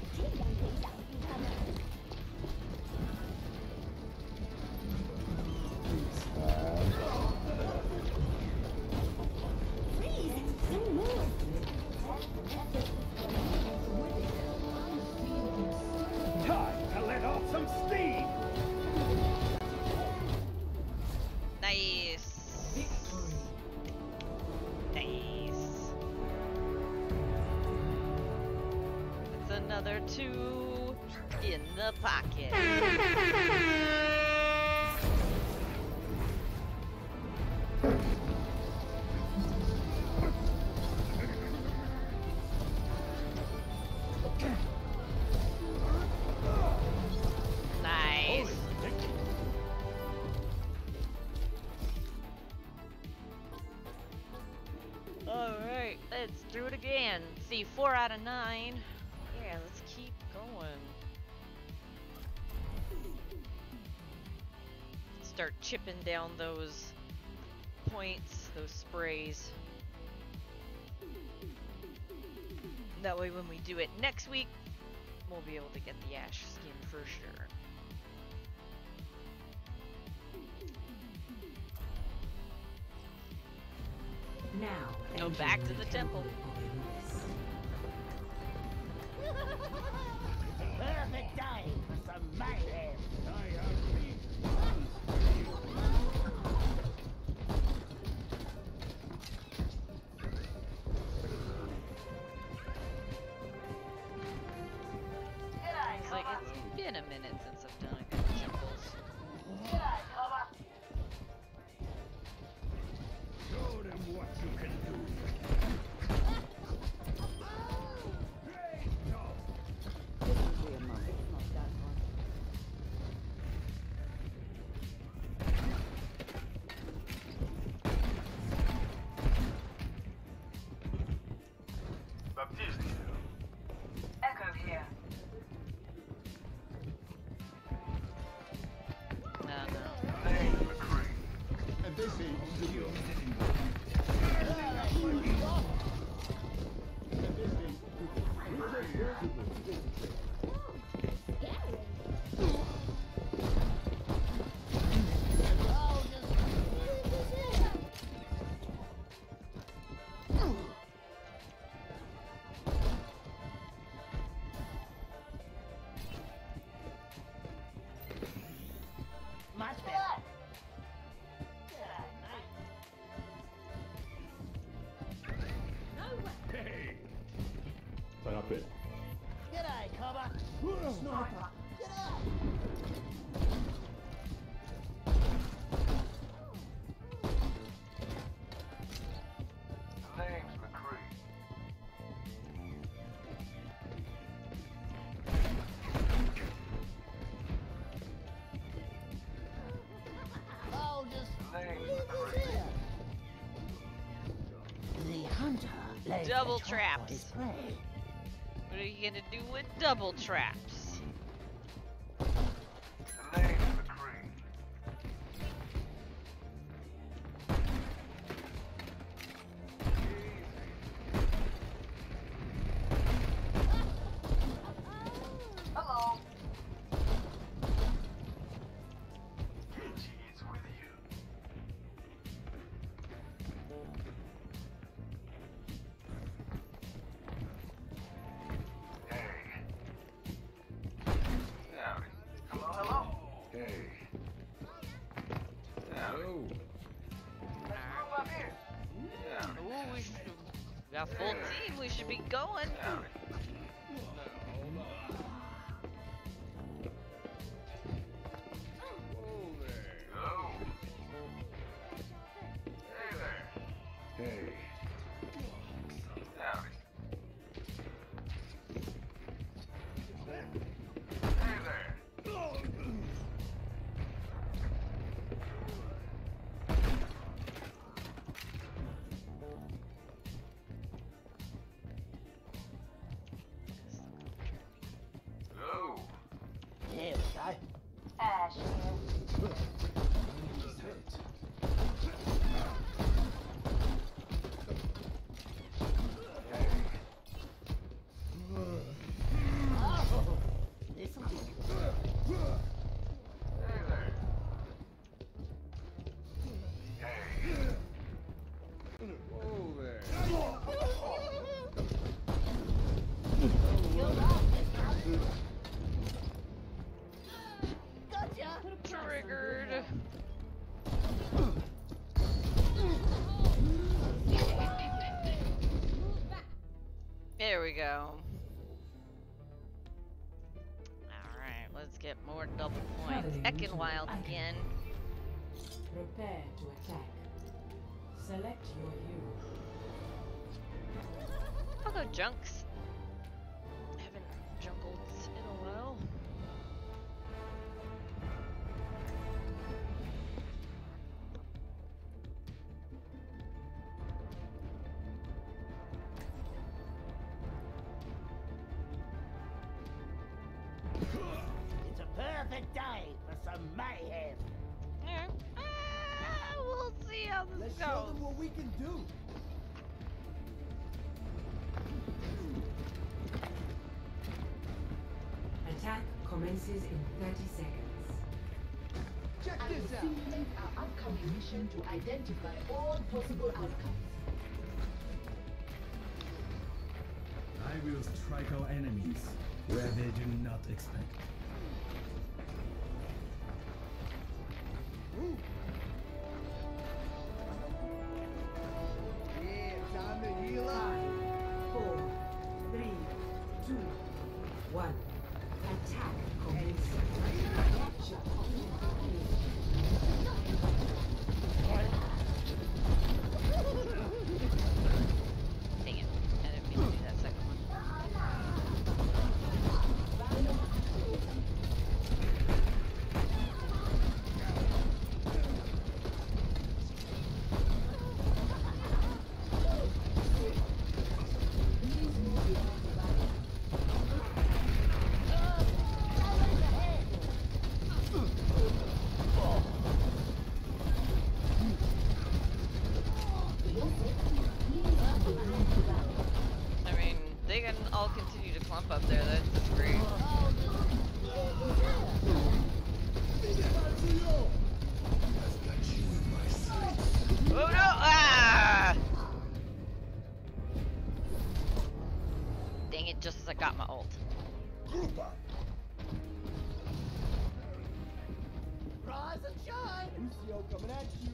Time to let off some steam. Nice. Nice. It's another 2 in the pocket. Let's do it again. See, 4 out of 9. Yeah, let's keep going. Start chipping down those points, those sprays. That way when we do it next week, we'll be able to get the ash skin for sure. Now, go back to the temple. Perfect time for some mayhem. It's like, it's been a minute since I've done a good temples. Show them what you can do. Echo here. And this is you. Much better. Hey. Stop it. G'day, cover. Sniper. G'day. Name's McCree. I'll just Name's McCree. the hunter. lays Double the trap for traps. his prey. What are you gonna do with double traps? Name's McCree. Hello. Kenji is with you. Hey. Howdy. Hello, hello. Hey. Hello. Let's move up here. Howdy. Ooh, we got a full team. We should be going. Howdy. Hello. Hey there. Hey. Howdy. Hey there. Hello. Here we go. Ash here. Oh, this'll be good. Hey there. Hey. Whoa there. You're off this time. Gotcha. Triggered. There we go. Alright, let's get more double points. Heckin' wild again. Prepare to attack. Select your hero. I'll go junks. Haven't jungled in a while. some mayhem. We'll see how this Let's goes. show them what we can do. Attack commences in 30 seconds. Check I this will out. simulate our upcoming mission to identify all possible outcomes. I will strike our enemies where they do not expect. Ooh. Yeah, time to heal up. 4, 3, 2, 1. Attack commencing. Capture Dang it. I didn't mean to do that second one. I mean, they can all continue to clump up there. That's great. Oh no! Ah! Dang it, just as I got my ult. Rise and shine. Lucio coming at you.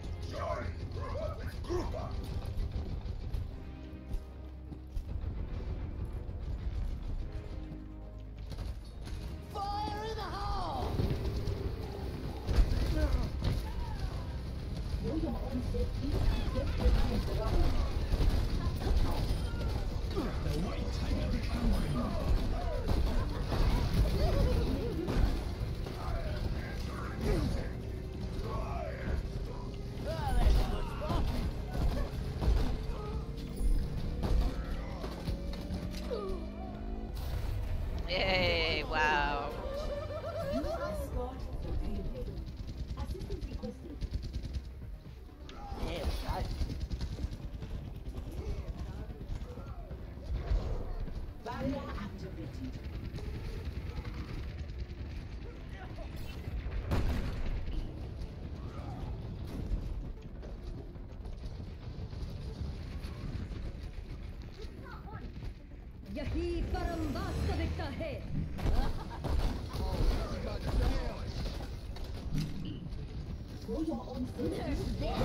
Fire in the hole! Yay, wow. You escort the payload. Assistance requested. Yeah, right. Barrier activated. यही परम वास्तविकता है। Throw your own There's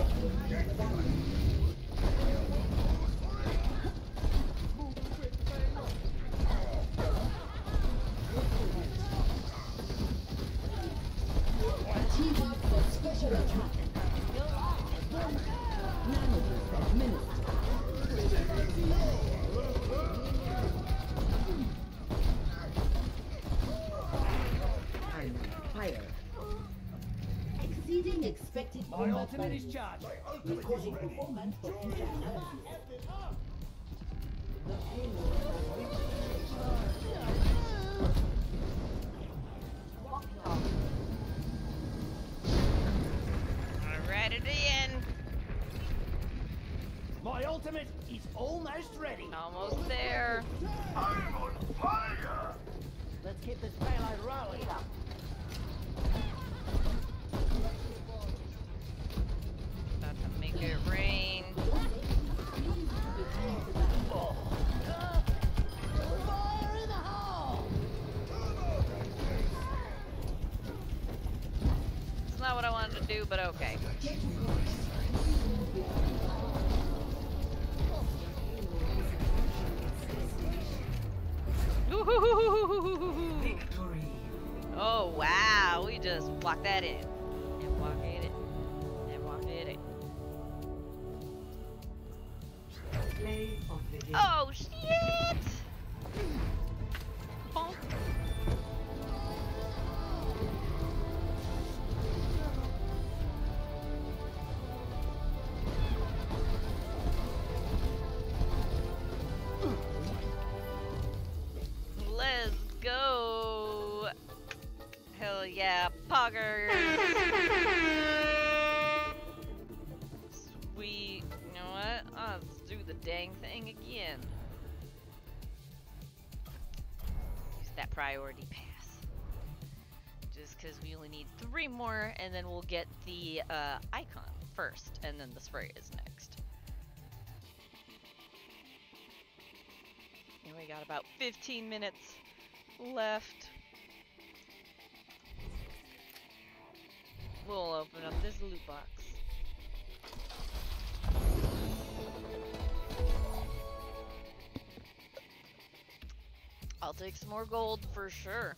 teamwork for special attack. Managers administered. I'm fire. Exceeding expected My combat ultimate is values. charged. Recording performance for future analysis. The payload has Alright, it in. My ultimate is almost ready. Almost there. I'm on fire! Let's keep this payload rolling up. About to make it rain. Fire in the hole! It's not what I wanted to do, but okay. victory. Oh wow, we just walked that in. And walk it in. And walk it in. Play of the game. Oh shit! Bonk. Let's go! Hell yeah, Poggers! Sweet. You know what? Let's do the dang thing again. Use that priority pass. Just because we only need 3 more, and then we'll get the icon first, and then the spray is next. And we got about 15 minutes left. We'll open up this loot box. I'll take some more gold for sure.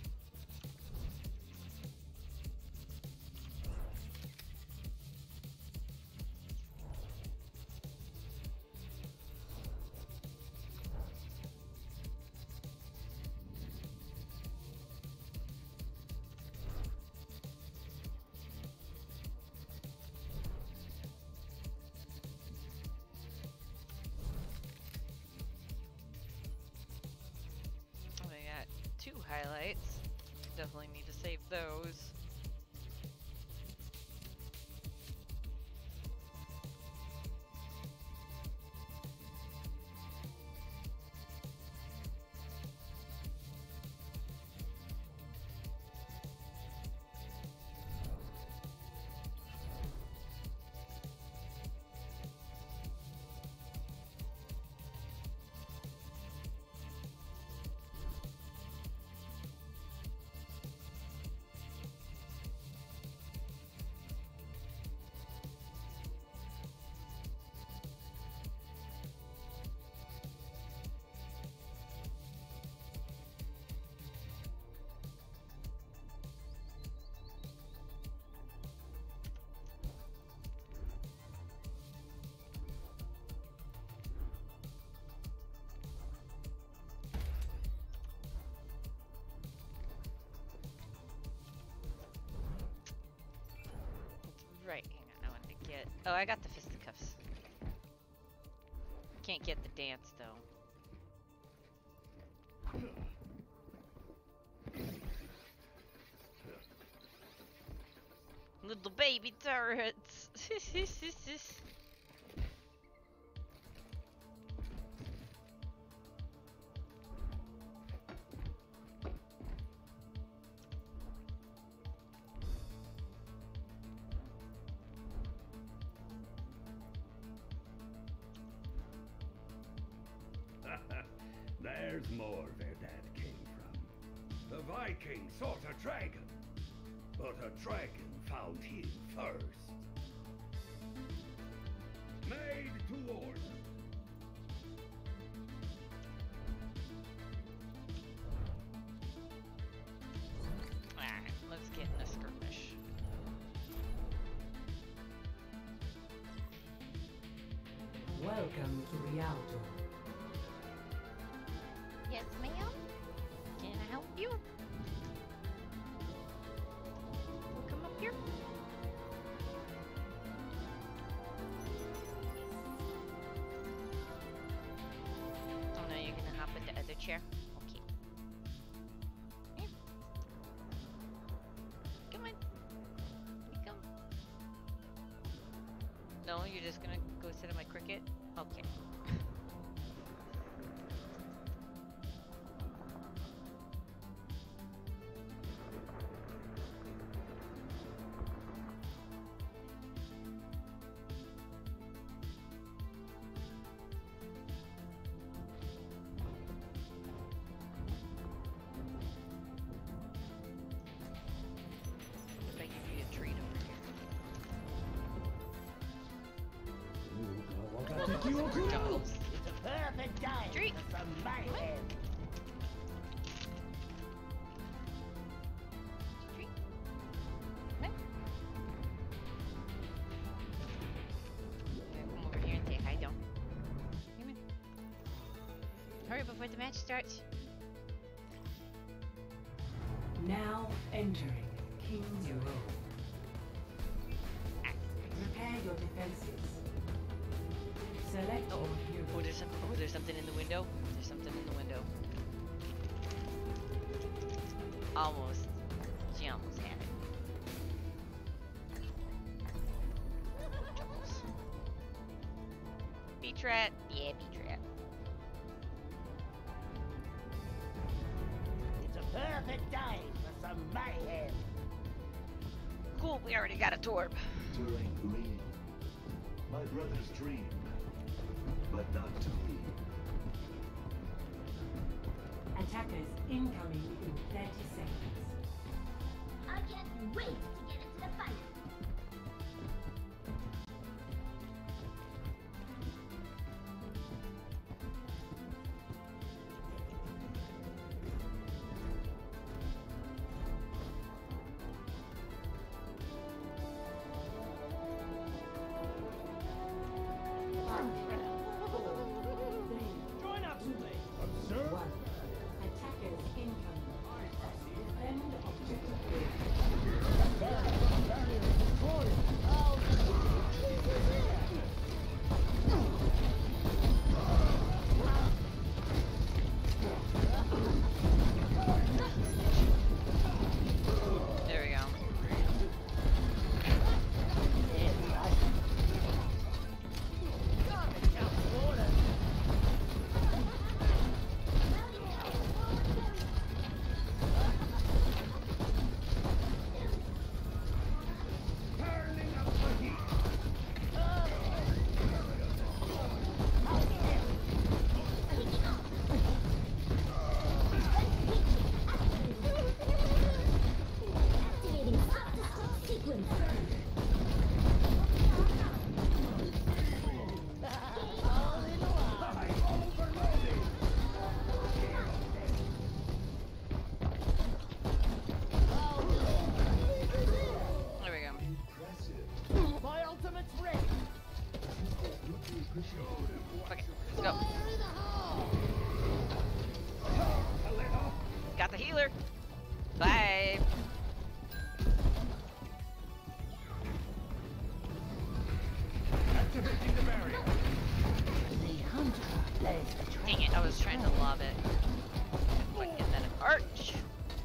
Highlights. Definitely need to save those. Right, hang on, I wanted to get... Oh, I got the fisticuffs. Can't get the dance, though. Little baby turrets! There's more where that came from. The Viking sought a dragon, but a dragon found him first. Made to order. Alright, let's get in a skirmish. Welcome to Rialto. Yes, ma'am? Can I help you? Come up here. Oh no, you're gonna hop in the other chair? Okay. Here. Come on. Here you come. No, you're just gonna go sit on my cricket? Okay. It's a perfect day Treat. for some mayhem. Treat. Come over here and say hi, don't. Come in. Hurry before the match starts. Now entering King's Row. Prepare your defenses. Select your hero. Oh, there's something in the window. There's something in the window. Almost. She almost had it. B-Trat. Yeah, B-Trat. It's a perfect day for some mayhem. Cool, we already got a torp. Terrain green. My brother's dream. But not to me. Attackers incoming in 30 seconds. I can't wait to get into the fight. Join up to me. Observe. Attackers incoming. Defend objective B. Barrier is destroyed. Oh, There we go. Activating self-destruct sequence. There we go. my ultimate's ready. Okay, let's go. Got the healer. Bye. Activating the barrier. The hunter plays the trap. Dang it, I was trying to lob it. But and then an arch.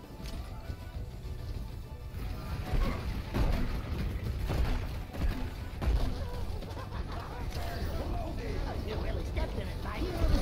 You really stepped in it, mate.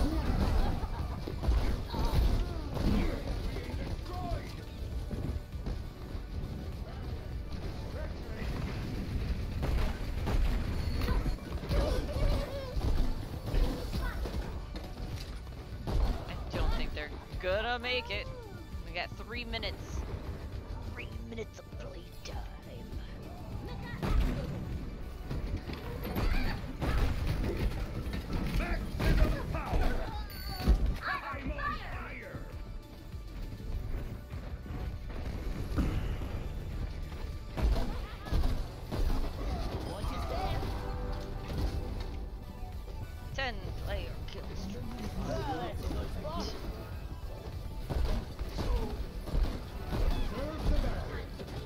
I don't think they're gonna make it. We got 3 minutes. 3 minutes of play time. Maximum power! I'm on fire! Watch your step. 10-player kill streak. Oh, that's a good spot. Serve the barrier.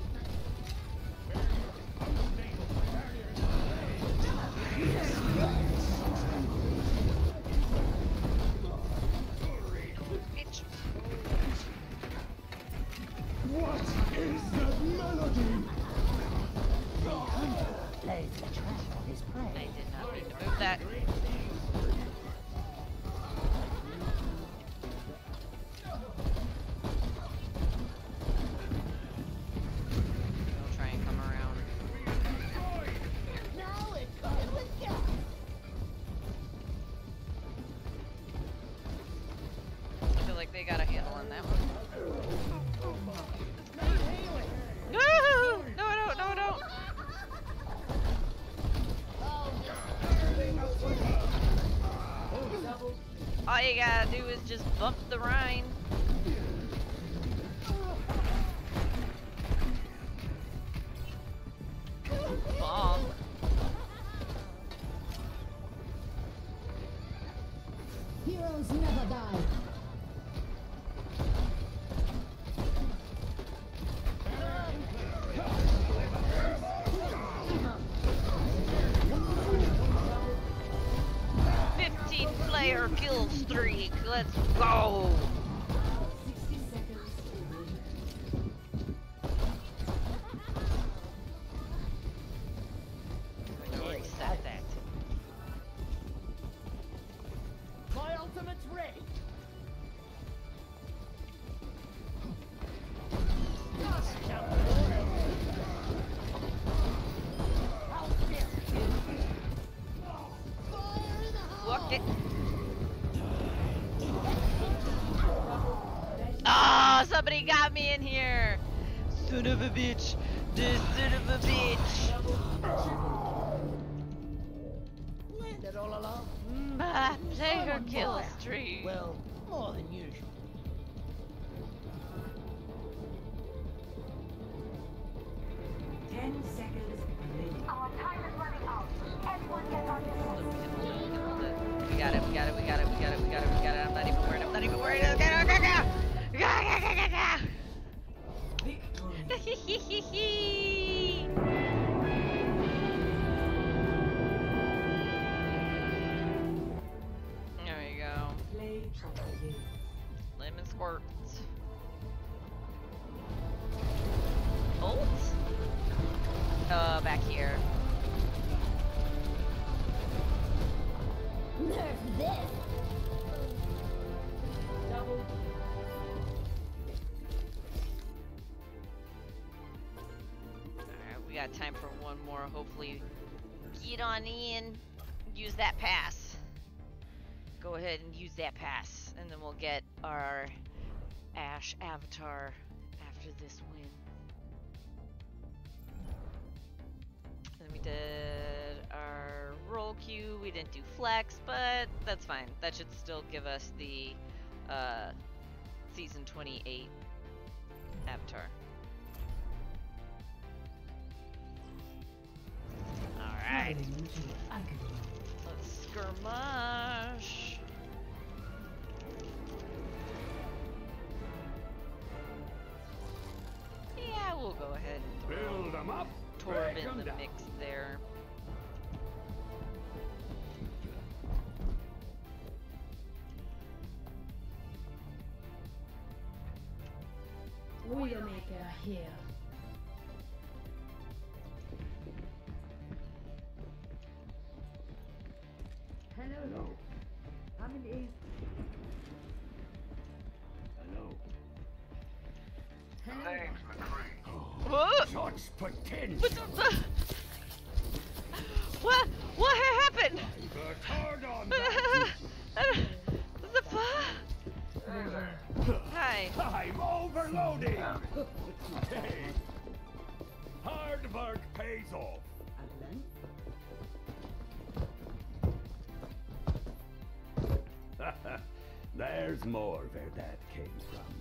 15-player kill streak. Let's go. 60 seconds. I already said that. Units ready. Walk it. Ah, somebody got me in here. Son of a bitch. This son of a bitch. Landed all along. My player kill streak. Well, more than usual. Our time is running out. Everyone get on this. We got it, we got it, we got it, we got it, we got it, we got it. I'm not even worried, I'm not even worried. Okay, okay, okay. There we go. Lemon squirts. Ult? Back here. Nerf this. Double. Alright, we got time for one more. Hopefully, get on in. Use that pass. Go ahead and use that pass, and then we'll get our Ash avatar after this win. And we did our roll queue. We didn't do flex, but that's fine. That should still give us the season 28 avatar. Alright. Let's skirmish. Yeah, we'll go ahead and Build them up. Torb in the mix there. Wheelmaker here. Hello. Coming in. Hello. Thanks, McCree. What? Such potential. What happened? Worked hard on What the fuck? Hey there. Hi. I'm overloading. Hey. Hard work pays off. There's more where that came from.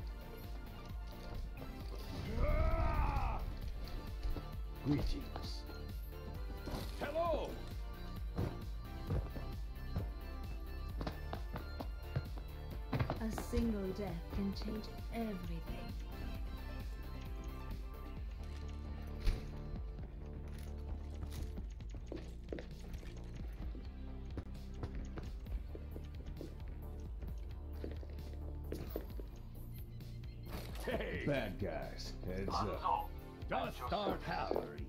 Greetings. Hello. A single death can change everything. Hey. Bad guys, heads up. Just start hammering.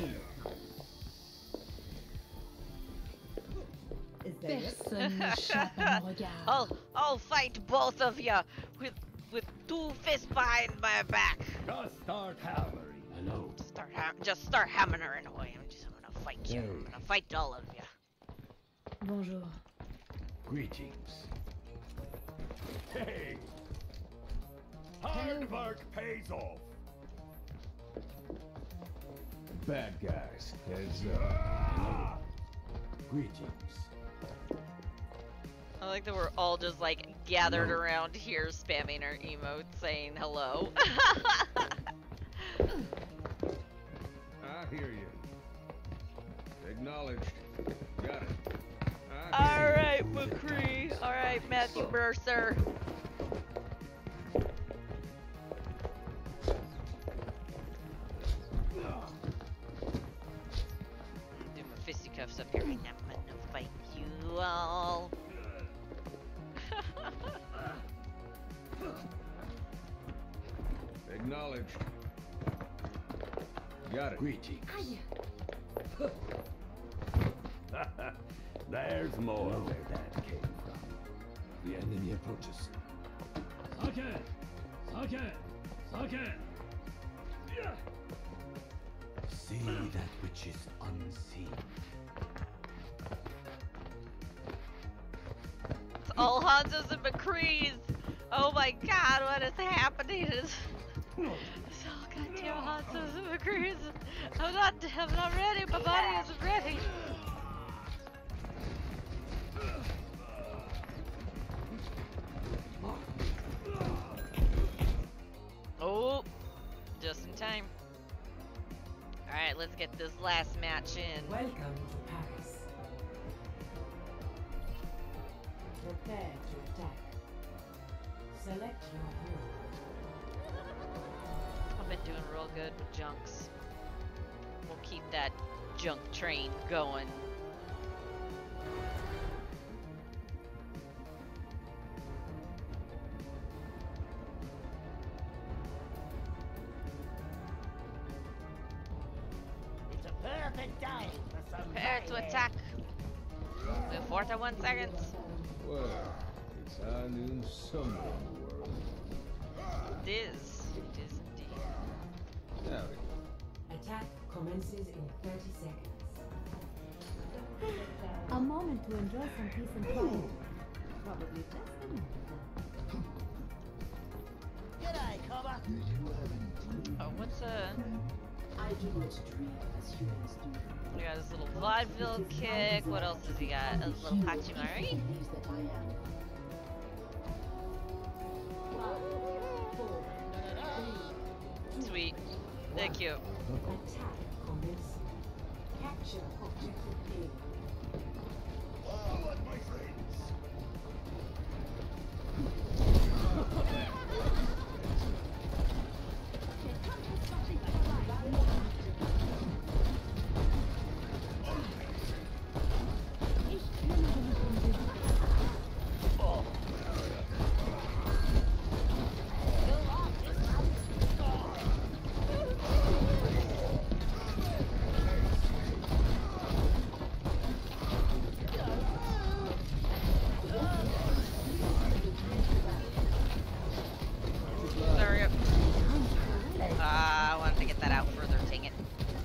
I'll fight both of you with two fists behind my back. Just start hammering. Hello. Just start hammering away. I'm gonna fight you. I'm gonna fight all of you. Bonjour. Greetings. Hey. Hard work pays off. Bad guys, heads up. Greetings. I like that we're all just like gathered around here spamming our emotes saying hello. I hear you. Acknowledged. Got it. Alright, McCree. Alright, Matthew Mercer. Do my fisticuffs up here and I'm gonna fight you all. Acknowledged. Got it. Greetings. There's more where that came from. The enemy approaches. Okay. Okay. Okay. Yeah. See that which is unseen. It's all Hanzos and McCrees. Oh my god, what is happening? It's all goddamn Hanzos and McCrees. I'm not ready. My body isn't ready. Oh, just in time. Alright, let's get this last match in. Welcome to Paris. Prepare to attack. Select your hero. I've been doing real good with junks. We'll keep that junk train going. It's a perfect time for some Prepare to mayhem. attack. We have 41 seconds. Well, it's high noon somewhere in the world. It is. It is indeed. Howdy. Attack commences in 30 seconds. A moment to enjoy some peace and quiet. Probably just a minute. G'day, Cobber. Oh, what's I do not dream as humans do. we got his little vaudeville kick. What else has he got? A little Hachimari? Believes that I am. 5, 4, 3, Sweet. Thank you. attack commence. Capture objective A. Forward, my friends! Hurry up. I wanted to get that out further, dang it.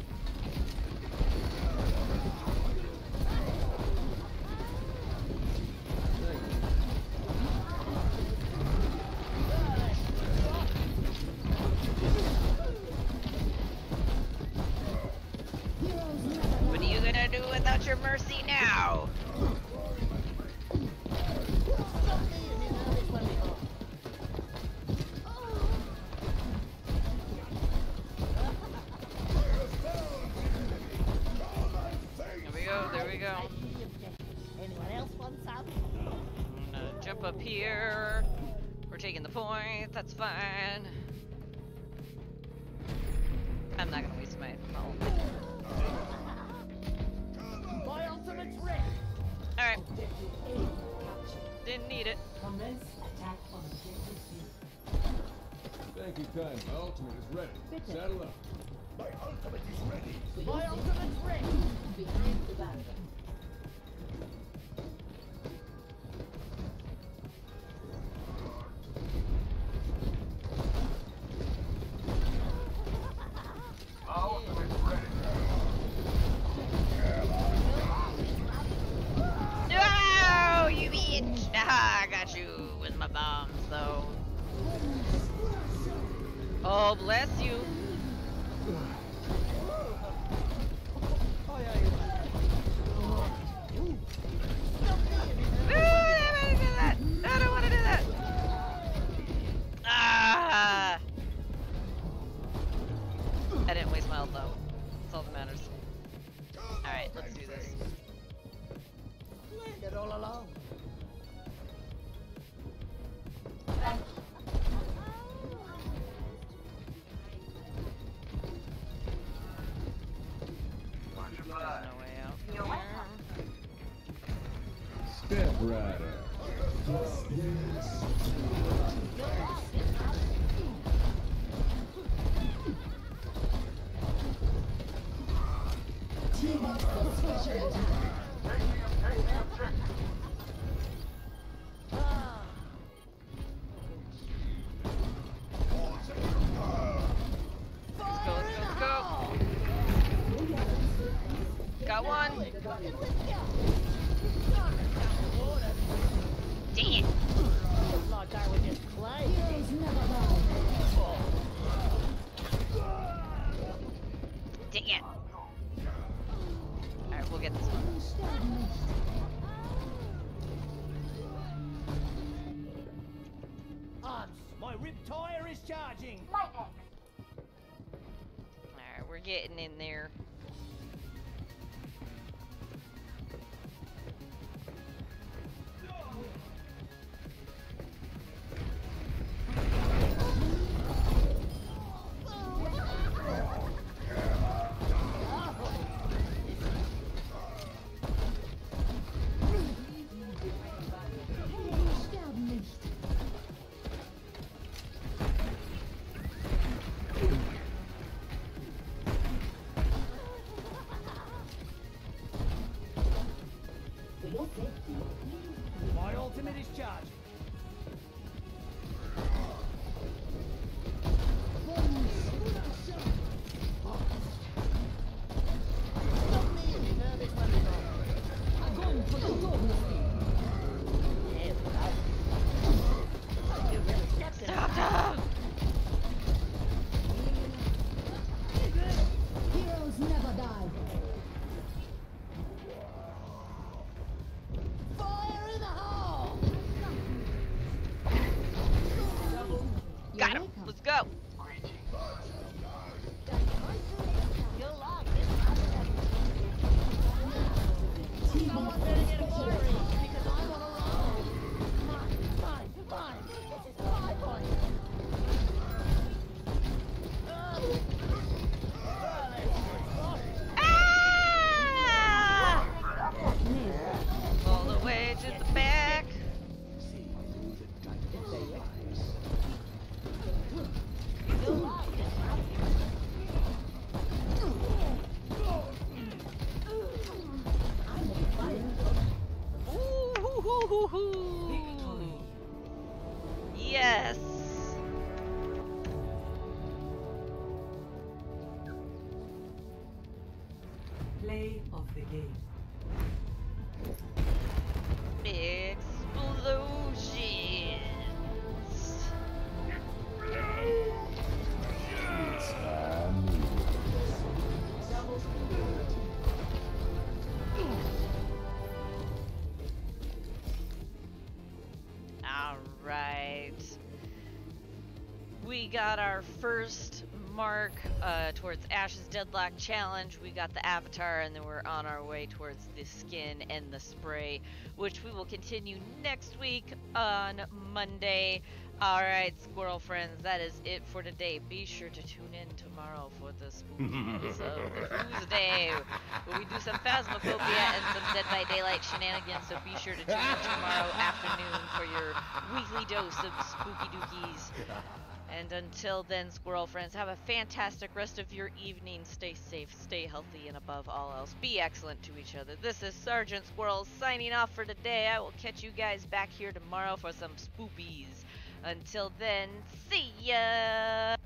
What are you gonna do without your mercy now? There we go. Anyone else want some? I'm gonna jump up here. We're taking the point, that's fine. I'm not gonna waste my ultimate. My ultimate's ready. Alright. Objective A captured. Didn't need it. Commence attack on objective B. Thank you, kind. My ultimate is ready. Saddle up. My ultimate is ready! My ultimate's ready. Behind the banner. My ultimate's ready! No, you bitch! Ah, I got you with my bombs, though. Oh, bless you. I don't want to do that. Ah! I didn't waste my ult though. That's all that matters. Alright, let's do this. Planned it all along. There's no way out from here. Step rider. Ah, thought I was just playing. Heroes never die. Dang it. Alright, we'll get this one. Hans, my rib tire is charging. Alright, we're getting in there. My ultimate is charging. Stop them! Heroes never die. Fire in the hole! Got him! Let's go! You'll like this. Someone better get a battery because I'm on a roll. Fine. This is my point. All the way to the back. Ooh, yes. Play of the game. Explosions. All right. We got our first mark towards Ash's Deadlock Challenge. We got the avatar, and then we're on our way towards the skin and the spray, which we will continue next week on Monday. Alright, squirrel friends, that is it for today. Be sure to tune in tomorrow for the spooky episode, the Tuesday, where we do some Phasmophobia and some Dead by Daylight shenanigans, so be sure to tune in tomorrow afternoon for your weekly dose of spooky dookies. And until then, squirrel friends, have a fantastic rest of your evening. Stay safe, stay healthy, and above all else, be excellent to each other. This is Sergeant Squirrel signing off for today. I will catch you guys back here tomorrow for some spoopies. Until then, see ya!